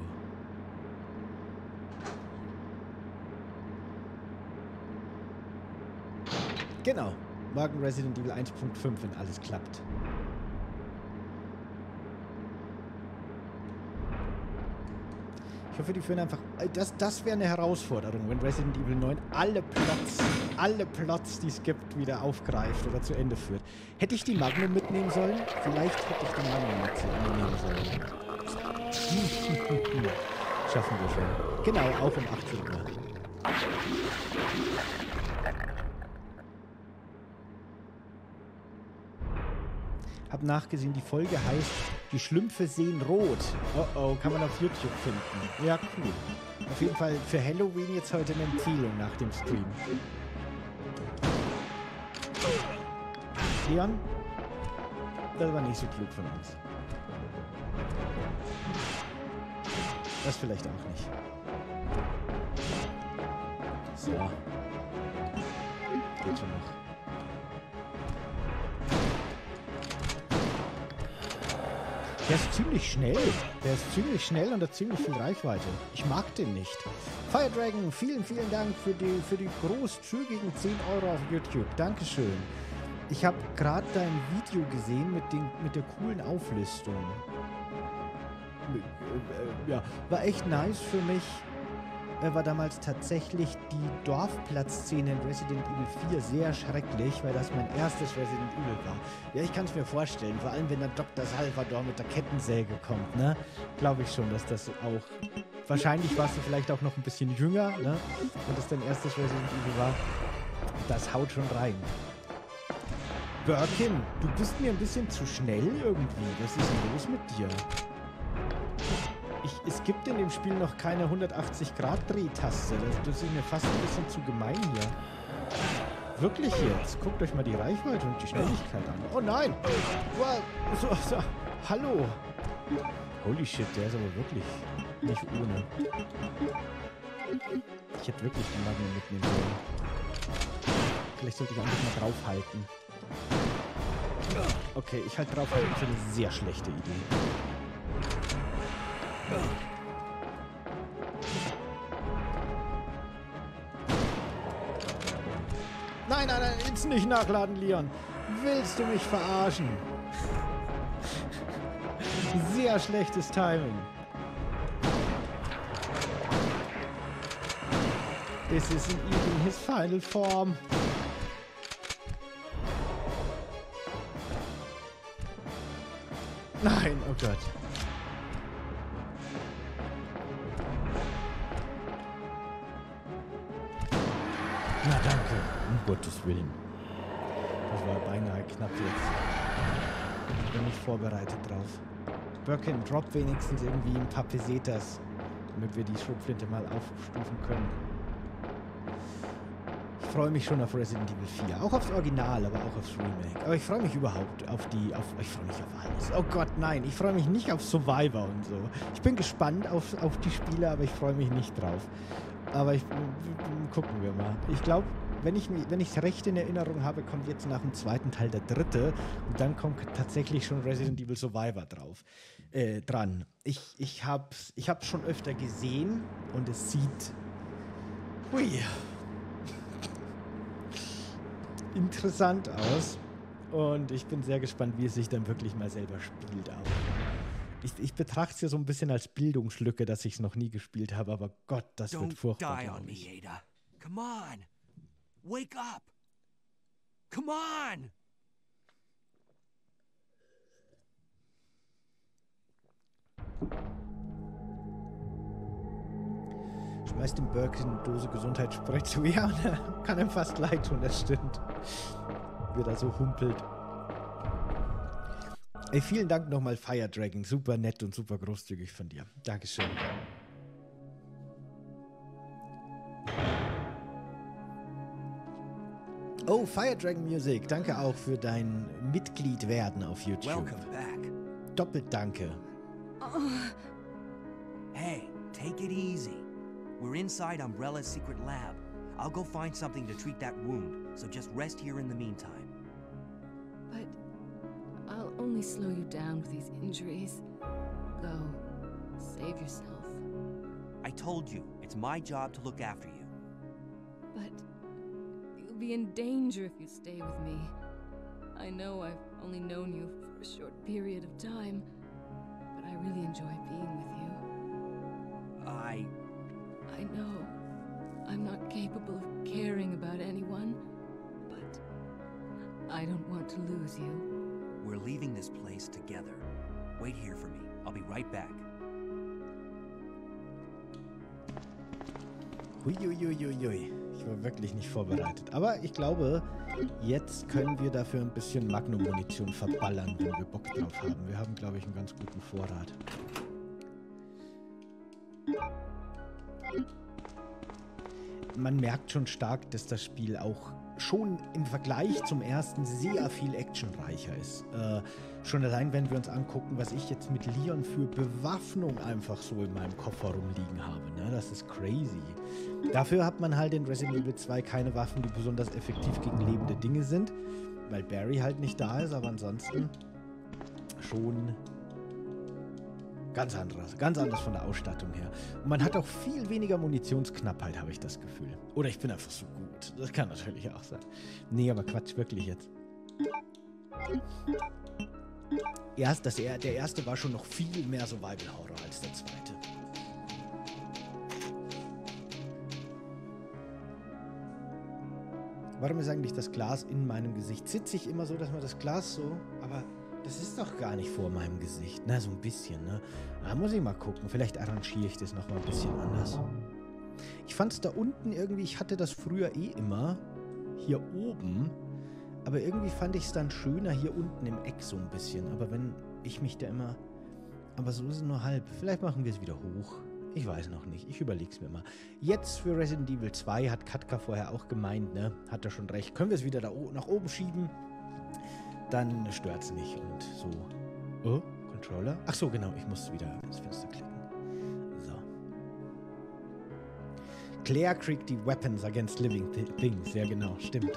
Genau, morgen Resident Evil eins Punkt fünf, wenn alles klappt. Ich hoffe, die führen einfach... Das, das wäre eine Herausforderung, wenn Resident Evil neun alle Plots, alle Plots, die es gibt, wieder aufgreift oder zu Ende führt. Hätte ich die Magnum mitnehmen sollen? Vielleicht hätte ich die Magnum mitnehmen sollen. Schaffen wir schon. Genau, auch um achtzehn Uhr. Hab nachgesehen, die Folge heißt Die Schlümpfe sehen rot. Oh oh, kann man auf YouTube finden. Ja, cool. Auf jeden Fall für Halloween jetzt heute eine Empfehlung nach dem Stream. Leon? Das war nicht so klug von uns. Das vielleicht auch nicht. So. Geht schon noch. Der ist ziemlich schnell. Der ist ziemlich schnell und hat ziemlich viel Reichweite. Ich mag den nicht. Fire Dragon, vielen, vielen Dank für die, für die großzügigen zehn Euro auf YouTube. Dankeschön. Ich habe gerade dein Video gesehen mit, den, mit der coolen Auflistung. Ja, war echt nice für mich. War damals tatsächlich die Dorfplatzszene in Resident Evil vier sehr schrecklich, weil das mein erstes Resident Evil war. Ja, ich kann es mir vorstellen, vor allem wenn der Doktor Salvador mit der Kettensäge kommt, ne? Glaube ich schon, dass das auch... Wahrscheinlich warst du vielleicht auch noch ein bisschen jünger, ne? Und das dein erstes Resident Evil war. Das haut schon rein. Birkin, du bist mir ein bisschen zu schnell irgendwie. Was ist denn los mit dir? Ich, es gibt in dem Spiel noch keine hundertachtzig Grad Drehtaste. Das, das ist mir fast ein bisschen zu gemein hier. Wirklich jetzt? Guckt euch mal die Reichweite und die Schnelligkeit an. Oh nein! Wow. So, so. Hallo! Holy shit, der ist aber wirklich nicht ohne. Ich hätte wirklich den Magnum mitnehmen sollen. Vielleicht sollte ich einfach mal draufhalten. Okay, ich halte draufhalten für eine sehr schlechte Idee. Nein, nein, nein, jetzt nicht nachladen, Leon. Willst du mich verarschen? Sehr schlechtes Timing. This isn't even his final form. Nein, oh Gott. Na danke, um Gottes Willen. Das war beinahe knapp jetzt. Ich bin nicht vorbereitet drauf. Birkin, drop wenigstens irgendwie ein paar Pesetas, damit wir die Schrotflinte mal aufstufen können. Ich freue mich schon auf Resident Evil vier. Auch aufs Original, aber auch aufs Remake. Aber ich freue mich überhaupt auf die... Auf, ich freue mich auf alles. Oh Gott, nein. Ich freue mich nicht auf Survivor und so. Ich bin gespannt auf, auf die Spiele, aber ich freue mich nicht drauf. Aber ich, gucken wir mal. Ich glaube, wenn ich wenn ich es recht in Erinnerung habe, kommt jetzt nach dem zweiten Teil der dritte und dann kommt tatsächlich schon Resident Evil Survivor drauf, äh, dran. Ich, ich habe es ich hab's schon öfter gesehen und es sieht hui, interessant aus und ich bin sehr gespannt, wie es sich dann wirklich mal selber spielt auch. Ich, ich betrachte es ja so ein bisschen als Bildungslücke, dass ich es noch nie gespielt habe, aber Gott, das wird furchtbar, glaube ich. Don't die on me, Ada. Come on. Wake up. Come on. Schmeißt dem Burke eine Dose Gesundheitssprech zu. Ja, und er kann ihm fast leid tun, das stimmt. Wie er da so humpelt. Ey, vielen Dank nochmal, Fire Dragon. Super nett und super großzügig von dir. Dankeschön. Oh, Fire Dragon Music. Danke auch für dein Mitgliedwerden auf YouTube. Welcome back. Doppelt danke. Hey, take it easy. We're inside Umbrella's secret lab. I'll go find something to treat that wound, so just rest here in the meantime. But I'll only slow you down with these injuries. Go, save yourself. I told you, it's my job to look after you. But you'll be in danger if you stay with me. I know I've only known you for a short period of time, but I really enjoy being with you. I... I know I'm not capable of caring about anyone, but I don't want to lose you. We're leaving this place together. Wait here for me. I'll be right back. Huiuiuiui. Ich war wirklich nicht vorbereitet. Aber ich glaube, jetzt können wir dafür ein bisschen Magnum-Munition verballern, wenn wir Bock drauf haben. Wir haben, glaube ich, einen ganz guten Vorrat. Man merkt schon stark, dass das Spiel auch schon im Vergleich zum ersten sehr viel actionreicher ist. Äh, schon allein, wenn wir uns angucken, was ich jetzt mit Leon für Bewaffnung einfach so in meinem Koffer rumliegen habe. Ne? Das ist crazy. Dafür hat man halt in Resident Evil zwei keine Waffen, die besonders effektiv gegen lebende Dinge sind, weil Barry halt nicht da ist, aber ansonsten schon ganz anderes, ganz anders von der Ausstattung her. Und man hat auch viel weniger Munitionsknappheit, habe ich das Gefühl. Oder ich bin einfach so gut. Das kann natürlich auch sein. Nee, aber Quatsch, wirklich jetzt. Erst, das, der erste war schon noch viel mehr Survival-Horror als der zweite. Warum ist eigentlich das Glas in meinem Gesicht? Sitze ich immer so, dass man das Glas so... Aber das ist doch gar nicht vor meinem Gesicht. Na, so ein bisschen, ne? Da muss ich mal gucken. Vielleicht arrangiere ich das noch mal ein bisschen anders. Ich fand es da unten irgendwie... Ich hatte das früher eh immer hier oben. Aber irgendwie fand ich es dann schöner hier unten im Eck so ein bisschen. Aber wenn ich mich da immer... Aber so ist es nur halb. Vielleicht machen wir es wieder hoch. Ich weiß noch nicht. Ich überlege es mir mal. Jetzt für Resident Evil zwei hat Katka vorher auch gemeint, ne? Hat er schon recht. Können wir es wieder da nach oben schieben? Dann stört es nicht. Und so. Oh, Controller. Ach so, genau, ich muss wieder ins Fenster klicken. So. Claire kriegt die Weapons against living things. Ja, genau, stimmt.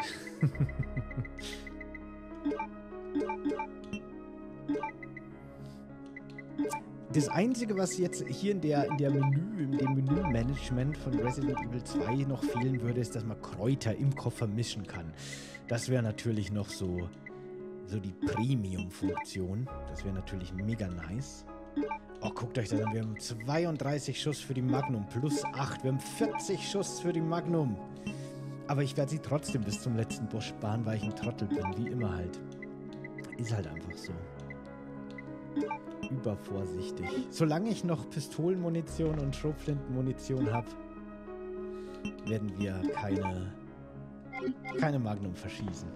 Das Einzige, was jetzt hier in der, in der Menü, in dem Menü-Management von Resident Evil zwei noch fehlen würde, ist, dass man Kräuter im Koffer mischen kann. Das wäre natürlich noch so, so die Premium-Funktion. Das wäre natürlich mega nice. Oh, guckt euch das an. Wir haben zweiunddreißig Schuss für die Magnum plus acht. Wir haben vierzig Schuss für die Magnum. Aber ich werde sie trotzdem bis zum letzten Boss sparen, weil ich ein Trottel bin. Wie immer halt. Ist halt einfach so. Übervorsichtig. Solange ich noch Pistolenmunition und Schrotflintenmunition habe, werden wir keine, keine Magnum verschießen.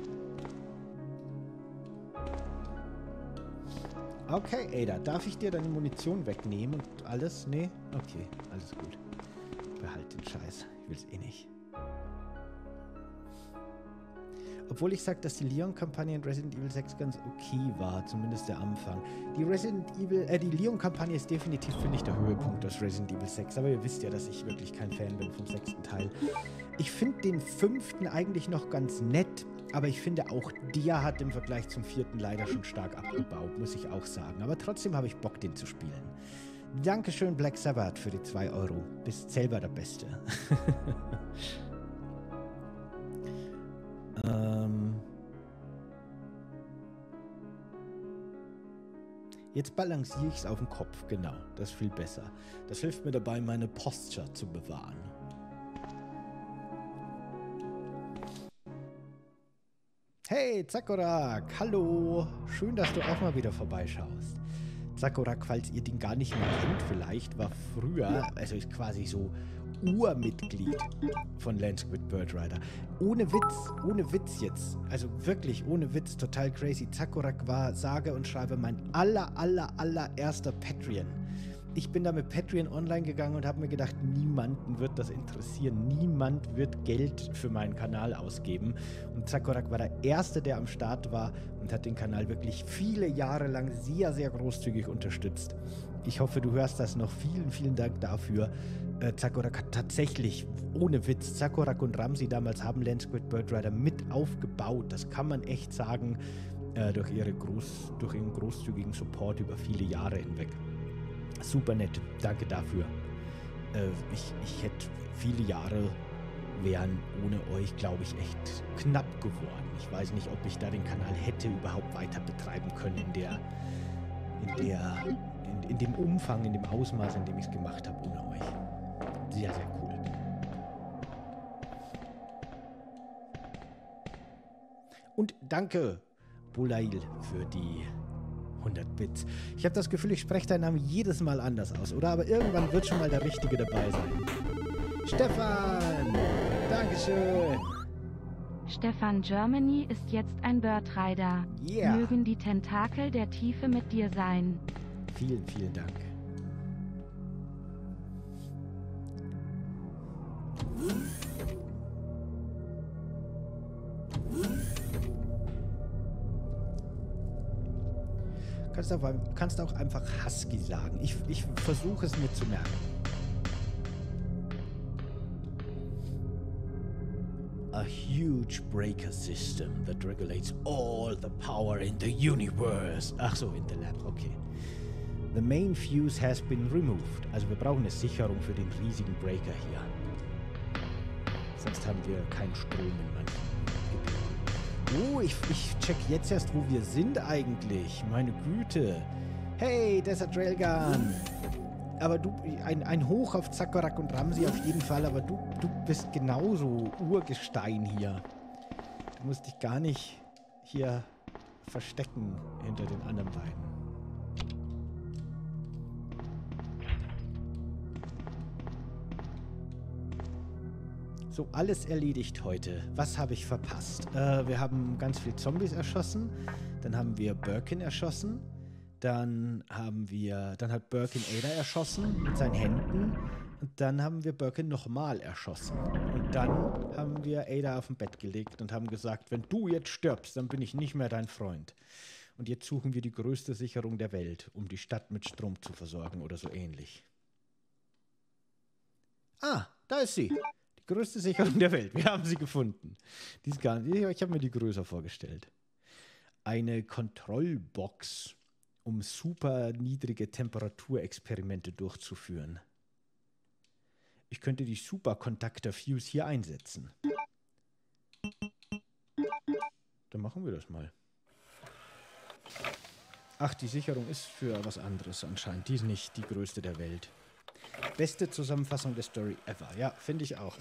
Okay, Ada, darf ich dir deine Munition wegnehmen und alles? Nee? Okay, alles gut. Behalt den Scheiß. Ich will's eh nicht. Obwohl ich sage, dass die Leon-Kampagne in Resident Evil sechs ganz okay war, zumindest der Anfang. Die Resident Evil, äh, die Leon-Kampagne ist definitiv, finde ich, der Höhepunkt aus Resident Evil sechs, aber ihr wisst ja, dass ich wirklich kein Fan bin vom sechsten Teil. Ich finde den fünften eigentlich noch ganz nett, aber ich finde auch, der hat im Vergleich zum vierten leider schon stark abgebaut, muss ich auch sagen. Aber trotzdem habe ich Bock, den zu spielen. Dankeschön, Black Sabbath, für die zwei Euro. Bist selber der Beste. ähm... Jetzt balanciere ich es auf dem Kopf, genau. Das ist viel besser. Das hilft mir dabei, meine Posture zu bewahren. Hey, Zakorak, hallo. Schön, dass du auch mal wieder vorbeischaust. Zakorak, falls ihr den gar nicht mehr kennt vielleicht, war früher, also ist quasi so Urmitglied von Lance Squid Bird Rider. Ohne Witz, ohne Witz jetzt. Also wirklich, ohne Witz, total crazy. Zakorak war sage und schreibe mein aller, aller, allererster Patreon. Ich bin da mit Patreon online gegangen und habe mir gedacht, niemanden wird das interessieren. Niemand wird Geld für meinen Kanal ausgeben. Und Zakorak war der Erste, der am Start war und hat den Kanal wirklich viele Jahre lang sehr, sehr großzügig unterstützt. Ich hoffe, du hörst das noch. Vielen, vielen Dank dafür. Äh, Zakorak hat tatsächlich, ohne Witz, Zakorak und Ramsey damals haben Lance Squid Bird Rider mit aufgebaut. Das kann man echt sagen, äh, durch, ihre groß, durch ihren großzügigen Support über viele Jahre hinweg. Super nett, danke dafür. Äh, ich, ich hätte viele Jahre wären ohne euch, glaube ich, echt knapp geworden. Ich weiß nicht, ob ich da den Kanal hätte überhaupt weiter betreiben können in der, in der, in, in dem Umfang, in dem Ausmaß, in dem ich es gemacht habe ohne euch. Sehr, sehr cool. Und danke, Bulail, für die hundert Bits. Ich habe das Gefühl, ich spreche deinen Namen jedes Mal anders aus, oder? Aber irgendwann wird schon mal der Richtige dabei sein. Stefan! Dankeschön! Stefan Germany ist jetzt ein Bird Rider. Yeah. Mögen die Tentakel der Tiefe mit dir sein. Vielen, vielen Dank. Kannst auch, kannst auch einfach Husky sagen. Ich, ich versuche es mir zu merken. A huge breaker system that regulates all the power in the universe. Ach so, in the lab, okay. The main fuse has been removed. Also wir brauchen eine Sicherung für den riesigen Breaker hier. Sonst haben wir keinen Strom in manchen Gebieten. Oh, ich, ich check jetzt erst, wo wir sind eigentlich. Meine Güte. Hey, Desert Railgun. Aber du, ein, ein Hoch auf Zakorak und Ramsey auf jeden Fall, aber du, du bist genauso Urgestein hier. Du musst dich gar nicht hier verstecken hinter den anderen beiden. So, alles erledigt heute. Was habe ich verpasst? Äh, wir haben ganz viele Zombies erschossen. Dann haben wir Birkin erschossen. Dann haben wir, dann hat Birkin Ada erschossen mit seinen Händen. Und dann haben wir Birkin nochmal erschossen. Und dann haben wir Ada auf dem Bett gelegt und haben gesagt, wenn du jetzt stirbst, dann bin ich nicht mehr dein Freund. Und jetzt suchen wir die größte Sicherung der Welt, um die Stadt mit Strom zu versorgen oder so ähnlich. Ah, da ist sie. Die größte Sicherung der Welt. Wir haben sie gefunden. Die ist gar nicht, ich habe mir die größer vorgestellt. Eine Kontrollbox, um super niedrige Temperaturexperimente durchzuführen. Ich könnte die Superconductor Fuse hier einsetzen. Dann machen wir das mal. Ach, die Sicherung ist für was anderes anscheinend. Die ist nicht die größte der Welt. Beste Zusammenfassung der Story ever. Ja, finde ich auch.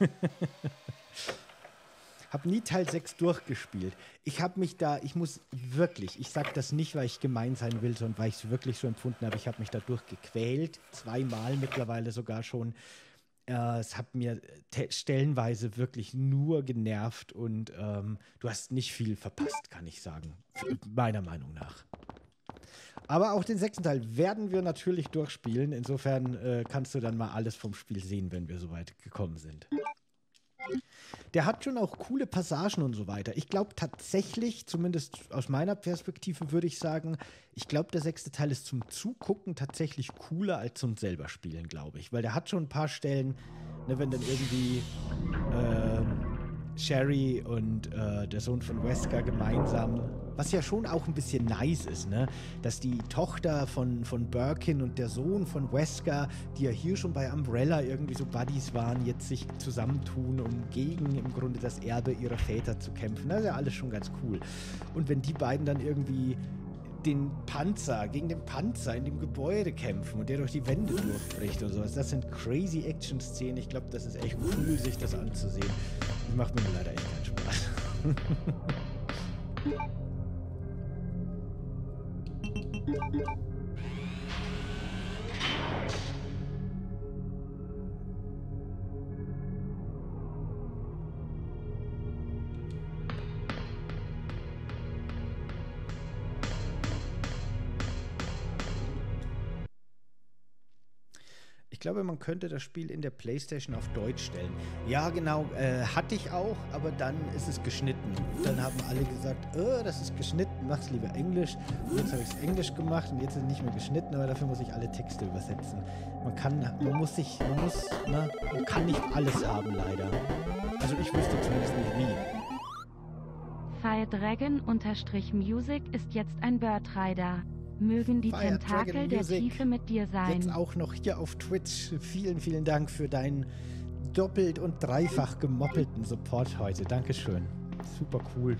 Hab nie Teil sechs durchgespielt. Ich habe mich da, ich muss wirklich, ich sage das nicht, weil ich gemein sein will, sondern weil ich es wirklich so empfunden habe. Ich habe mich da durchgequält. Zweimal mittlerweile sogar schon. Äh, es hat mir stellenweise wirklich nur genervt und ähm, du hast nicht viel verpasst, kann ich sagen. Meiner Meinung nach. Aber auch den sechsten Teil werden wir natürlich durchspielen. Insofern äh, kannst du dann mal alles vom Spiel sehen, wenn wir soweit gekommen sind. Der hat schon auch coole Passagen und so weiter. Ich glaube tatsächlich, zumindest aus meiner Perspektive würde ich sagen, ich glaube, der sechste Teil ist zum Zugucken tatsächlich cooler als zum selber Spielen, glaube ich. Weil der hat schon ein paar Stellen, ne, wenn dann irgendwie äh, Sherry und äh, der Sohn von Wesker gemeinsam, was ja schon auch ein bisschen nice ist, ne? Dass die Tochter von, von Birkin und der Sohn von Wesker, die ja hier schon bei Umbrella irgendwie so Buddies waren, jetzt sich zusammentun, um gegen im Grunde das Erbe ihrer Väter zu kämpfen. Das ist ja alles schon ganz cool. Und wenn die beiden dann irgendwie den Panzer, gegen den Panzer in dem Gebäude kämpfen und der durch die Wände durchbricht und sowas. Das sind crazy Action-Szenen. Ich glaube, das ist echt cool, sich das anzusehen. Das macht mir leider echt keinen Spaß. Ich glaube, man könnte das Spiel in der PlayStation auf Deutsch stellen. Ja, genau, äh, hatte ich auch, aber dann ist es geschnitten. Und dann haben alle gesagt, oh, das ist geschnitten, mach's lieber Englisch. Und jetzt habe ich es Englisch gemacht und jetzt ist es nicht mehr geschnitten, aber dafür muss ich alle Texte übersetzen. Man kann, man muss sich, man muss, ne, man kann nicht alles haben, leider. Also ich wüsste zumindest nicht wie. Fire Dragon-Music ist jetzt ein Bird Rider. Mögen die Fire Tentakel Dragon der Music Tiefe mit dir sein. Jetzt auch noch hier auf Twitch. Vielen, vielen Dank für deinen doppelt und dreifach gemoppelten Support heute. Dankeschön. Super cool.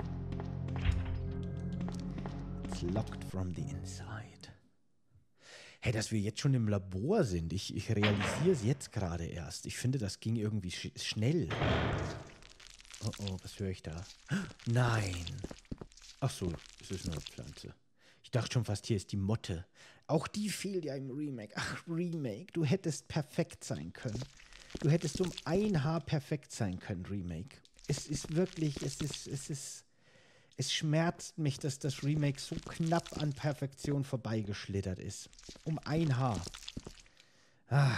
It's locked from the inside. Hey, dass wir jetzt schon im Labor sind. Ich, ich realisiere es jetzt gerade erst. Ich finde, das ging irgendwie sch schnell. Oh, oh, was höre ich da? Nein. Ach so, es ist nur eine Pflanze. Ich dachte schon fast, hier ist die Motte. Auch die fehlt ja im Remake. Ach, Remake, du hättest perfekt sein können. Du hättest um ein Haar perfekt sein können, Remake. Es ist wirklich, es ist, es ist, es schmerzt mich, dass das Remake so knapp an Perfektion vorbeigeschlittert ist. Um ein Haar. Ah.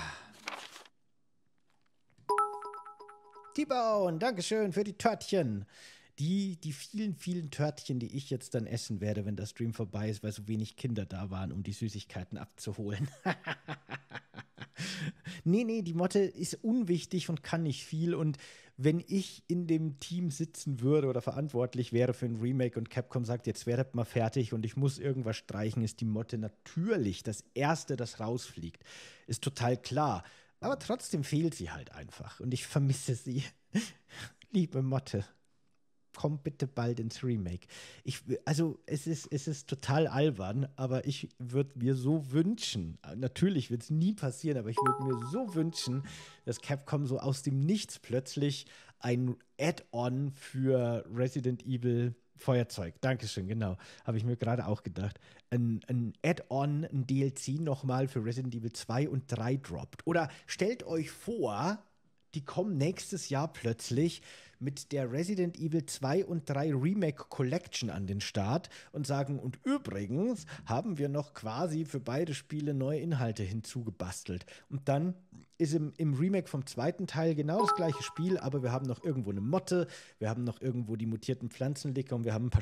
T-Bone, Dankeschön für die Törtchen. Die, die vielen, vielen Törtchen, die ich jetzt dann essen werde, wenn der Stream vorbei ist, weil so wenig Kinder da waren, um die Süßigkeiten abzuholen. nee, nee, die Motte ist unwichtig und kann nicht viel. Und wenn ich in dem Team sitzen würde oder verantwortlich wäre für ein Remake und Capcom sagt, jetzt werdet mal fertig und ich muss irgendwas streichen, ist die Motte natürlich das Erste, das rausfliegt. Ist total klar. Aber trotzdem fehlt sie halt einfach. Und ich vermisse sie. Liebe Motte. Komm bitte bald ins Remake. Ich, also es ist, es ist total albern, aber ich würde mir so wünschen, natürlich wird es nie passieren, aber ich würde mir so wünschen, dass Capcom so aus dem Nichts plötzlich ein Add-on für Resident Evil Feuerzeug, Dankeschön, genau, habe ich mir gerade auch gedacht, ein, ein Add-on, ein D L C nochmal für Resident Evil zwei und drei droppt. Oder stellt euch vor, die kommen nächstes Jahr plötzlich mit der Resident Evil zwei und drei Remake Collection an den Start und sagen, und übrigens haben wir noch quasi für beide Spiele neue Inhalte hinzugebastelt. Und dann ist im, im Remake vom zweiten Teil genau das gleiche Spiel, aber wir haben noch irgendwo eine Motte, wir haben noch irgendwo die mutierten Pflanzenlicker und wir haben ein paar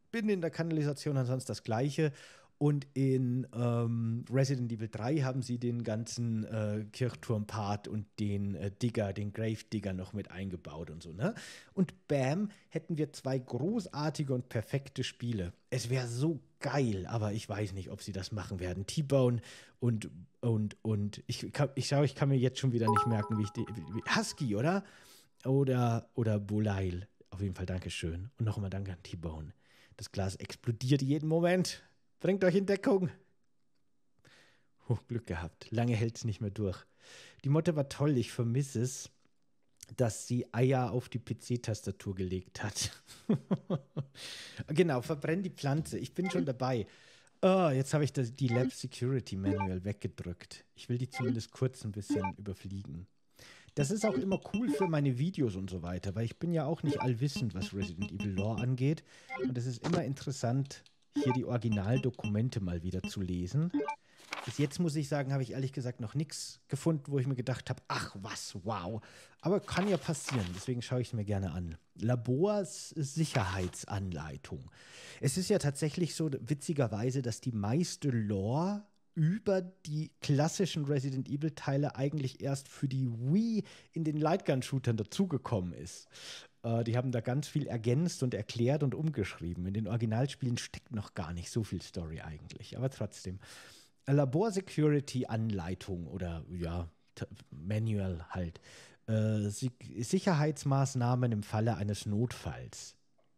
bin in der Kanalisation ansonsten das Gleiche. Und in ähm, Resident Evil drei haben sie den ganzen äh, Kirchturm-Part und den äh, Digger, den Grave-Digger noch mit eingebaut und so, ne? Und bam, hätten wir zwei großartige und perfekte Spiele. Es wäre so geil, aber ich weiß nicht, ob sie das machen werden. T-Bone und, und, und ich, kann, ich schaue, ich kann mir jetzt schon wieder nicht merken, wie ich die, wie, Husky, oder? Oder, oder Bolail. Auf jeden Fall Dankeschön. Und nochmal danke an T-Bone. Das Glas explodiert jeden Moment. Bringt euch in Deckung. Oh, Glück gehabt. Lange hält es nicht mehr durch. Die Motte war toll. Ich vermisse es, dass sie Eier auf die P C-Tastatur gelegt hat. Genau, verbrenn die Pflanze. Ich bin schon dabei. Oh, jetzt habe ich das, die Lab Security Manual weggedrückt. Ich will die zumindest kurz ein bisschen überfliegen. Das ist auch immer cool für meine Videos und so weiter, weil ich bin ja auch nicht allwissend, was Resident Evil Lore angeht. Und es ist immer interessant, hier die Originaldokumente mal wieder zu lesen. Bis jetzt, muss ich sagen, habe ich ehrlich gesagt noch nichts gefunden, wo ich mir gedacht habe, ach was, wow. Aber kann ja passieren, deswegen schaue ich es mir gerne an. Labors Sicherheitsanleitung. Es ist ja tatsächlich so, witzigerweise, dass die meiste Lore über die klassischen Resident Evil Teile eigentlich erst für die Wii in den Lightgun-Shootern dazugekommen ist. Äh, die haben da ganz viel ergänzt und erklärt und umgeschrieben. In den Originalspielen steckt noch gar nicht so viel Story eigentlich, aber trotzdem. Labor Security Anleitung oder ja, Manual halt. Äh, Sicherheitsmaßnahmen im Falle eines Notfalls.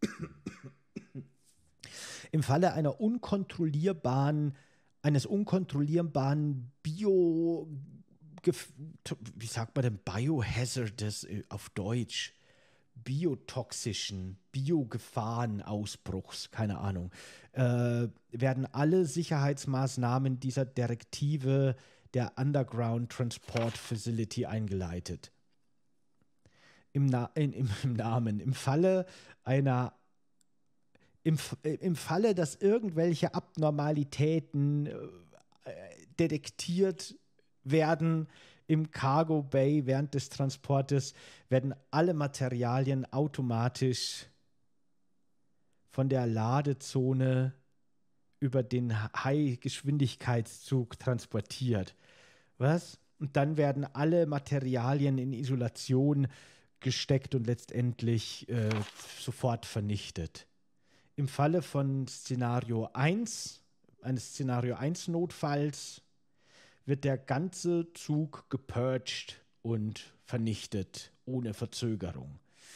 Im Falle einer unkontrollierbaren eines unkontrollierbaren Bio, wie sagt man denn, Biohazardous auf Deutsch, biotoxischen, Biogefahrenausbruchs, keine Ahnung, äh, werden alle Sicherheitsmaßnahmen dieser Direktive der Underground Transport Facility eingeleitet. Im, Na in, im, im Namen, im Falle einer Im, Im Falle, dass irgendwelche Abnormalitäten äh, detektiert werden im Cargo Bay während des Transportes, werden alle Materialien automatisch von der Ladezone über den High-Geschwindigkeitszug transportiert. Was? Und dann werden alle Materialien in Isolation gesteckt und letztendlich äh, sofort vernichtet. Im Falle von Szenario eins, eines Szenario eins Notfalls, wird der ganze Zug gepurged und vernichtet, ohne Verzögerung.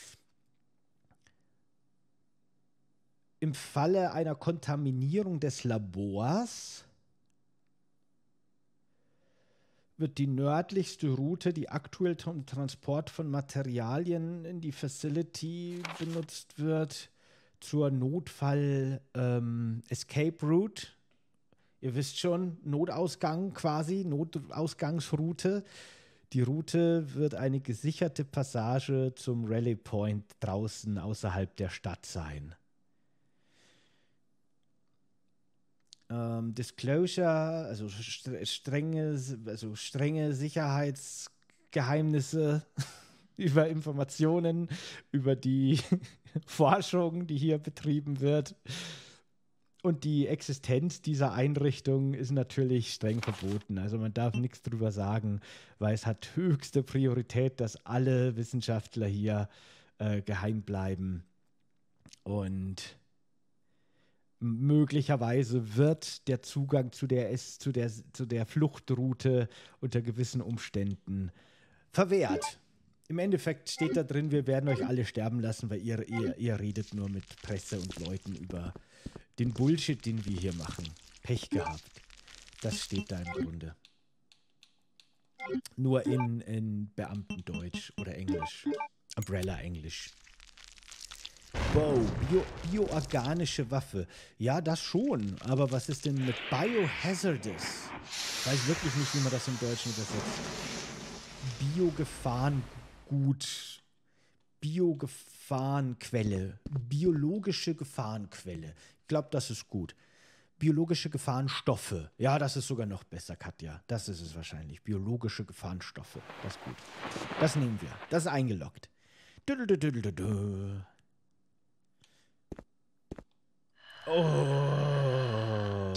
Im Falle einer Kontaminierung des Labors wird die nördlichste Route, die aktuell zum Transport von Materialien in die Facility benutzt wird, zur Notfall-Escape-Route. Ähm, Ihr wisst schon, Notausgang quasi, Notausgangsroute. Die Route wird eine gesicherte Passage zum Rally Point draußen außerhalb der Stadt sein. Ähm, Disclosure, also strenge, also strenge Sicherheitsgeheimnisse über Informationen, über die Forschung, die hier betrieben wird. Und die Existenz dieser Einrichtung ist natürlich streng verboten. Also man darf nichts drüber sagen, weil es hat höchste Priorität, dass alle Wissenschaftler hier äh, geheim bleiben. Und möglicherweise wird der Zugang zu der, zu der, zu der Fluchtroute unter gewissen Umständen verwehrt. Im Endeffekt steht da drin, wir werden euch alle sterben lassen, weil ihr, ihr, ihr redet nur mit Presse und Leuten über den Bullshit, den wir hier machen. Pech gehabt. Das steht da im Grunde. Nur in, in Beamtendeutsch oder Englisch. Umbrella-Englisch. Wow, Bio, bioorganische Waffe. Ja, das schon. Aber was ist denn mit Biohazardous? Ich weiß wirklich nicht, wie man das im Deutschen übersetzt. Biogefahrengut. Biogefahrenquelle. Biologische Gefahrenquelle. Ich glaube, das ist gut. Biologische Gefahrenstoffe. Ja, das ist sogar noch besser, Katja. Das ist es wahrscheinlich. Biologische Gefahrenstoffe. Das ist gut. Das nehmen wir. Das ist eingeloggt. Oh.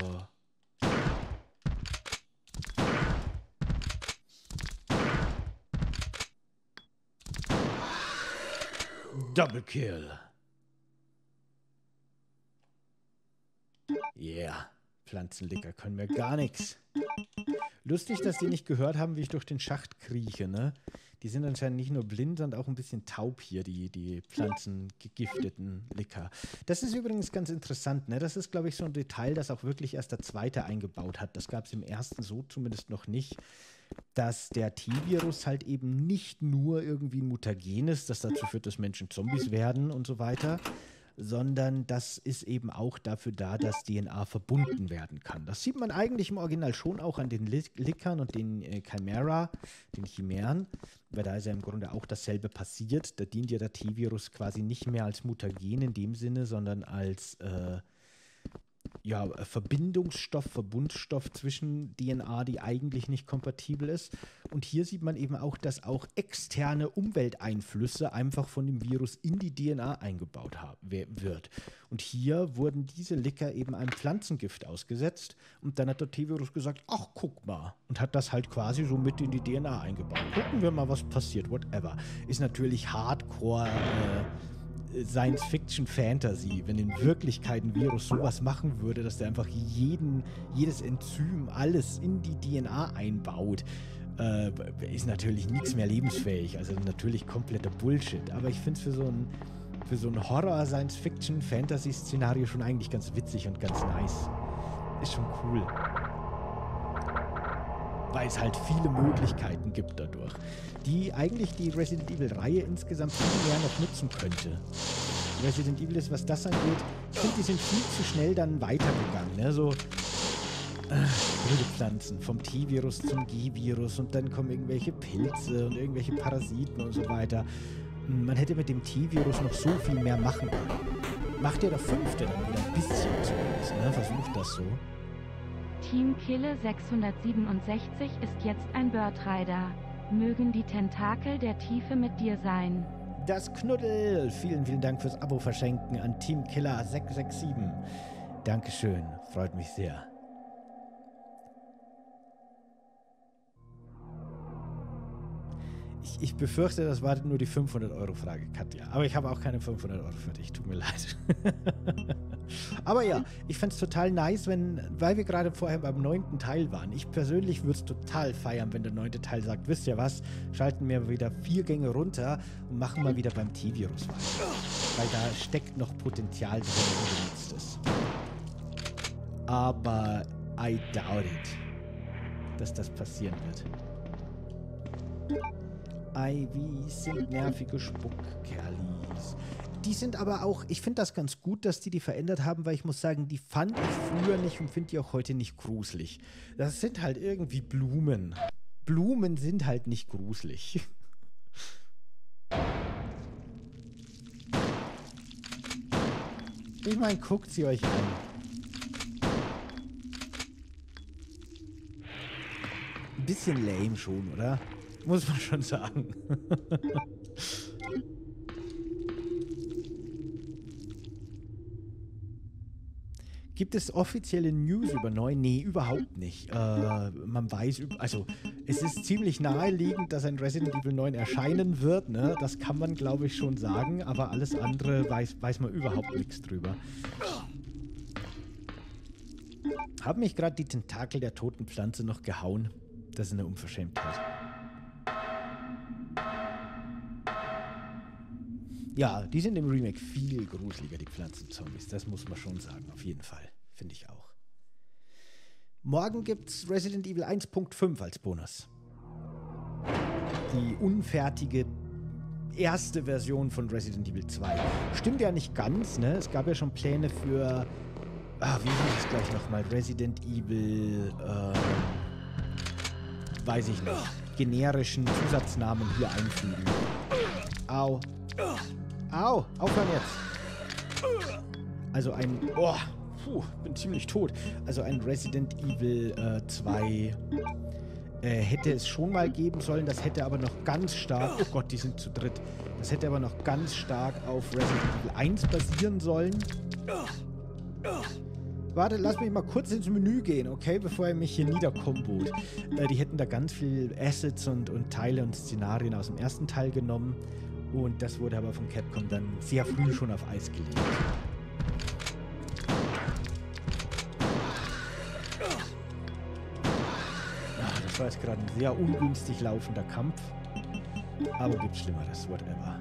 Double Kill. Yeah. Pflanzenlicker können mir gar nichts. Lustig, dass die nicht gehört haben, wie ich durch den Schacht krieche, ne? Die sind anscheinend nicht nur blind, sondern auch ein bisschen taub hier, die, die pflanzengegifteten Licker. Das ist übrigens ganz interessant, ne? Das ist, glaube ich, so ein Detail, das auch wirklich erst der Zweite eingebaut hat. Das gab es im Ersten so zumindest noch nicht, dass der T-Virus halt eben nicht nur irgendwie ein Mutagen ist, das dazu führt, dass Menschen Zombies werden und so weiter, sondern das ist eben auch dafür da, dass D N A verbunden werden kann. Das sieht man eigentlich im Original schon auch an den Lickern und den äh, Chimera, den Chimären, weil da ist ja im Grunde auch dasselbe passiert. Da dient ja der T-Virus quasi nicht mehr als Mutagen in dem Sinne, sondern als äh, ja, Verbindungsstoff, Verbundstoff zwischen D N A, die eigentlich nicht kompatibel ist. Und hier sieht man eben auch, dass auch externe Umwelteinflüsse einfach von dem Virus in die D N A eingebaut wird. Und hier wurden diese Licker eben einem Pflanzengift ausgesetzt und dann hat der T-Virus gesagt, ach, guck mal. Und hat das halt quasi so mit in die D N A eingebaut. Gucken wir mal, was passiert, whatever. Ist natürlich Hardcore äh, Science-Fiction-Fantasy, wenn in Wirklichkeit ein Virus sowas machen würde, dass der einfach jeden, jedes Enzym, alles in die D N A einbaut, äh, ist natürlich nichts mehr lebensfähig. Also natürlich kompletter Bullshit. Aber ich finde es für so ein, für so ein Horror-Science-Fiction-Fantasy-Szenario schon eigentlich ganz witzig und ganz nice. Ist schon cool. Weil es halt viele Möglichkeiten gibt dadurch, die eigentlich die Resident Evil-Reihe insgesamt viel mehr noch nutzen könnte. Resident Evil ist, was das angeht, ich finde, die sind viel zu schnell dann weitergegangen. Ne? So äh, wilde Pflanzen, vom T-Virus zum G-Virus und dann kommen irgendwelche Pilze und irgendwelche Parasiten und so weiter. Man hätte mit dem T-Virus noch so viel mehr machen können. Macht ja der Fünfte dann wieder ein bisschen zumindest, ne? Versucht das so. Team Kille sechshundertsiebenundsechzig ist jetzt ein Bird-Rider. Mögen die Tentakel der Tiefe mit dir sein. Das Knuddel. Vielen, vielen Dank fürs Abo verschenken an Team Killer sechs sechs sieben. Dankeschön. Freut mich sehr. Ich, ich befürchte, das war nur die fünfhundert-Euro-Frage, Katja. Aber ich habe auch keine fünfhundert Euro für dich. Tut mir leid. Aber ja, ich fände es total nice, wenn, weil wir gerade vorher beim neunten Teil waren, ich persönlich würde es total feiern, wenn der neunte Teil sagt, wisst ihr was, schalten wir wieder vier Gänge runter und machen mal wieder beim T-Virus weiter. Weil da steckt noch Potenzial drin, das benutzt ist. Aber I doubt it, dass das passieren wird. Ivys sind nervige Spuckkerlis. Die sind aber auch, ich finde das ganz gut, dass die die verändert haben, weil ich muss sagen, die fand ich früher nicht und finde die auch heute nicht gruselig. Das sind halt irgendwie Blumen. Blumen sind halt nicht gruselig. Ich meine, guckt sie euch an. Ein bisschen lame schon, oder? Muss man schon sagen. Gibt es offizielle News über neun? Nee, überhaupt nicht. Äh, man weiß, also es ist ziemlich naheliegend, dass ein Resident Evil neun erscheinen wird, ne? Das kann man, glaube ich, schon sagen, aber alles andere weiß, weiß man überhaupt nichts drüber. Haben mich gerade die Tentakel der toten Pflanze noch gehauen? Das ist eine Unverschämtheit. Ja, die sind im Remake viel gruseliger, die Pflanzenzombies. Das muss man schon sagen, auf jeden Fall. Finde ich auch. Morgen gibt's Resident Evil eins Punkt fünf als Bonus. Die unfertige erste Version von Resident Evil zwei. Stimmt ja nicht ganz, ne? Es gab ja schon Pläne für, ah, wie hieß es gleich nochmal? Resident Evil, ähm, weiß ich nicht, generischen Zusatznamen hier einfügen. Au. Au, aufhören jetzt. Also ein, oh, puh, bin ziemlich tot. Also ein Resident Evil äh, zwei äh, hätte es schon mal geben sollen. Das hätte aber noch ganz stark, oh Gott, die sind zu dritt. Das hätte aber noch ganz stark auf Resident Evil eins basieren sollen. Warte, lass mich mal kurz ins Menü gehen, okay? Bevor er mich hier niederkombot. Äh, die hätten da ganz viel Assets und, und Teile und Szenarien aus dem ersten Teil genommen. Und das wurde aber von Capcom dann sehr früh schon auf Eis gelegt. Ja, das war jetzt gerade ein sehr ungünstig laufender Kampf. Aber gibt's Schlimmeres, whatever.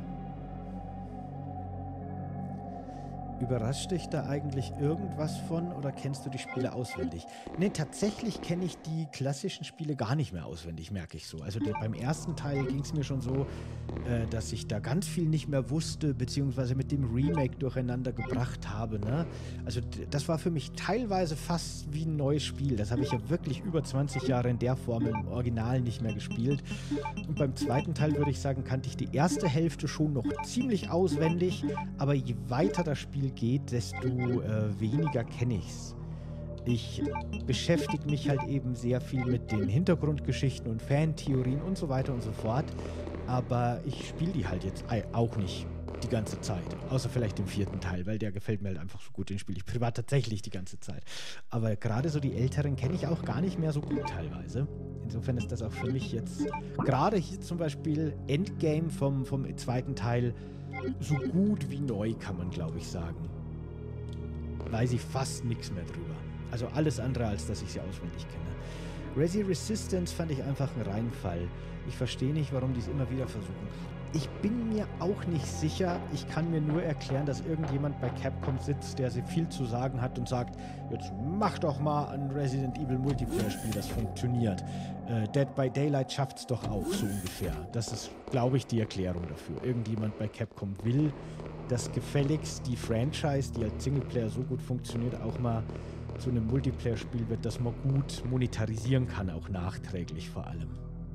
Überrascht dich da eigentlich irgendwas von oder kennst du die Spiele auswendig? Ne, tatsächlich kenne ich die klassischen Spiele gar nicht mehr auswendig, merke ich so. Also die, beim ersten Teil ging es mir schon so, äh, dass ich da ganz viel nicht mehr wusste, beziehungsweise mit dem Remake durcheinander gebracht habe. Ne? Also das war für mich teilweise fast wie ein neues Spiel. Das habe ich ja wirklich über zwanzig Jahre in der Form im Original nicht mehr gespielt. Und beim zweiten Teil würde ich sagen, kannte ich die erste Hälfte schon noch ziemlich auswendig, aber je weiter das Spiel geht, desto äh, weniger kenne ich's. Ich beschäftige mich halt eben sehr viel mit den Hintergrundgeschichten und Fantheorien und so weiter und so fort, aber ich spiele die halt jetzt auch nicht die ganze Zeit, außer vielleicht im vierten Teil, weil der gefällt mir halt einfach so gut, den spiele ich privat tatsächlich die ganze Zeit. Aber gerade so die älteren kenne ich auch gar nicht mehr so gut teilweise. Insofern ist das auch für mich jetzt, gerade hier zum Beispiel Endgame vom, vom zweiten Teil, so gut wie neu, kann man glaube ich sagen. Weiß ich fast nichts mehr drüber. Also alles andere, als dass ich sie auswendig kenne. Resi Resistance fand ich einfach ein Reinfall. Ich verstehe nicht, warum die es immer wieder versuchen. Ich bin mir auch nicht sicher. Ich kann mir nur erklären, dass irgendjemand bei Capcom sitzt, der sie viel zu sagen hat und sagt, jetzt mach doch mal ein Resident Evil Multiplayer-Spiel, das funktioniert. Äh, Dead by Daylight schafft's doch auch, so ungefähr. Das ist, glaube ich, die Erklärung dafür. Irgendjemand bei Capcom will, dass gefälligst die Franchise, die als Singleplayer so gut funktioniert, auch mal zu einem Multiplayer-Spiel wird, das man gut monetarisieren kann, auch nachträglich vor allem.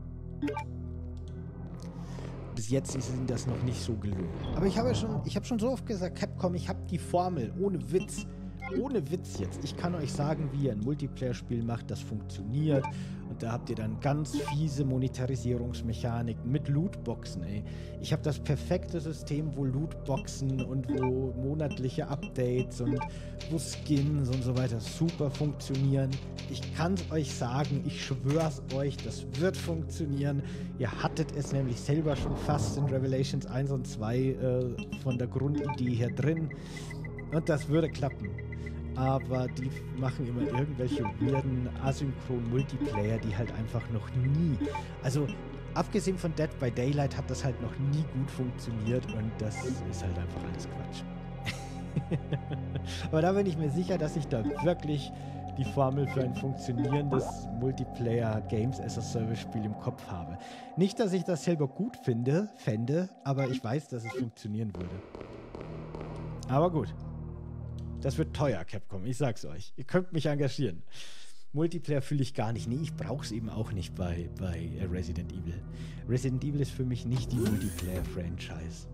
Bis jetzt ist ihnen das noch nicht so gelungen. Aber ich habe ja schon, ich habe schon so oft gesagt, Capcom, ich habe die Formel, ohne Witz, ohne Witz jetzt. Ich kann euch sagen, wie ihr ein Multiplayer-Spiel macht, das funktioniert. Und da habt ihr dann ganz fiese Monetarisierungsmechaniken mit Lootboxen, ey. Ich habe das perfekte System, wo Lootboxen und wo monatliche Updates und wo Skins und so weiter super funktionieren. Ich kann es euch sagen, ich schwör's euch, das wird funktionieren. Ihr hattet es nämlich selber schon fast in Revelations eins und zwei äh, von der Grundidee her drin. Und das würde klappen. Aber die machen immer irgendwelche weirden asynchronen Multiplayer, die halt einfach noch nie... Also, abgesehen von Dead by Daylight hat das halt noch nie gut funktioniert und das ist halt einfach alles Quatsch. Aber da bin ich mir sicher, dass ich da wirklich die Formel für ein funktionierendes Multiplayer-Games-as-a-Service-Spiel im Kopf habe. Nicht, dass ich das selber gut finde, fände, aber ich weiß, dass es funktionieren würde. Aber gut. Das wird teuer, Capcom, ich sag's euch. Ihr könnt mich engagieren. Multiplayer fühle ich gar nicht. Nee, ich brauch's eben auch nicht bei, bei Resident Evil. Resident Evil ist für mich nicht die Multiplayer-Franchise.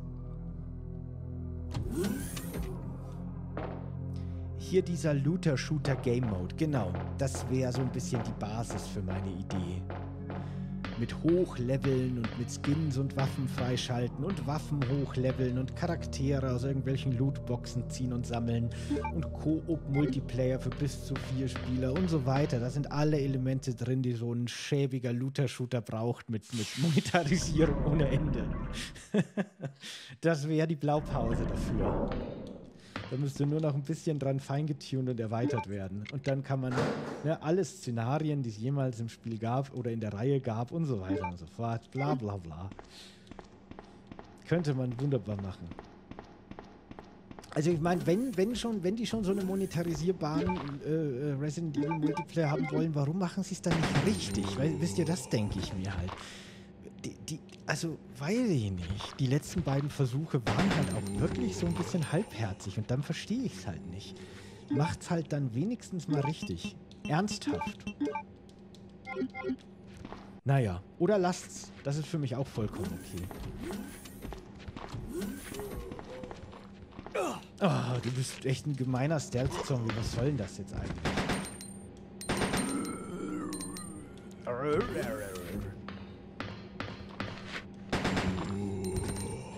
Hier dieser Looter-Shooter-Game-Mode. Genau, das wäre so ein bisschen die Basis für meine Idee. Mit Hochleveln und mit Skins und Waffen freischalten und Waffen hochleveln und Charaktere aus irgendwelchen Lootboxen ziehen und sammeln und Koop-Multiplayer für bis zu vier Spieler und so weiter. Da sind alle Elemente drin, die so ein schäbiger Looter-Shooter braucht mit, mit Monetarisierung ohne Ende. Das wäre die Blaupause dafür. Da müsste nur noch ein bisschen dran feingetuned und erweitert werden. Und dann kann man ne, alle Szenarien, die es jemals im Spiel gab oder in der Reihe gab und so weiter und so fort, bla bla bla. Könnte man wunderbar machen. Also ich meine, wenn, wenn schon, wenn die schon so eine monetarisierbaren äh, Resident Evil Multiplayer haben wollen, warum machen sie es dann nicht richtig? Weil, wisst ihr, das denke ich mir halt. Die, die, also, weiß ich nicht. Die letzten beiden Versuche waren halt auch wirklich so ein bisschen halbherzig und dann verstehe ich es halt nicht. Macht's halt dann wenigstens mal richtig. Ernsthaft. Naja, oder lasst's. Das ist für mich auch vollkommen okay. Oh, du bist echt ein gemeiner Stealth-Zombie. Was soll denn das jetzt eigentlich?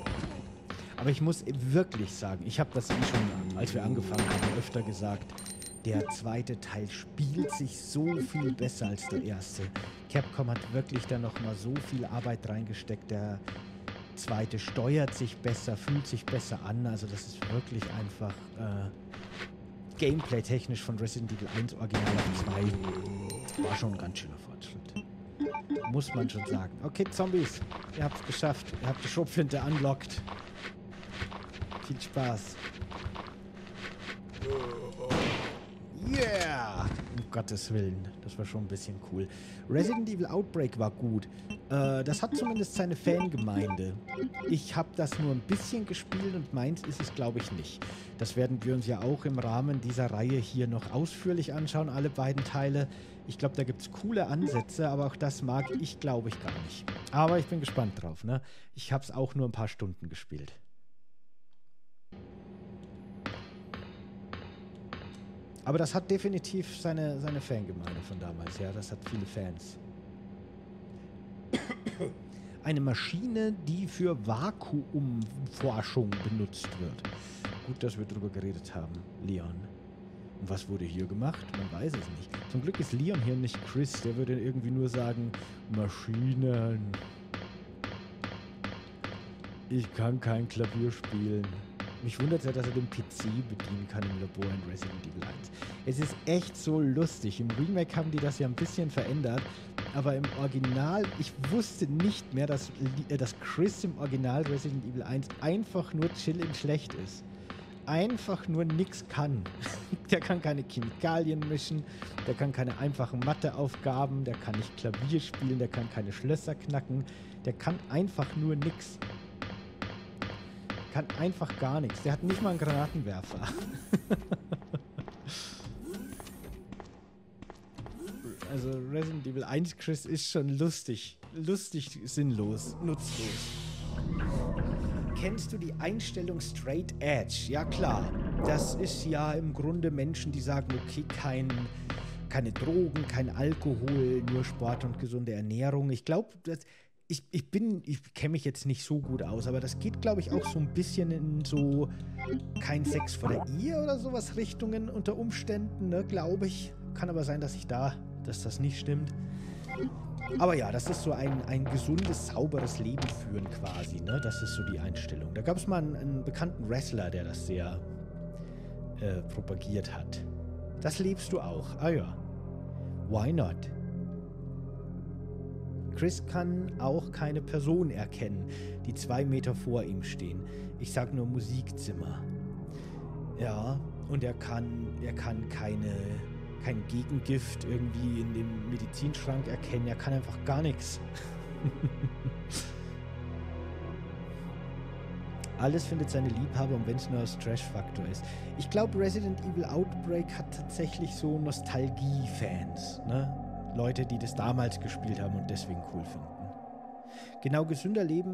Aber ich muss wirklich sagen, ich habe das eh schon, als wir angefangen haben, öfter gesagt, Der zweite Teil spielt sich so viel besser als der erste. Capcom hat wirklich da nochmal so viel Arbeit reingesteckt. Der zweite steuert sich besser, fühlt sich besser an. Also das ist wirklich einfach äh, Gameplay-technisch von Resident Evil eins Original auf zwei war schon ein ganz schöner Fortschritt. Muss man schon sagen. Okay, Zombies, ihr habt es geschafft. Ihr habt die Schrotflinte unlocked. Viel Spaß. Yeah! Um Gottes Willen. Das war schon ein bisschen cool. Resident Evil Outbreak war gut. Äh, das hat zumindest seine Fangemeinde. Ich habe das nur ein bisschen gespielt und meins ist es, glaube ich, nicht. Das werden wir uns ja auch im Rahmen dieser Reihe hier noch ausführlich anschauen, alle beiden Teile. Ich glaube, da gibt es coole Ansätze, aber auch das mag ich, glaube ich, gar nicht. Aber ich bin gespannt drauf, ne? Ich habe es auch nur ein paar Stunden gespielt. Aber das hat definitiv seine, seine Fangemeinde von damals, ja. Das hat viele Fans. Eine Maschine, die für Vakuumforschung benutzt wird. Gut, dass wir darüber geredet haben, Leon. Und was wurde hier gemacht? Man weiß es nicht. Zum Glück ist Leon hier nicht Chris. Der würde irgendwie nur sagen, Maschinen. Ich kann kein Klavier spielen. Mich wundert es ja, dass er den P C bedienen kann im Labor in Resident Evil eins. Es ist echt so lustig. Im Remake haben die das ja ein bisschen verändert. Aber im Original, ich wusste nicht mehr, dass, dass Chris im Original Resident Evil eins einfach nur chillen schlecht ist. Einfach nur nix kann. Der kann keine Chemikalien mischen, der kann keine einfachen Matheaufgaben, der kann nicht Klavier spielen, der kann keine Schlösser knacken, der kann einfach nur nix. Kann einfach gar nichts. Der hat nicht mal einen Granatenwerfer. Also Resident Evil eins Chris ist schon lustig. Lustig, sinnlos, nutzlos. Kennst du die Einstellung Straight Edge? Ja klar. Das ist ja im Grunde Menschen, die sagen, okay, kein, keine Drogen, kein Alkohol, nur Sport und gesunde Ernährung. Ich glaube, ich, ich bin, ich kenne mich jetzt nicht so gut aus, aber das geht, glaube ich, auch so ein bisschen in so kein Sex vor der Ehe oder sowas Richtungen unter Umständen, ne, glaube ich. Kann aber sein, dass ich da, dass das nicht stimmt. Aber ja, das ist so ein, ein gesundes, sauberes Leben führen quasi, ne? Das ist so die Einstellung. Da gab es mal einen, einen bekannten Wrestler, der das sehr äh, propagiert hat. Das lebst du auch. Ah ja. Why not? Chris kann auch keine Person erkennen, die zwei Meter vor ihm stehen. Ich sag nur Musikzimmer. Ja, und er kann, er kann keine... kein Gegengift irgendwie in dem Medizinschrank erkennen. Er kann einfach gar nichts. Alles findet seine Liebhaber, und wenn es nur aus Trash-Faktor ist. Ich glaube, Resident Evil Outbreak hat tatsächlich so Nostalgie-Fans, ne? Leute, die das damals gespielt haben und deswegen cool finden. Genau, gesünder leben,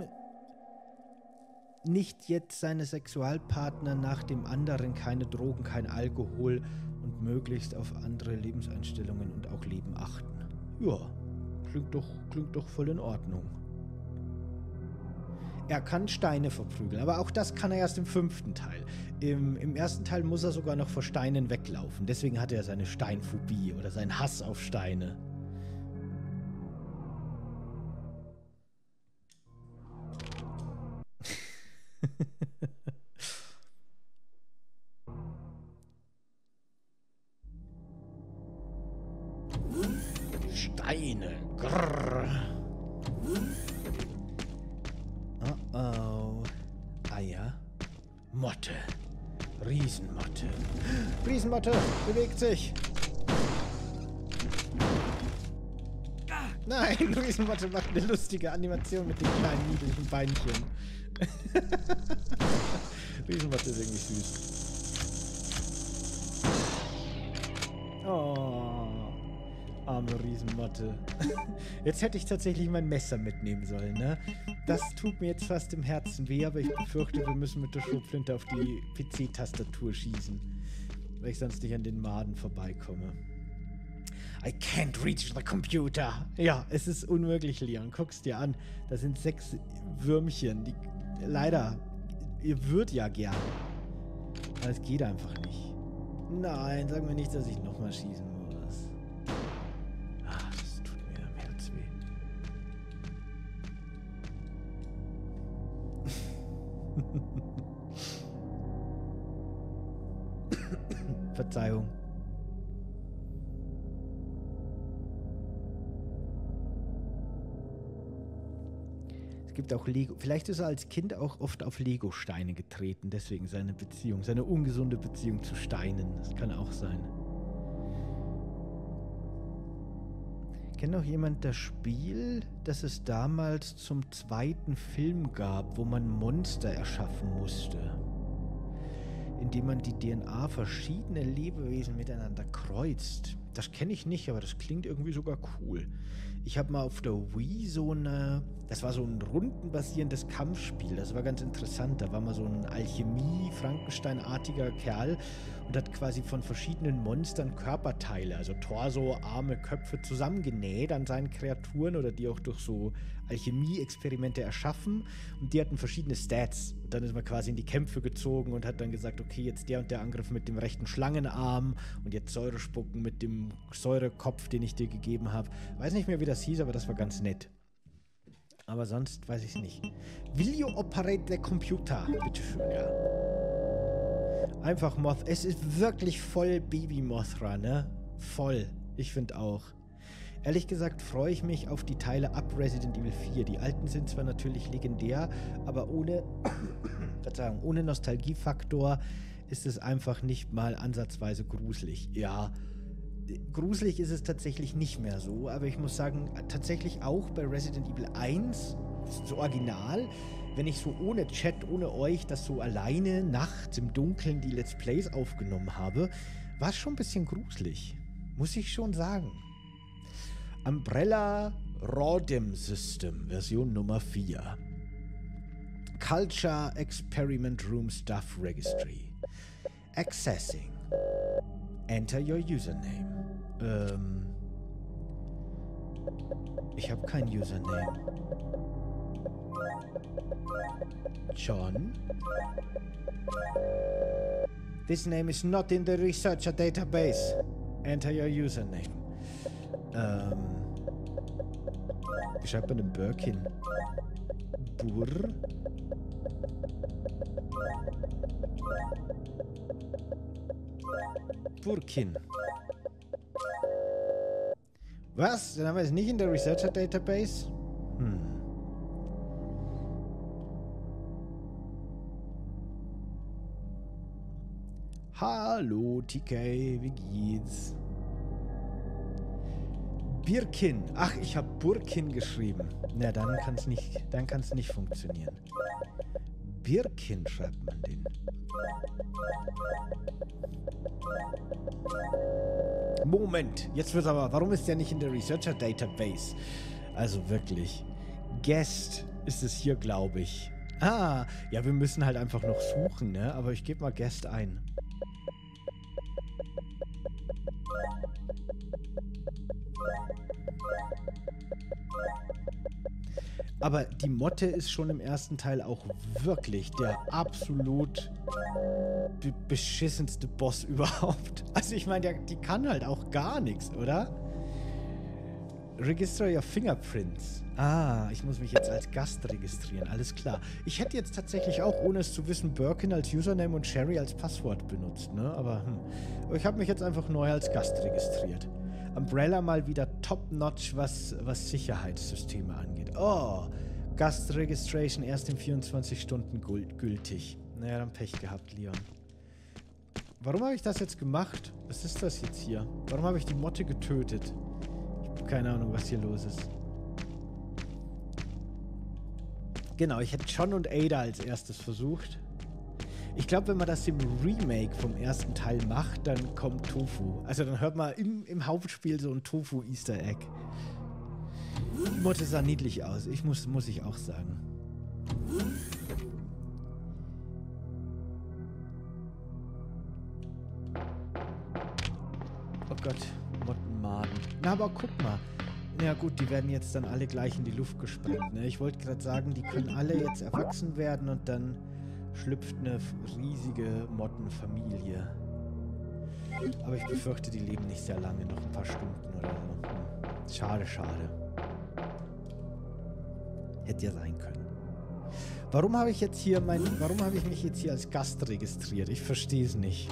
nicht jetzt seine Sexualpartner nach dem anderen, keine Drogen, kein Alkohol und möglichst auf andere Lebenseinstellungen und auch Leben achten. Ja, klingt doch, klingt doch voll in Ordnung. Er kann Steine verprügeln, aber auch das kann er erst im fünften Teil. Im, im ersten Teil muss er sogar noch vor Steinen weglaufen. Deswegen hat er seine Steinphobie oder seinen Hass auf Steine. Steine. Grrr. Oh oh. Eier. Motte. Riesenmotte. Riesenmotte bewegt sich. Nein, Riesenmotte macht eine lustige Animation mit den kleinen niedlichen Beinchen. Riesenmotte ist irgendwie süß. Oh, arme Riesenmotte. Jetzt hätte ich tatsächlich mein Messer mitnehmen sollen, ne? Das tut mir jetzt fast im Herzen weh, aber ich befürchte, wir müssen mit der Schrotflinte auf die P C-Tastatur schießen, weil ich sonst nicht an den Maden vorbeikomme. I can't reach the computer. Ja, es ist unmöglich, Leon. Guck's dir an. Da sind sechs Würmchen. Die, leider, ihr würdet ja gern. Aber es geht einfach nicht. Nein, sag mir nicht, dass ich nochmal schießen muss. Ah, das tut mir am Herz weh. Verzeihung. Es gibt auch Lego. Vielleicht ist er als Kind auch oft auf Lego-Steine getreten. Deswegen seine Beziehung, seine ungesunde Beziehung zu Steinen. Das kann auch sein. Kennt noch jemand das Spiel, das es damals zum zweiten Film gab, wo man Monster erschaffen musste? Indem man die D N A verschiedener Lebewesen miteinander kreuzt. Das kenne ich nicht, aber das klingt irgendwie sogar cool. Ich habe mal auf der Wii so eine, das war so ein rundenbasierendes Kampfspiel, das war ganz interessant. Da war mal so ein Alchemie-Frankenstein-artiger Kerl und hat quasi von verschiedenen Monstern Körperteile, also Torso, Arme, Köpfe zusammengenäht an seinen Kreaturen oder die auch durch so Alchemie-Experimente erschaffen und die hatten verschiedene Stats. Und dann ist man quasi in die Kämpfe gezogen und hat dann gesagt, okay, jetzt der und der Angriff mit dem rechten Schlangenarm und jetzt Säure spucken mit dem Säurekopf, den ich dir gegeben habe. Weiß nicht mehr, wie das hieß, aber das war ganz nett. Aber sonst weiß ich es nicht. Will you operate the computer? Bitte schön, ja. Einfach Moth. Es ist wirklich voll Baby Mothra, ne? Voll. Ich finde auch. Ehrlich gesagt freue ich mich auf die Teile ab Resident Evil vier. Die alten sind zwar natürlich legendär, aber ohne, Verzeihung, ohne Nostalgiefaktor ist es einfach nicht mal ansatzweise gruselig. Ja, gruselig ist es tatsächlich nicht mehr so, aber ich muss sagen, tatsächlich auch bei Resident Evil eins, so original, wenn ich so ohne Chat, ohne euch, das so alleine nachts im Dunkeln die Let's Plays aufgenommen habe, war es schon ein bisschen gruselig. Muss ich schon sagen. Umbrella Rodem System, Version Nummer vier. Culture Experiment Room Staff Registry. Accessing. Enter your username. Ähm. Ich habe kein Username. John? This name is not in the researcher database. Enter your username. Ähm. Wie schreibt man den Birkin? Bur? Burkin. Was? Den haben wir jetzt nicht in der Researcher Database? Hm. Hallo T K, wie geht's? Birkin. Ach, ich habe Burkin geschrieben. Na, dann kann es nicht, dann kann es nicht funktionieren. Birkin schreibt man den. Moment, jetzt wird aber, warum ist der nicht in der Researcher Database? Also wirklich. Guest ist es hier, glaube ich. Ah, ja, wir müssen halt einfach noch suchen, ne? Aber ich gebe mal Guest ein. Aber die Motte ist schon im ersten Teil auch wirklich der absolut be beschissenste Boss überhaupt. Also ich meine, die kann halt auch gar nichts, oder? Register your fingerprints. Ah, ich muss mich jetzt als Gast registrieren, alles klar. Ich hätte jetzt tatsächlich auch, ohne es zu wissen, Birkin als Username und Sherry als Passwort benutzt, ne? Aber hm. Ich habe mich jetzt einfach neu als Gast registriert. Umbrella mal wieder top-notch, was, was Sicherheitssysteme angeht. Oh, Gast-Registration erst in vierundzwanzig Stunden gültig. Naja, dann Pech gehabt, Leon. Warum habe ich das jetzt gemacht? Was ist das jetzt hier? Warum habe ich die Motte getötet? Ich habe keine Ahnung, was hier los ist. Genau, ich hätte John und Ada als erstes versucht. Ich glaube, wenn man das im Remake vom ersten Teil macht, dann kommt Tofu. Also dann hört man im, im Hauptspiel so ein Tofu-Easter Egg. Die Motte sah niedlich aus. Ich muss, muss ich auch sagen. Oh Gott, Mottenmaden. Na, aber guck mal. Ja gut, die werden jetzt dann alle gleich in die Luft gesprengt. Ne? Ich wollte gerade sagen, die können alle jetzt erwachsen werden und dann schlüpft eine riesige Mottenfamilie. Aber ich befürchte, die leben nicht sehr lange, noch ein paar Stunden oder so. Hm. Schade, schade. Hätte ja sein können. Warum habe ich jetzt hier mein, warum habe ich mich jetzt hier als Gast registriert? Ich verstehe es nicht.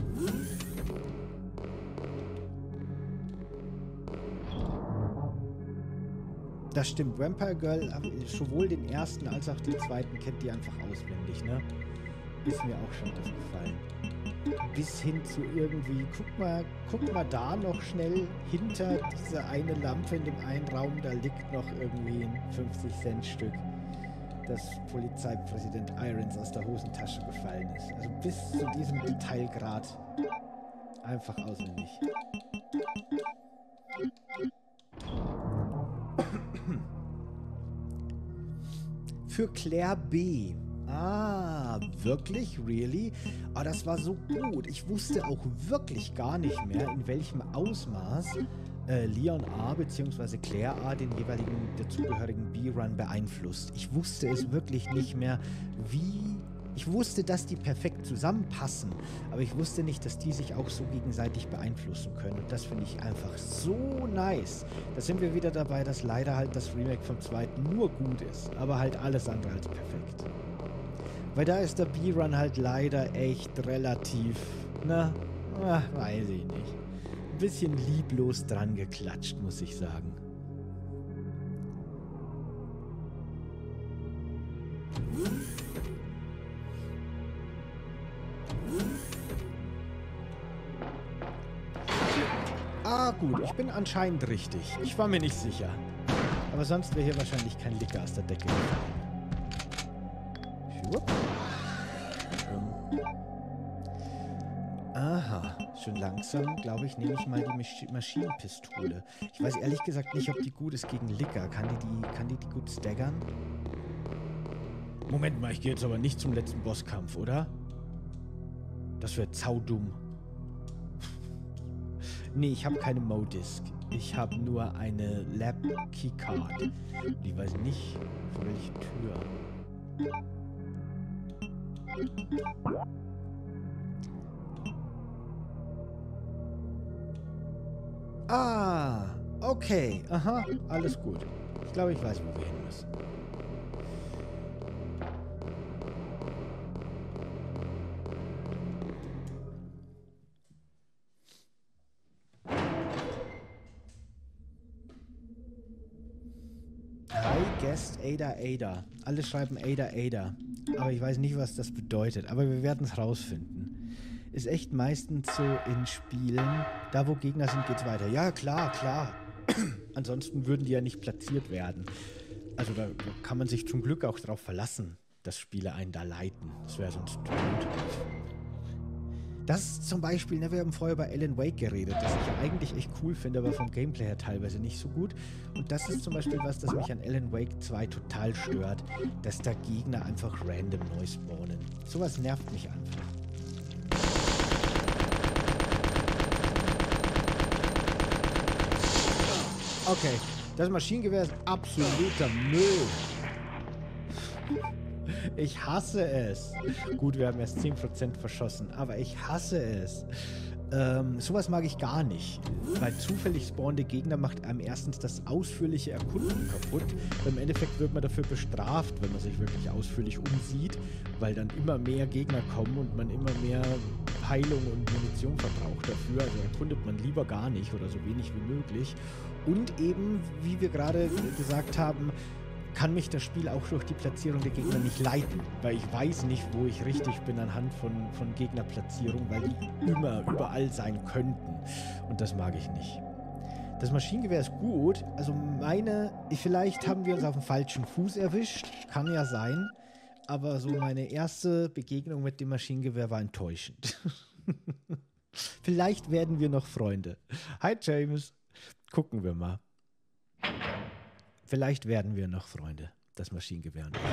Das stimmt. Vampire Girl, sowohl den ersten als auch den zweiten kennt die einfach auswendig, ne? Ist mir auch schon aufgefallen. Bis hin zu irgendwie, guck mal, guck mal da noch schnell hinter dieser eine Lampe in dem einen Raum, da liegt noch irgendwie ein fünfzig Cent Stück, das Polizeipräsident Irons aus der Hosentasche gefallen ist. Also bis zu diesem Detailgrad einfach auswendig. Für Claire B. Ah, wirklich? Really? Ah, das war so gut. Ich wusste auch wirklich gar nicht mehr, in welchem Ausmaß äh, Leon A. bzw. Claire A. den jeweiligen dazugehörigen B-Run beeinflusst. Ich wusste es wirklich nicht mehr, wie... Ich wusste, dass die perfekt zusammenpassen, aber ich wusste nicht, dass die sich auch so gegenseitig beeinflussen können. Und das finde ich einfach so nice. Da sind wir wieder dabei, dass leider halt das Remake vom zweiten nur gut ist, aber halt alles andere als perfekt. Weil da ist der B-Run halt leider echt relativ, na, ach, weiß ich nicht. Ein bisschen lieblos dran geklatscht, muss ich sagen. Ah, gut, ich bin anscheinend richtig. Ich war mir nicht sicher. Aber sonst wäre hier wahrscheinlich kein Licker aus der Decke gefallen. Schwupp. Aha, schon langsam, glaube ich, nehme ich mal die Masch Maschinenpistole. Ich weiß ehrlich gesagt nicht, ob die gut ist gegen Licker. Kann die die, kann die, die gut staggern? Moment mal, ich gehe jetzt aber nicht zum letzten Bosskampf, oder? Das wäre zaudumm. Nee, ich habe keine Modisk. Ich habe nur eine Lab Keycard. Die weiß nicht, für welche Tür. Ah, okay. Aha, alles gut. Ich glaube, ich weiß, wo wir hin müssen. Guest Ada Ada. Alle schreiben Ada Ada. Aber ich weiß nicht, was das bedeutet. Aber wir werden es rausfinden. Ist echt meistens so in Spielen, da wo Gegner sind, geht's weiter. Ja, klar, klar. Ansonsten würden die ja nicht platziert werden. Also da kann man sich zum Glück auch darauf verlassen, dass Spiele einen da leiten. Das wäre sonst tot. Das ist zum Beispiel, ne, wir haben vorher über Alan Wake geredet, das ich ja eigentlich echt cool finde, aber vom Gameplay her teilweise nicht so gut. Und das ist zum Beispiel was, das mich an Alan Wake zwei total stört, dass da Gegner einfach random neu spawnen. Sowas nervt mich einfach. Okay, das Maschinengewehr ist absoluter Müll. Ich hasse es. Gut, wir haben erst zehn Prozent verschossen, aber ich hasse es. Ähm, sowas mag ich gar nicht, weil zufällig spawnende Gegner macht einem erstens das ausführliche Erkunden kaputt. Im Endeffekt wird man dafür bestraft, wenn man sich wirklich ausführlich umsieht, weil dann immer mehr Gegner kommen und man immer mehr Heilung und Munition verbraucht dafür. Also erkundet man lieber gar nicht oder so wenig wie möglich. Und eben, wie wir gerade gesagt haben, kann mich das Spiel auch durch die Platzierung der Gegner nicht leiten, weil ich weiß nicht, wo ich richtig bin anhand von, von Gegnerplatzierung, weil die immer, überall sein könnten. Und das mag ich nicht. Das Maschinengewehr ist gut, also meine, vielleicht haben wir uns auf dem falschen Fuß erwischt, kann ja sein, aber so meine erste Begegnung mit dem Maschinengewehr war enttäuschend. Vielleicht werden wir noch Freunde. Hi James, gucken wir mal. Vielleicht werden wir noch Freunde, das Maschinengewehr und ich.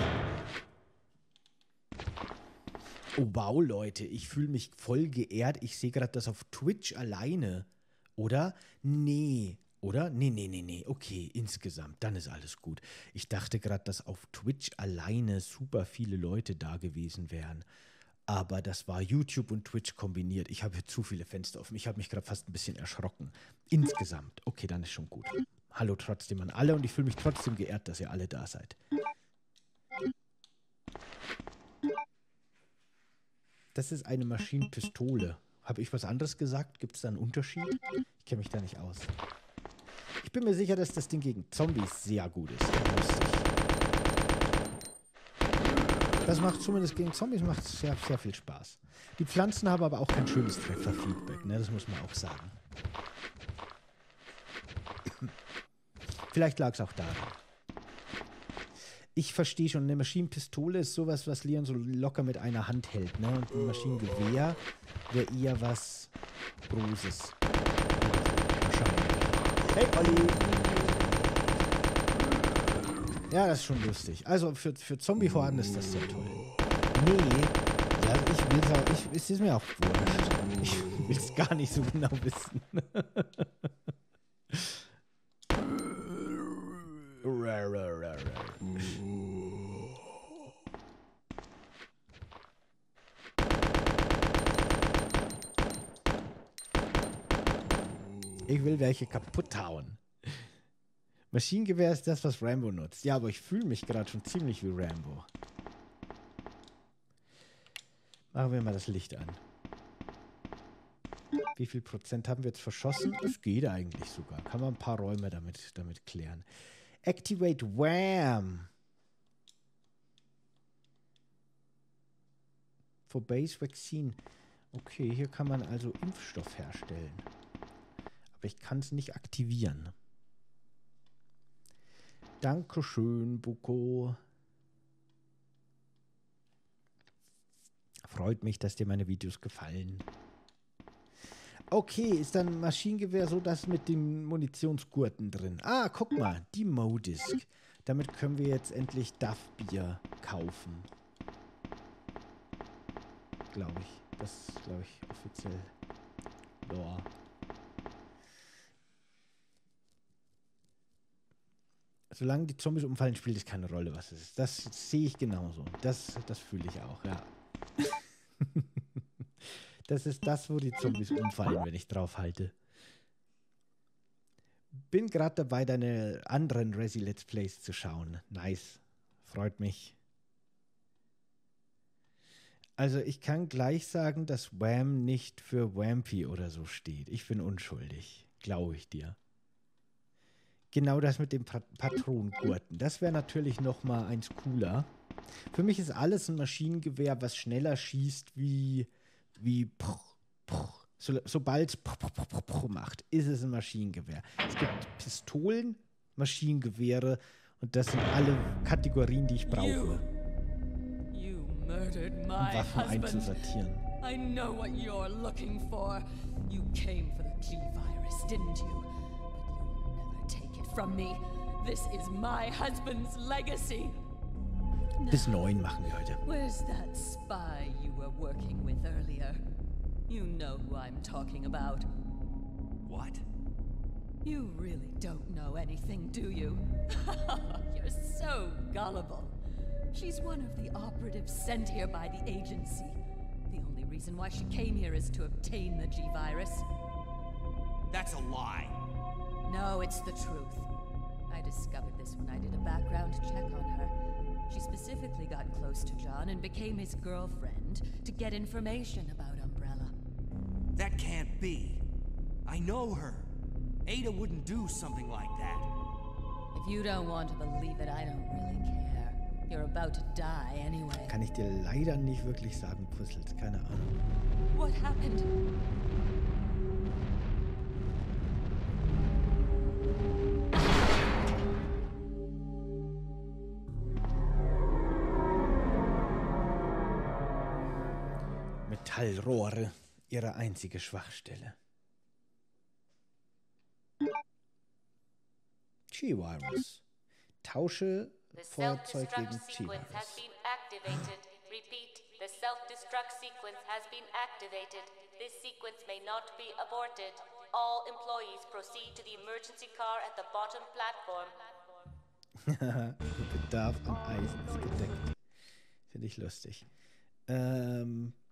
Oh wow, Leute, ich fühle mich voll geehrt. Ich sehe gerade das auf Twitch alleine. Oder? Nee. Oder? Nee, nee, nee, nee. Okay, insgesamt, dann ist alles gut. Ich dachte gerade, dass auf Twitch alleine super viele Leute da gewesen wären. aber das war YouTube und Twitch kombiniert. Ich habe hier zu viele Fenster offen. Ich habe mich gerade fast ein bisschen erschrocken. Insgesamt. Okay, dann ist schon gut. Hallo trotzdem an alle und ich fühle mich trotzdem geehrt, dass ihr alle da seid. Das ist eine Maschinenpistole. Habe ich was anderes gesagt? Gibt es da einen Unterschied? Ich kenne mich da nicht aus. Ich bin mir sicher, dass das Ding gegen Zombies sehr gut ist. Lustig. Das macht zumindest gegen Zombies macht sehr, sehr viel Spaß. Die Pflanzen haben aber auch kein schönes Trefferfeedback, ne? Das muss man auch sagen. Vielleicht lag es auch daran. Ich verstehe schon, eine Maschinenpistole ist sowas, was Leon so locker mit einer Hand hält, ne? Und ein Maschinengewehr wäre eher was Großes. Hey, Olli! Ja, das ist schon lustig. Also für, für Zombie-Horden ist das sehr toll. Nee, ja, ich will es auch, ich, es ist mir auch wurscht. Ich will es gar nicht so genau wissen. Ich will welche kaputt hauen. Maschinengewehr ist das, was Rambo nutzt. Ja, aber ich fühle mich gerade schon ziemlich wie Rambo. Machen wir mal das Licht an. Wie viel Prozent haben wir jetzt verschossen? Es geht eigentlich sogar. Kann man ein paar Räume damit, damit klären. Activate Wham! For Base Vaccine. Okay, hier kann man also Impfstoff herstellen. Aber ich kann es nicht aktivieren. Dankeschön, Buko. Freut mich, dass dir meine Videos gefallen. Okay, ist dann Maschinengewehr so das mit den Munitionsgurten drin. Ah, guck mal, die Modisk. Damit können wir jetzt endlich Duff-Bier kaufen. Glaube ich. Das ist, glaube ich, offiziell. Boah. Solange die Zombies umfallen, spielt es keine Rolle, was es ist. Das sehe ich genauso. Das, das fühle ich auch, ja. Das ist das, wo die Zombies umfallen, wenn ich drauf halte. Bin gerade dabei, deine anderen Resi Let's Plays zu schauen. Nice. Freut mich. Also ich kann gleich sagen, dass Wham nicht für Wampy oder so steht. Ich bin unschuldig. Glaube ich dir. Genau das mit dem Pat Patronengurten. Das wäre natürlich noch mal eins cooler. Für mich ist alles ein Maschinengewehr, was schneller schießt wie, wie poch, poch. So, sobald es macht, ist es ein Maschinengewehr. Es gibt Pistolen, Maschinengewehre und das sind alle Kategorien, die ich brauche, You, you murdered um my Waffen husband. einzusortieren. I know what you're looking for. You came for the G-Virus, didn't you? But you'll never take it from me. This is my husband's legacy. Bis neun machen wir heute. Where's that spy you were working with earlier? You know who I'm talking about. What? You really don't know anything, do you? You're so gullible. She's one of the operatives sent here by the agency. The only reason why she came here is to obtain the G-Virus. That's a lie. No, it's the truth. I discovered this when I did a background check on her. She specifically got close to John and became his girlfriend to get information about Umbrella. That can't be. I know her. Ada wouldn't do something like that. If you don't want to believe it, I don't really care. You're about to die anyway. Kann ich dir leider nicht wirklich sagen, Puzzles. Keine Ahnung. What happened? Metallrohre, ihre einzige Schwachstelle. G-Virus. Tausche Feuerzeug gegen G-Virus. Repeat, the self-destruct sequence has been activated. This sequence may not be aborted. All employees proceed to the emergency car at the bottom platform. Bedarf an Eisen ist gedeckt. Finde ich lustig. Ähm,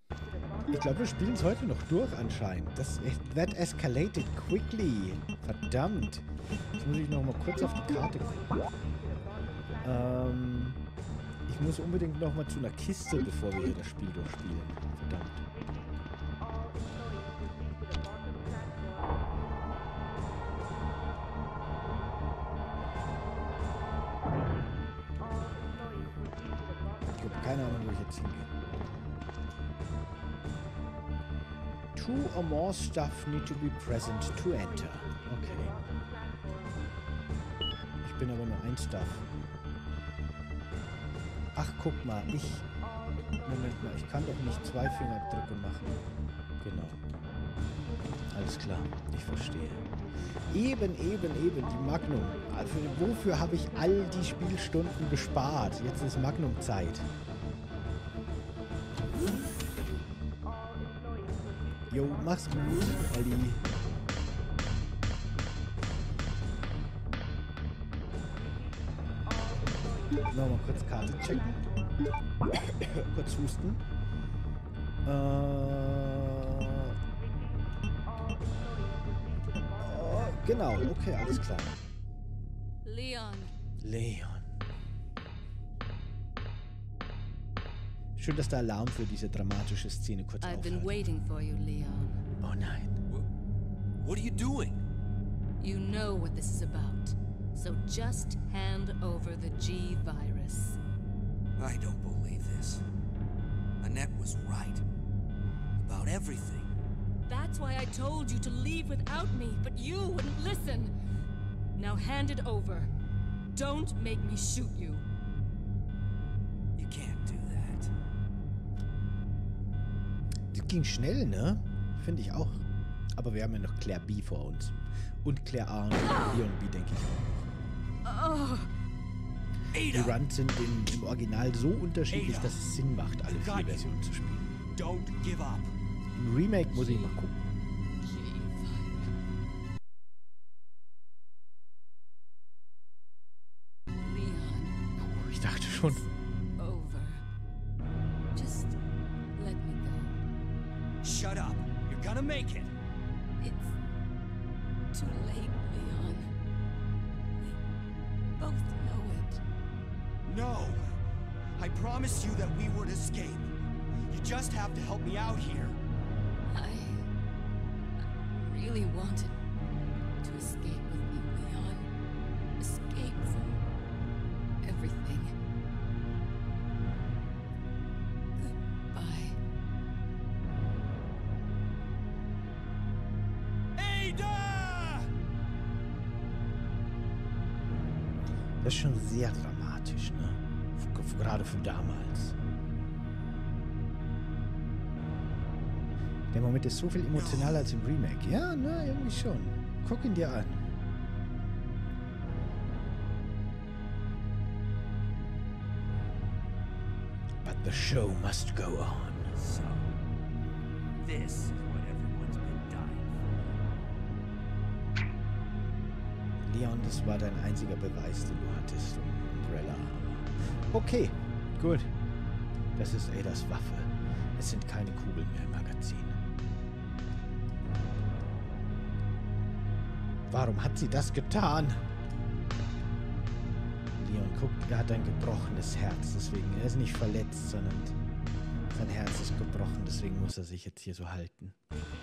Ich glaube, wir spielen es heute noch durch anscheinend. Das that escalated quickly. Verdammt. Jetzt muss ich noch mal kurz auf die Karte gucken. Ähm, ich muss unbedingt noch mal zu einer Kiste, bevor wir hier das Spiel durchspielen. Verdammt. Ich habe keine Ahnung, wo ich jetzt hingehe. Two or more stuff need to be present to enter. Okay. Ich bin aber nur ein Stuff. Ach, guck mal, ich... Moment mal, ich kann doch nicht zwei Fingerabdrücke machen. Genau. Alles klar, ich verstehe. Eben, eben, eben, die Magnum. Also, wofür habe ich all die Spielstunden gespart? Jetzt ist Magnum-Zeit. Jo, mach's gut, Olli. Nochmal kurz Karte checken. Kurz husten. Äh, oh, genau, okay, alles klar. Leon. Leon. Schön, dass der Alarm für diese dramatische Szene kurz I've been aufhört. waiting for you, Leon. Oh nein. What are you doing? You know what this is about. So just hand over the G virus. I don't believe this. Annette was right. About everything. That's why I told you to leave without me, but you wouldn't listen. Now hand it over. Don't make me shoot you. You can't do that. Das ging schnell, ne? Finde ich auch. Aber wir haben ja noch Claire B vor uns. Und Claire A und Leon B, denke ich auch. Oh. Die Runs sind in, im Original so unterschiedlich, Ada. dass es Sinn macht, alle vier Got you. Versionen zu spielen. Don't give up. Im Remake muss ich mal gucken. Leon, Ich dachte schon. over. Just let me go. Shut up. You're gonna make it. It's too late, Leon. We both know it. No. I promised you that we would escape. You just have to help me out here. I, I really wanted to escape with you, Leon. Escape from everything. Goodbye. Ada! Das ist schon sehr dramatisch, ne? F- Gerade für damals. Der Moment ist so viel emotionaler als im Remake. Ja, ne, irgendwie schon. Guck ihn dir an. But the show must go on. So, this is what everyone's been dying Leon, das war dein einziger Beweis, den du hattest, um Umbrella. Okay, gut. Das ist Adas Waffe. Es sind keine Kugeln mehr im Magazin. Warum hat sie das getan? Leon, guck, er hat ein gebrochenes Herz, deswegen, er ist nicht verletzt, sondern sein Herz ist gebrochen, deswegen muss er sich jetzt hier so halten.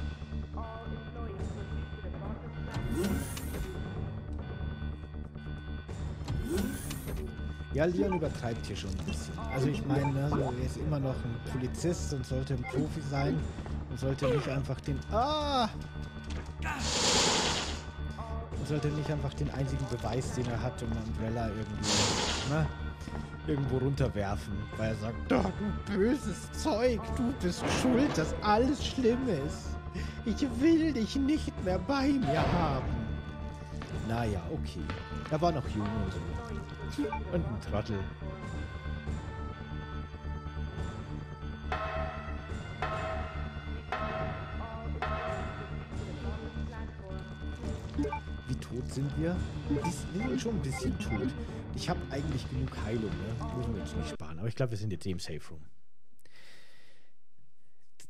Ja, Leon übertreibt hier schon ein bisschen. Also ich meine, also er ist immer noch ein Polizist und sollte ein Profi sein und sollte nicht einfach den... Ah! Und sollte nicht einfach den einzigen Beweis, den er hat, um Umbrella irgendwie, ne, irgendwo runterwerfen. Weil er sagt, oh, du böses Zeug, du bist schuld, dass alles schlimm ist. Ich will dich nicht mehr bei mir haben. Naja, okay. Er war noch jung und so. Und ein Trottel. Wie tot sind wir? Wir sind schon ein bisschen tot. Ich habe eigentlich genug Heilung, ne? Müssen wir jetzt nicht sparen. Aber ich glaube, wir sind jetzt eh im Safe Room.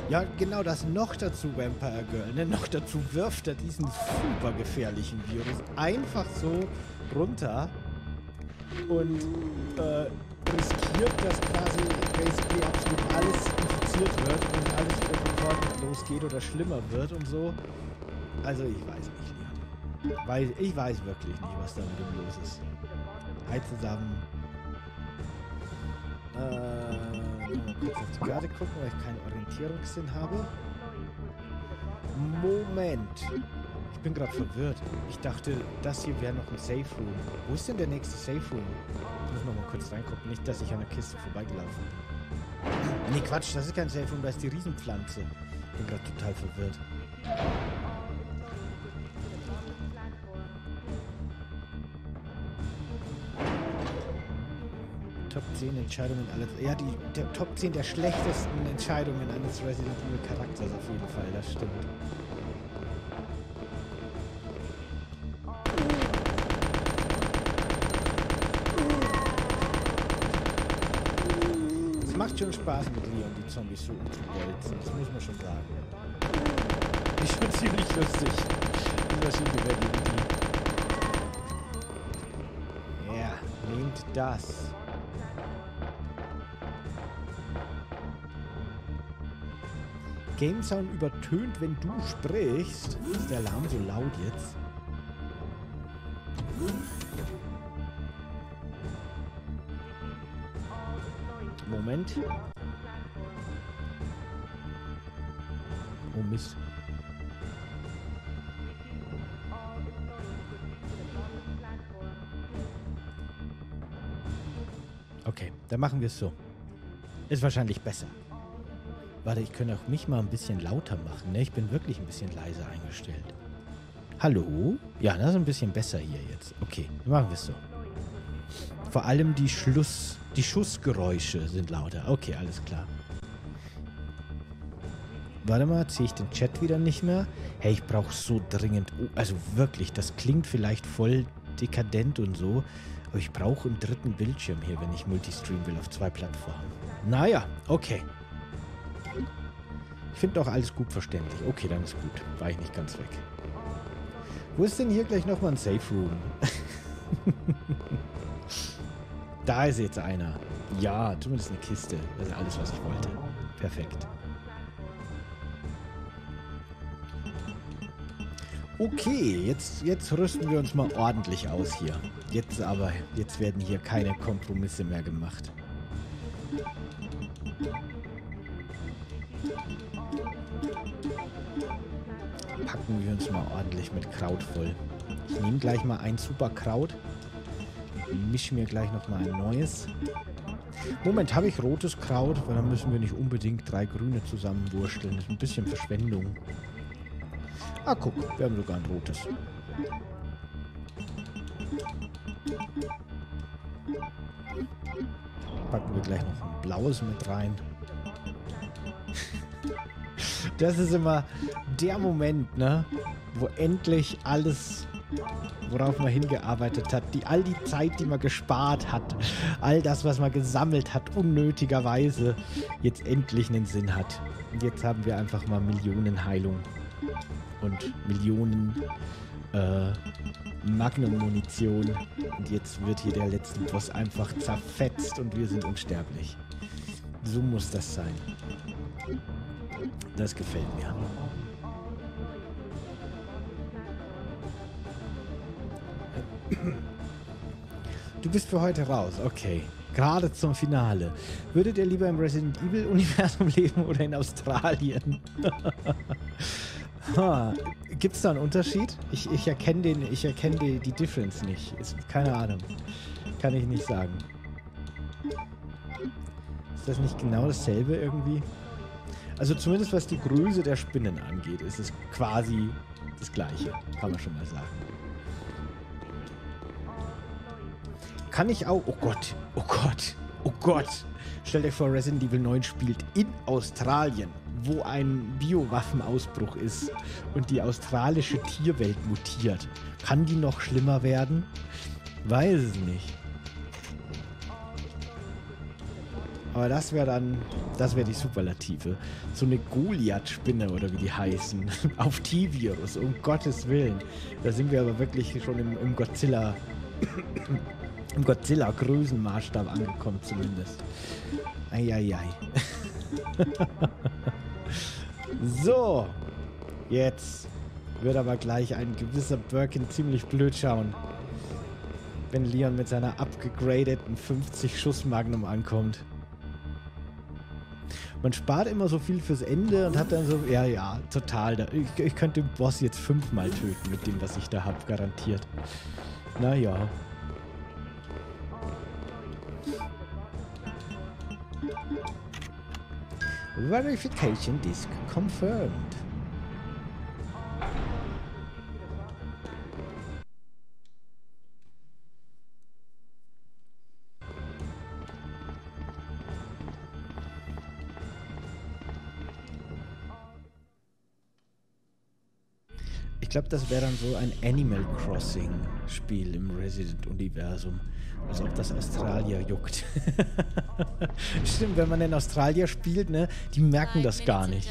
Ja, genau das noch dazu, Vampire Girl. Ne? Noch dazu wirft er diesen super gefährlichen Virus einfach so runter und äh, riskiert, dass quasi basically absolut alles infiziert wird und alles wieder von vorne losgeht oder schlimmer wird und so. Also ich weiß nicht, Leon. Weil ich weiß wirklich nicht, was da mit ihm los ist. Hi zusammen. Äh, mal kurz auf die Karte gucken, weil ich keinen Orientierungssinn habe. Moment. Ich bin gerade verwirrt. Ich dachte, das hier wäre noch ein Safe Room. Wo ist denn der nächste Safe Room? Ich muss noch mal kurz reingucken. Nicht, dass ich an der Kiste vorbeigelaufen bin. Nee, Quatsch. Das ist kein Safe Room. Da ist die Riesenpflanze. Ich bin gerade total verwirrt. Top zehn Entscheidungen alles. Ja, die der Top zehn der schlechtesten Entscheidungen eines Resident Evil Charakters auf jeden Fall, das stimmt. Es macht schon Spaß mit Leon, die Zombies so umzubolzen, das muss man schon sagen. Ist schon ziemlich lustig. Unterschiede werden die. Ja, nehmt das. Game Sound übertönt, wenn du sprichst. Ist der Alarm so laut jetzt? Moment. Oh Mist. Okay, dann machen wir es so. Ist wahrscheinlich besser. Warte, ich könnte auch mich mal ein bisschen lauter machen, ne? Ich bin wirklich ein bisschen leiser eingestellt. Hallo? Ja, das ist ein bisschen besser hier jetzt. Okay, dann machen wir es so. Vor allem die Schluss, die Schussgeräusche sind lauter. Okay, alles klar. Warte mal, ziehe ich den Chat wieder nicht mehr? Hey, ich brauche so dringend... Oh, also wirklich, das klingt vielleicht voll dekadent und so, aber ich brauche einen dritten Bildschirm hier, wenn ich Multistream will auf zwei Plattformen. Naja, okay. Ich finde auch alles gut verständlich. Okay, dann ist gut. War ich nicht ganz weg. Wo ist denn hier gleich nochmal ein Safe Room? Da ist jetzt einer. Ja, zumindest eine Kiste. Das ist alles, was ich wollte. Perfekt. Okay, jetzt, jetzt rüsten wir uns mal ordentlich aus hier. Jetzt aber, jetzt werden hier keine Kompromisse mehr gemacht. Packen wir uns mal ordentlich mit Kraut voll. Ich nehme gleich mal ein super Kraut. Mische mir gleich noch mal ein neues. Moment, habe ich rotes Kraut? Weil dann müssen wir nicht unbedingt drei grüne zusammenwursteln. Das ist ein bisschen Verschwendung. Ah, guck, wir haben sogar ein rotes. Packen wir gleich noch ein blaues mit rein. Das ist immer der Moment, ne, wo endlich alles, worauf man hingearbeitet hat, die, all die Zeit, die man gespart hat, all das, was man gesammelt hat, unnötigerweise, jetzt endlich einen Sinn hat. Und jetzt haben wir einfach mal Millionen Heilung und Millionen äh, Magnum-Munition. Und jetzt wird hier der letzte Boss einfach zerfetzt und wir sind unsterblich. So muss das sein. Das gefällt mir. Du bist für heute raus, okay. Gerade zum Finale. Würdet ihr lieber im Resident Evil Universum leben oder in Australien? Gibt es da einen Unterschied? Ich, ich erkenne den, ich erkenne die, die Difference nicht. Ist, keine Ahnung. Kann ich nicht sagen. Ist das nicht genau dasselbe irgendwie? Also zumindest was die Größe der Spinnen angeht, ist es quasi das Gleiche. Kann man schon mal sagen. Kann ich auch... Oh Gott, oh Gott, oh Gott. Stell dir vor, Resident Evil neun spielt in Australien, wo ein Biowaffenausbruch ist und die australische Tierwelt mutiert. Kann die noch schlimmer werden? Weiß es nicht. Aber das wäre dann, das wäre die Superlative. So eine Goliath-Spinne oder wie die heißen. Auf T-Virus, um Gottes Willen. Da sind wir aber wirklich schon im, im Godzilla, im Godzilla-Größenmaßstab angekommen zumindest. Eieiei. So, jetzt wird aber gleich ein gewisser Birkin ziemlich blöd schauen, wenn Leon mit seiner abgegradeten fünfzig Schuss Magnum ankommt. Man spart immer so viel fürs Ende und hat dann so, ja, ja, total. Da, ich, ich könnte den Boss jetzt fünfmal töten mit dem, was ich da habe, garantiert. Naja. Verification disk confirmed. Ich glaube, das wäre dann so ein Animal Crossing Spiel im Resident-Universum. Als ob das Australier juckt. Stimmt, wenn man in Australier spielt, ne, die merken das gar nicht.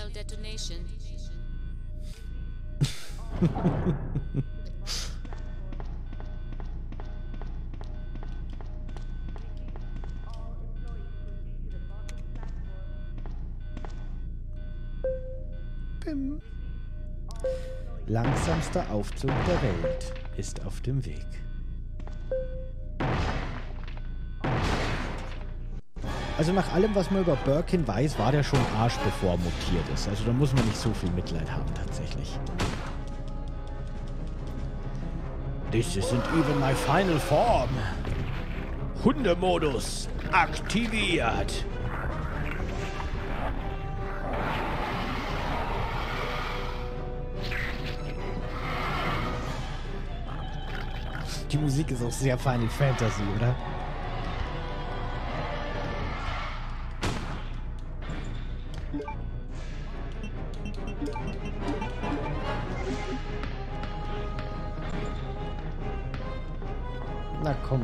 Bim. Langsamster Aufzug der Welt ist auf dem Weg. Also nach allem, was man über Birkin weiß, war der schon Arsch, bevor er mutiert ist. Also da muss man nicht so viel Mitleid haben, tatsächlich. This isn't even my final form. Hundemodus aktiviert. Die Musik ist auch sehr Final Fantasy, oder? Na komm.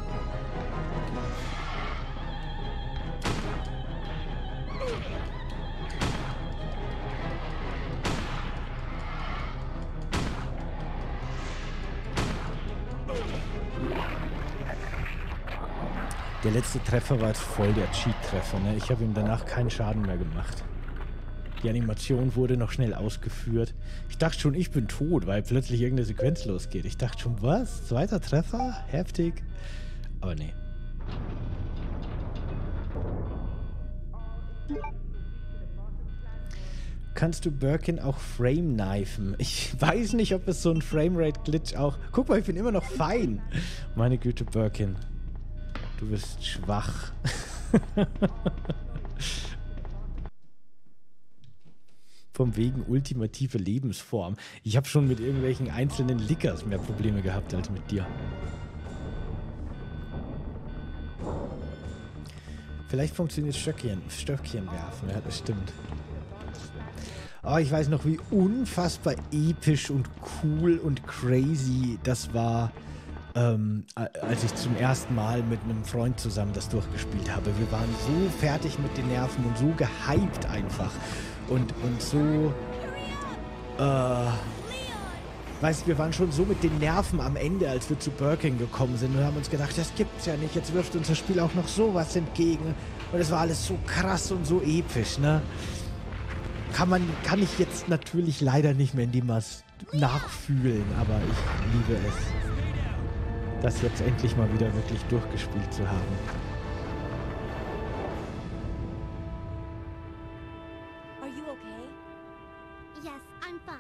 Der letzte Treffer war jetzt voll der Cheat-Treffer, ne? Ich habe ihm danach keinen Schaden mehr gemacht. Die Animation wurde noch schnell ausgeführt. Ich dachte schon, ich bin tot, weil plötzlich irgendeine Sequenz losgeht. Ich dachte schon, was? Zweiter Treffer? Heftig? Aber nee. Kannst du Birkin auch frame-knifen? Ich weiß nicht, ob es so ein Framerate-Glitch auch... Guck mal, ich bin immer noch fein. Meine Güte, Birkin. Du bist schwach. Vom wegen ultimative Lebensform. Ich habe schon mit irgendwelchen einzelnen Lickers mehr Probleme gehabt als mit dir. Vielleicht funktioniert Stöckchen, Stöckchen werfen. Ja, das stimmt. Aber ich weiß noch, wie unfassbar episch und cool und crazy das war, ähm, als ich zum ersten Mal mit einem Freund zusammen das durchgespielt habe. Wir waren so fertig mit den Nerven und so gehypt einfach. Und, und so, äh, weißt du, wir waren schon so mit den Nerven am Ende, als wir zu Birkin gekommen sind und haben uns gedacht, das gibt's ja nicht, jetzt wirft uns das Spiel auch noch sowas entgegen. Und es war alles so krass und so episch, ne? Kann man, kann ich jetzt natürlich leider nicht mehr in dem was nachfühlen, aber ich liebe es, das jetzt endlich mal wieder wirklich durchgespielt zu haben. Are you okay? Yes, I'm fine.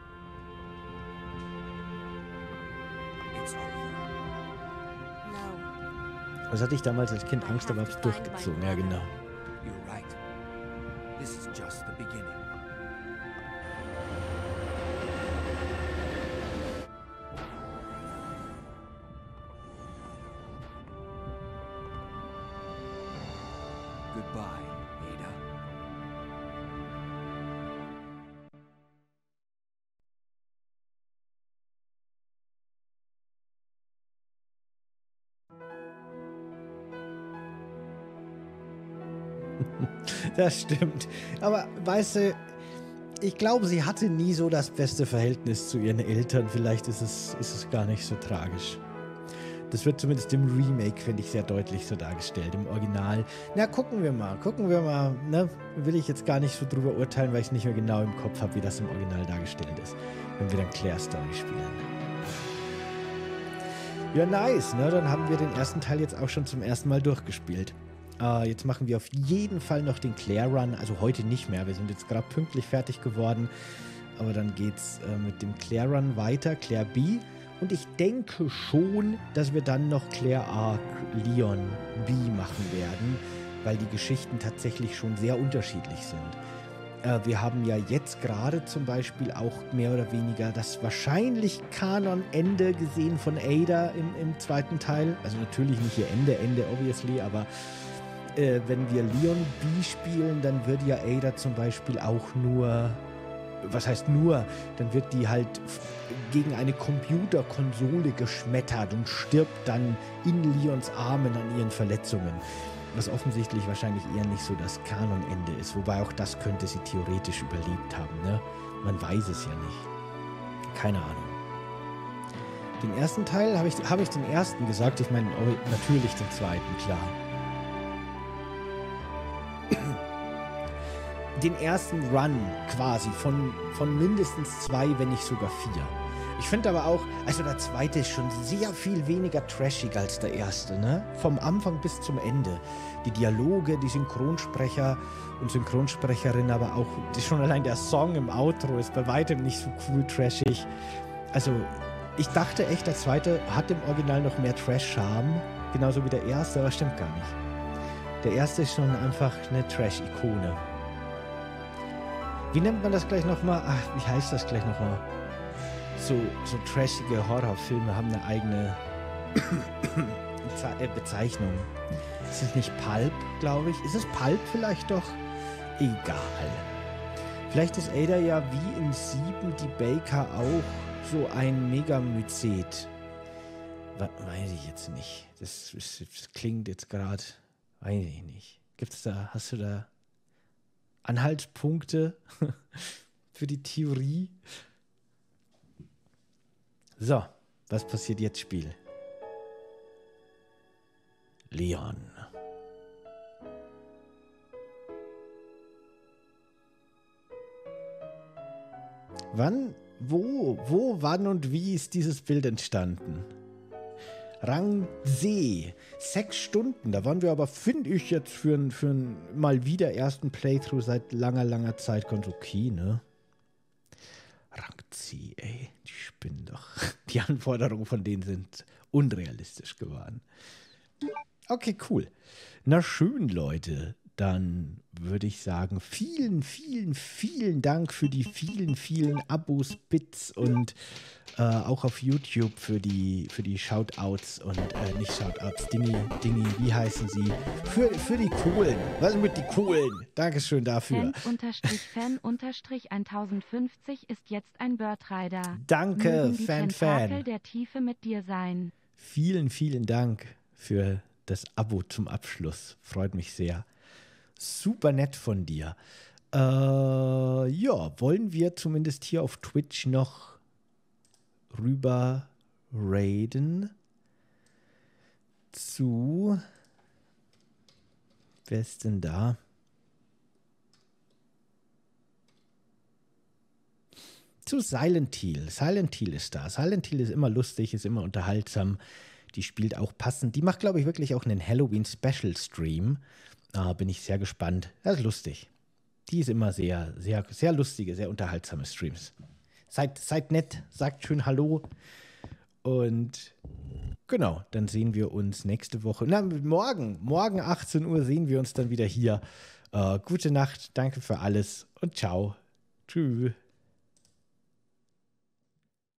It's over. No. Was hatte ich damals als Kind Angst, aber hab's durchgezogen, ja genau. You're right. This is just the beginning. Goodbye, Ada. Das stimmt. Aber weißt du, ich glaube, sie hatte nie so das beste Verhältnis zu ihren Eltern. Vielleicht ist es, ist es gar nicht so tragisch. Das wird zumindest im Remake, finde ich, sehr deutlich so dargestellt. Im Original. Na, gucken wir mal. Gucken wir mal. Ne? Will ich jetzt gar nicht so drüber urteilen, weil ich nicht mehr genau im Kopf habe, wie das im Original dargestellt ist. Wenn wir dann Claire Story spielen. Ja, nice. Ne? Dann haben wir den ersten Teil jetzt auch schon zum ersten Mal durchgespielt. Uh, jetzt machen wir auf jeden Fall noch den Claire Run. Also heute nicht mehr. Wir sind jetzt gerade pünktlich fertig geworden. Aber dann geht's uh, mit dem Claire Run weiter. Claire B. Und ich denke schon, dass wir dann noch Claire Arc Leon B machen werden, weil die Geschichten tatsächlich schon sehr unterschiedlich sind. Äh, wir haben ja jetzt gerade zum Beispiel auch mehr oder weniger das wahrscheinlich Kanon-Ende gesehen von Ada im, im zweiten Teil. Also natürlich nicht ihr Ende, Ende obviously, aber äh, wenn wir Leon B spielen, dann wird ja Ada zum Beispiel auch nur... Was heißt nur, dann wird die halt gegen eine Computerkonsole geschmettert und stirbt dann in Leons Armen an ihren Verletzungen. Was offensichtlich wahrscheinlich eher nicht so das Kanonende ist. Wobei auch das könnte sie theoretisch überlebt haben, ne? Man weiß es ja nicht. Keine Ahnung. Den ersten Teil, habe ich, hab ich den ersten gesagt? Ich meine, natürlich den zweiten, klar. Den ersten Run quasi von, von mindestens zwei, wenn nicht sogar vier. Ich finde aber auch, also der zweite ist schon sehr viel weniger trashig als der erste, ne? Vom Anfang bis zum Ende. Die Dialoge, die Synchronsprecher und Synchronsprecherin, aber auch schon allein der Song im Outro ist bei weitem nicht so cool trashig. Also ich dachte echt, der zweite hat im Original noch mehr Trash-Charme, genauso wie der erste, aber stimmt gar nicht. Der erste ist schon einfach eine Trash-Ikone. Wie nennt man das gleich nochmal? Ach, wie heißt das gleich nochmal? So, so trashige Horrorfilme haben eine eigene Bezeichnung. Ist es nicht Pulp, glaube ich? Ist es Pulp vielleicht doch? Egal. Vielleicht ist Ada ja wie in Sieben die Baker auch so ein Megamycet. Weiß ich jetzt nicht. Das, das, das klingt jetzt gerade, weiß ich nicht. Gibt's da, hast du da Anhaltspunkte für die Theorie? So, was passiert jetzt, Spiel? Leon. Wann, wo, wo, wann und wie ist dieses Bild entstanden? Rang See. Sechs Stunden. Da waren wir aber, finde ich, jetzt für einen für ein mal wieder ersten Playthrough seit langer, langer Zeit ganz okay, ne? Rang C, ey. Die spinnen doch. Die Anforderungen von denen sind unrealistisch geworden. Okay, cool. Na schön, Leute. Dann würde ich sagen, vielen, vielen, vielen Dank für die vielen, vielen Abos, Bits und äh, auch auf YouTube für die, für die Shoutouts und äh, nicht Shoutouts, Dingi, Dingi, wie heißen sie? Für, für die Kohlen. Was mit die Kohlen? Dankeschön dafür. Fan-Fan tausendfünfzig ist jetzt ein Birdrider. Danke, Mögen die Fan, Tentakel Fan. der Tiefe mit dir sein. Vielen, vielen Dank für das Abo zum Abschluss. Freut mich sehr. Super nett von dir. Äh, ja, wollen wir zumindest hier auf Twitch noch rüber raiden zu... Wer ist denn da? Zu Silent Hill. Silent Hill ist da. Silent Hill ist immer lustig, ist immer unterhaltsam. Die spielt auch passend. Die macht, glaube ich, wirklich auch einen Halloween-Special-Stream. Ah, bin ich sehr gespannt. Das ist lustig. Die ist immer sehr, sehr, sehr lustige, sehr unterhaltsame Streams. Seid, seid nett, sagt schön Hallo. Und genau, dann sehen wir uns nächste Woche. Na, morgen, morgen achtzehn Uhr sehen wir uns dann wieder hier. Äh, gute Nacht, danke für alles und ciao. Tschüss.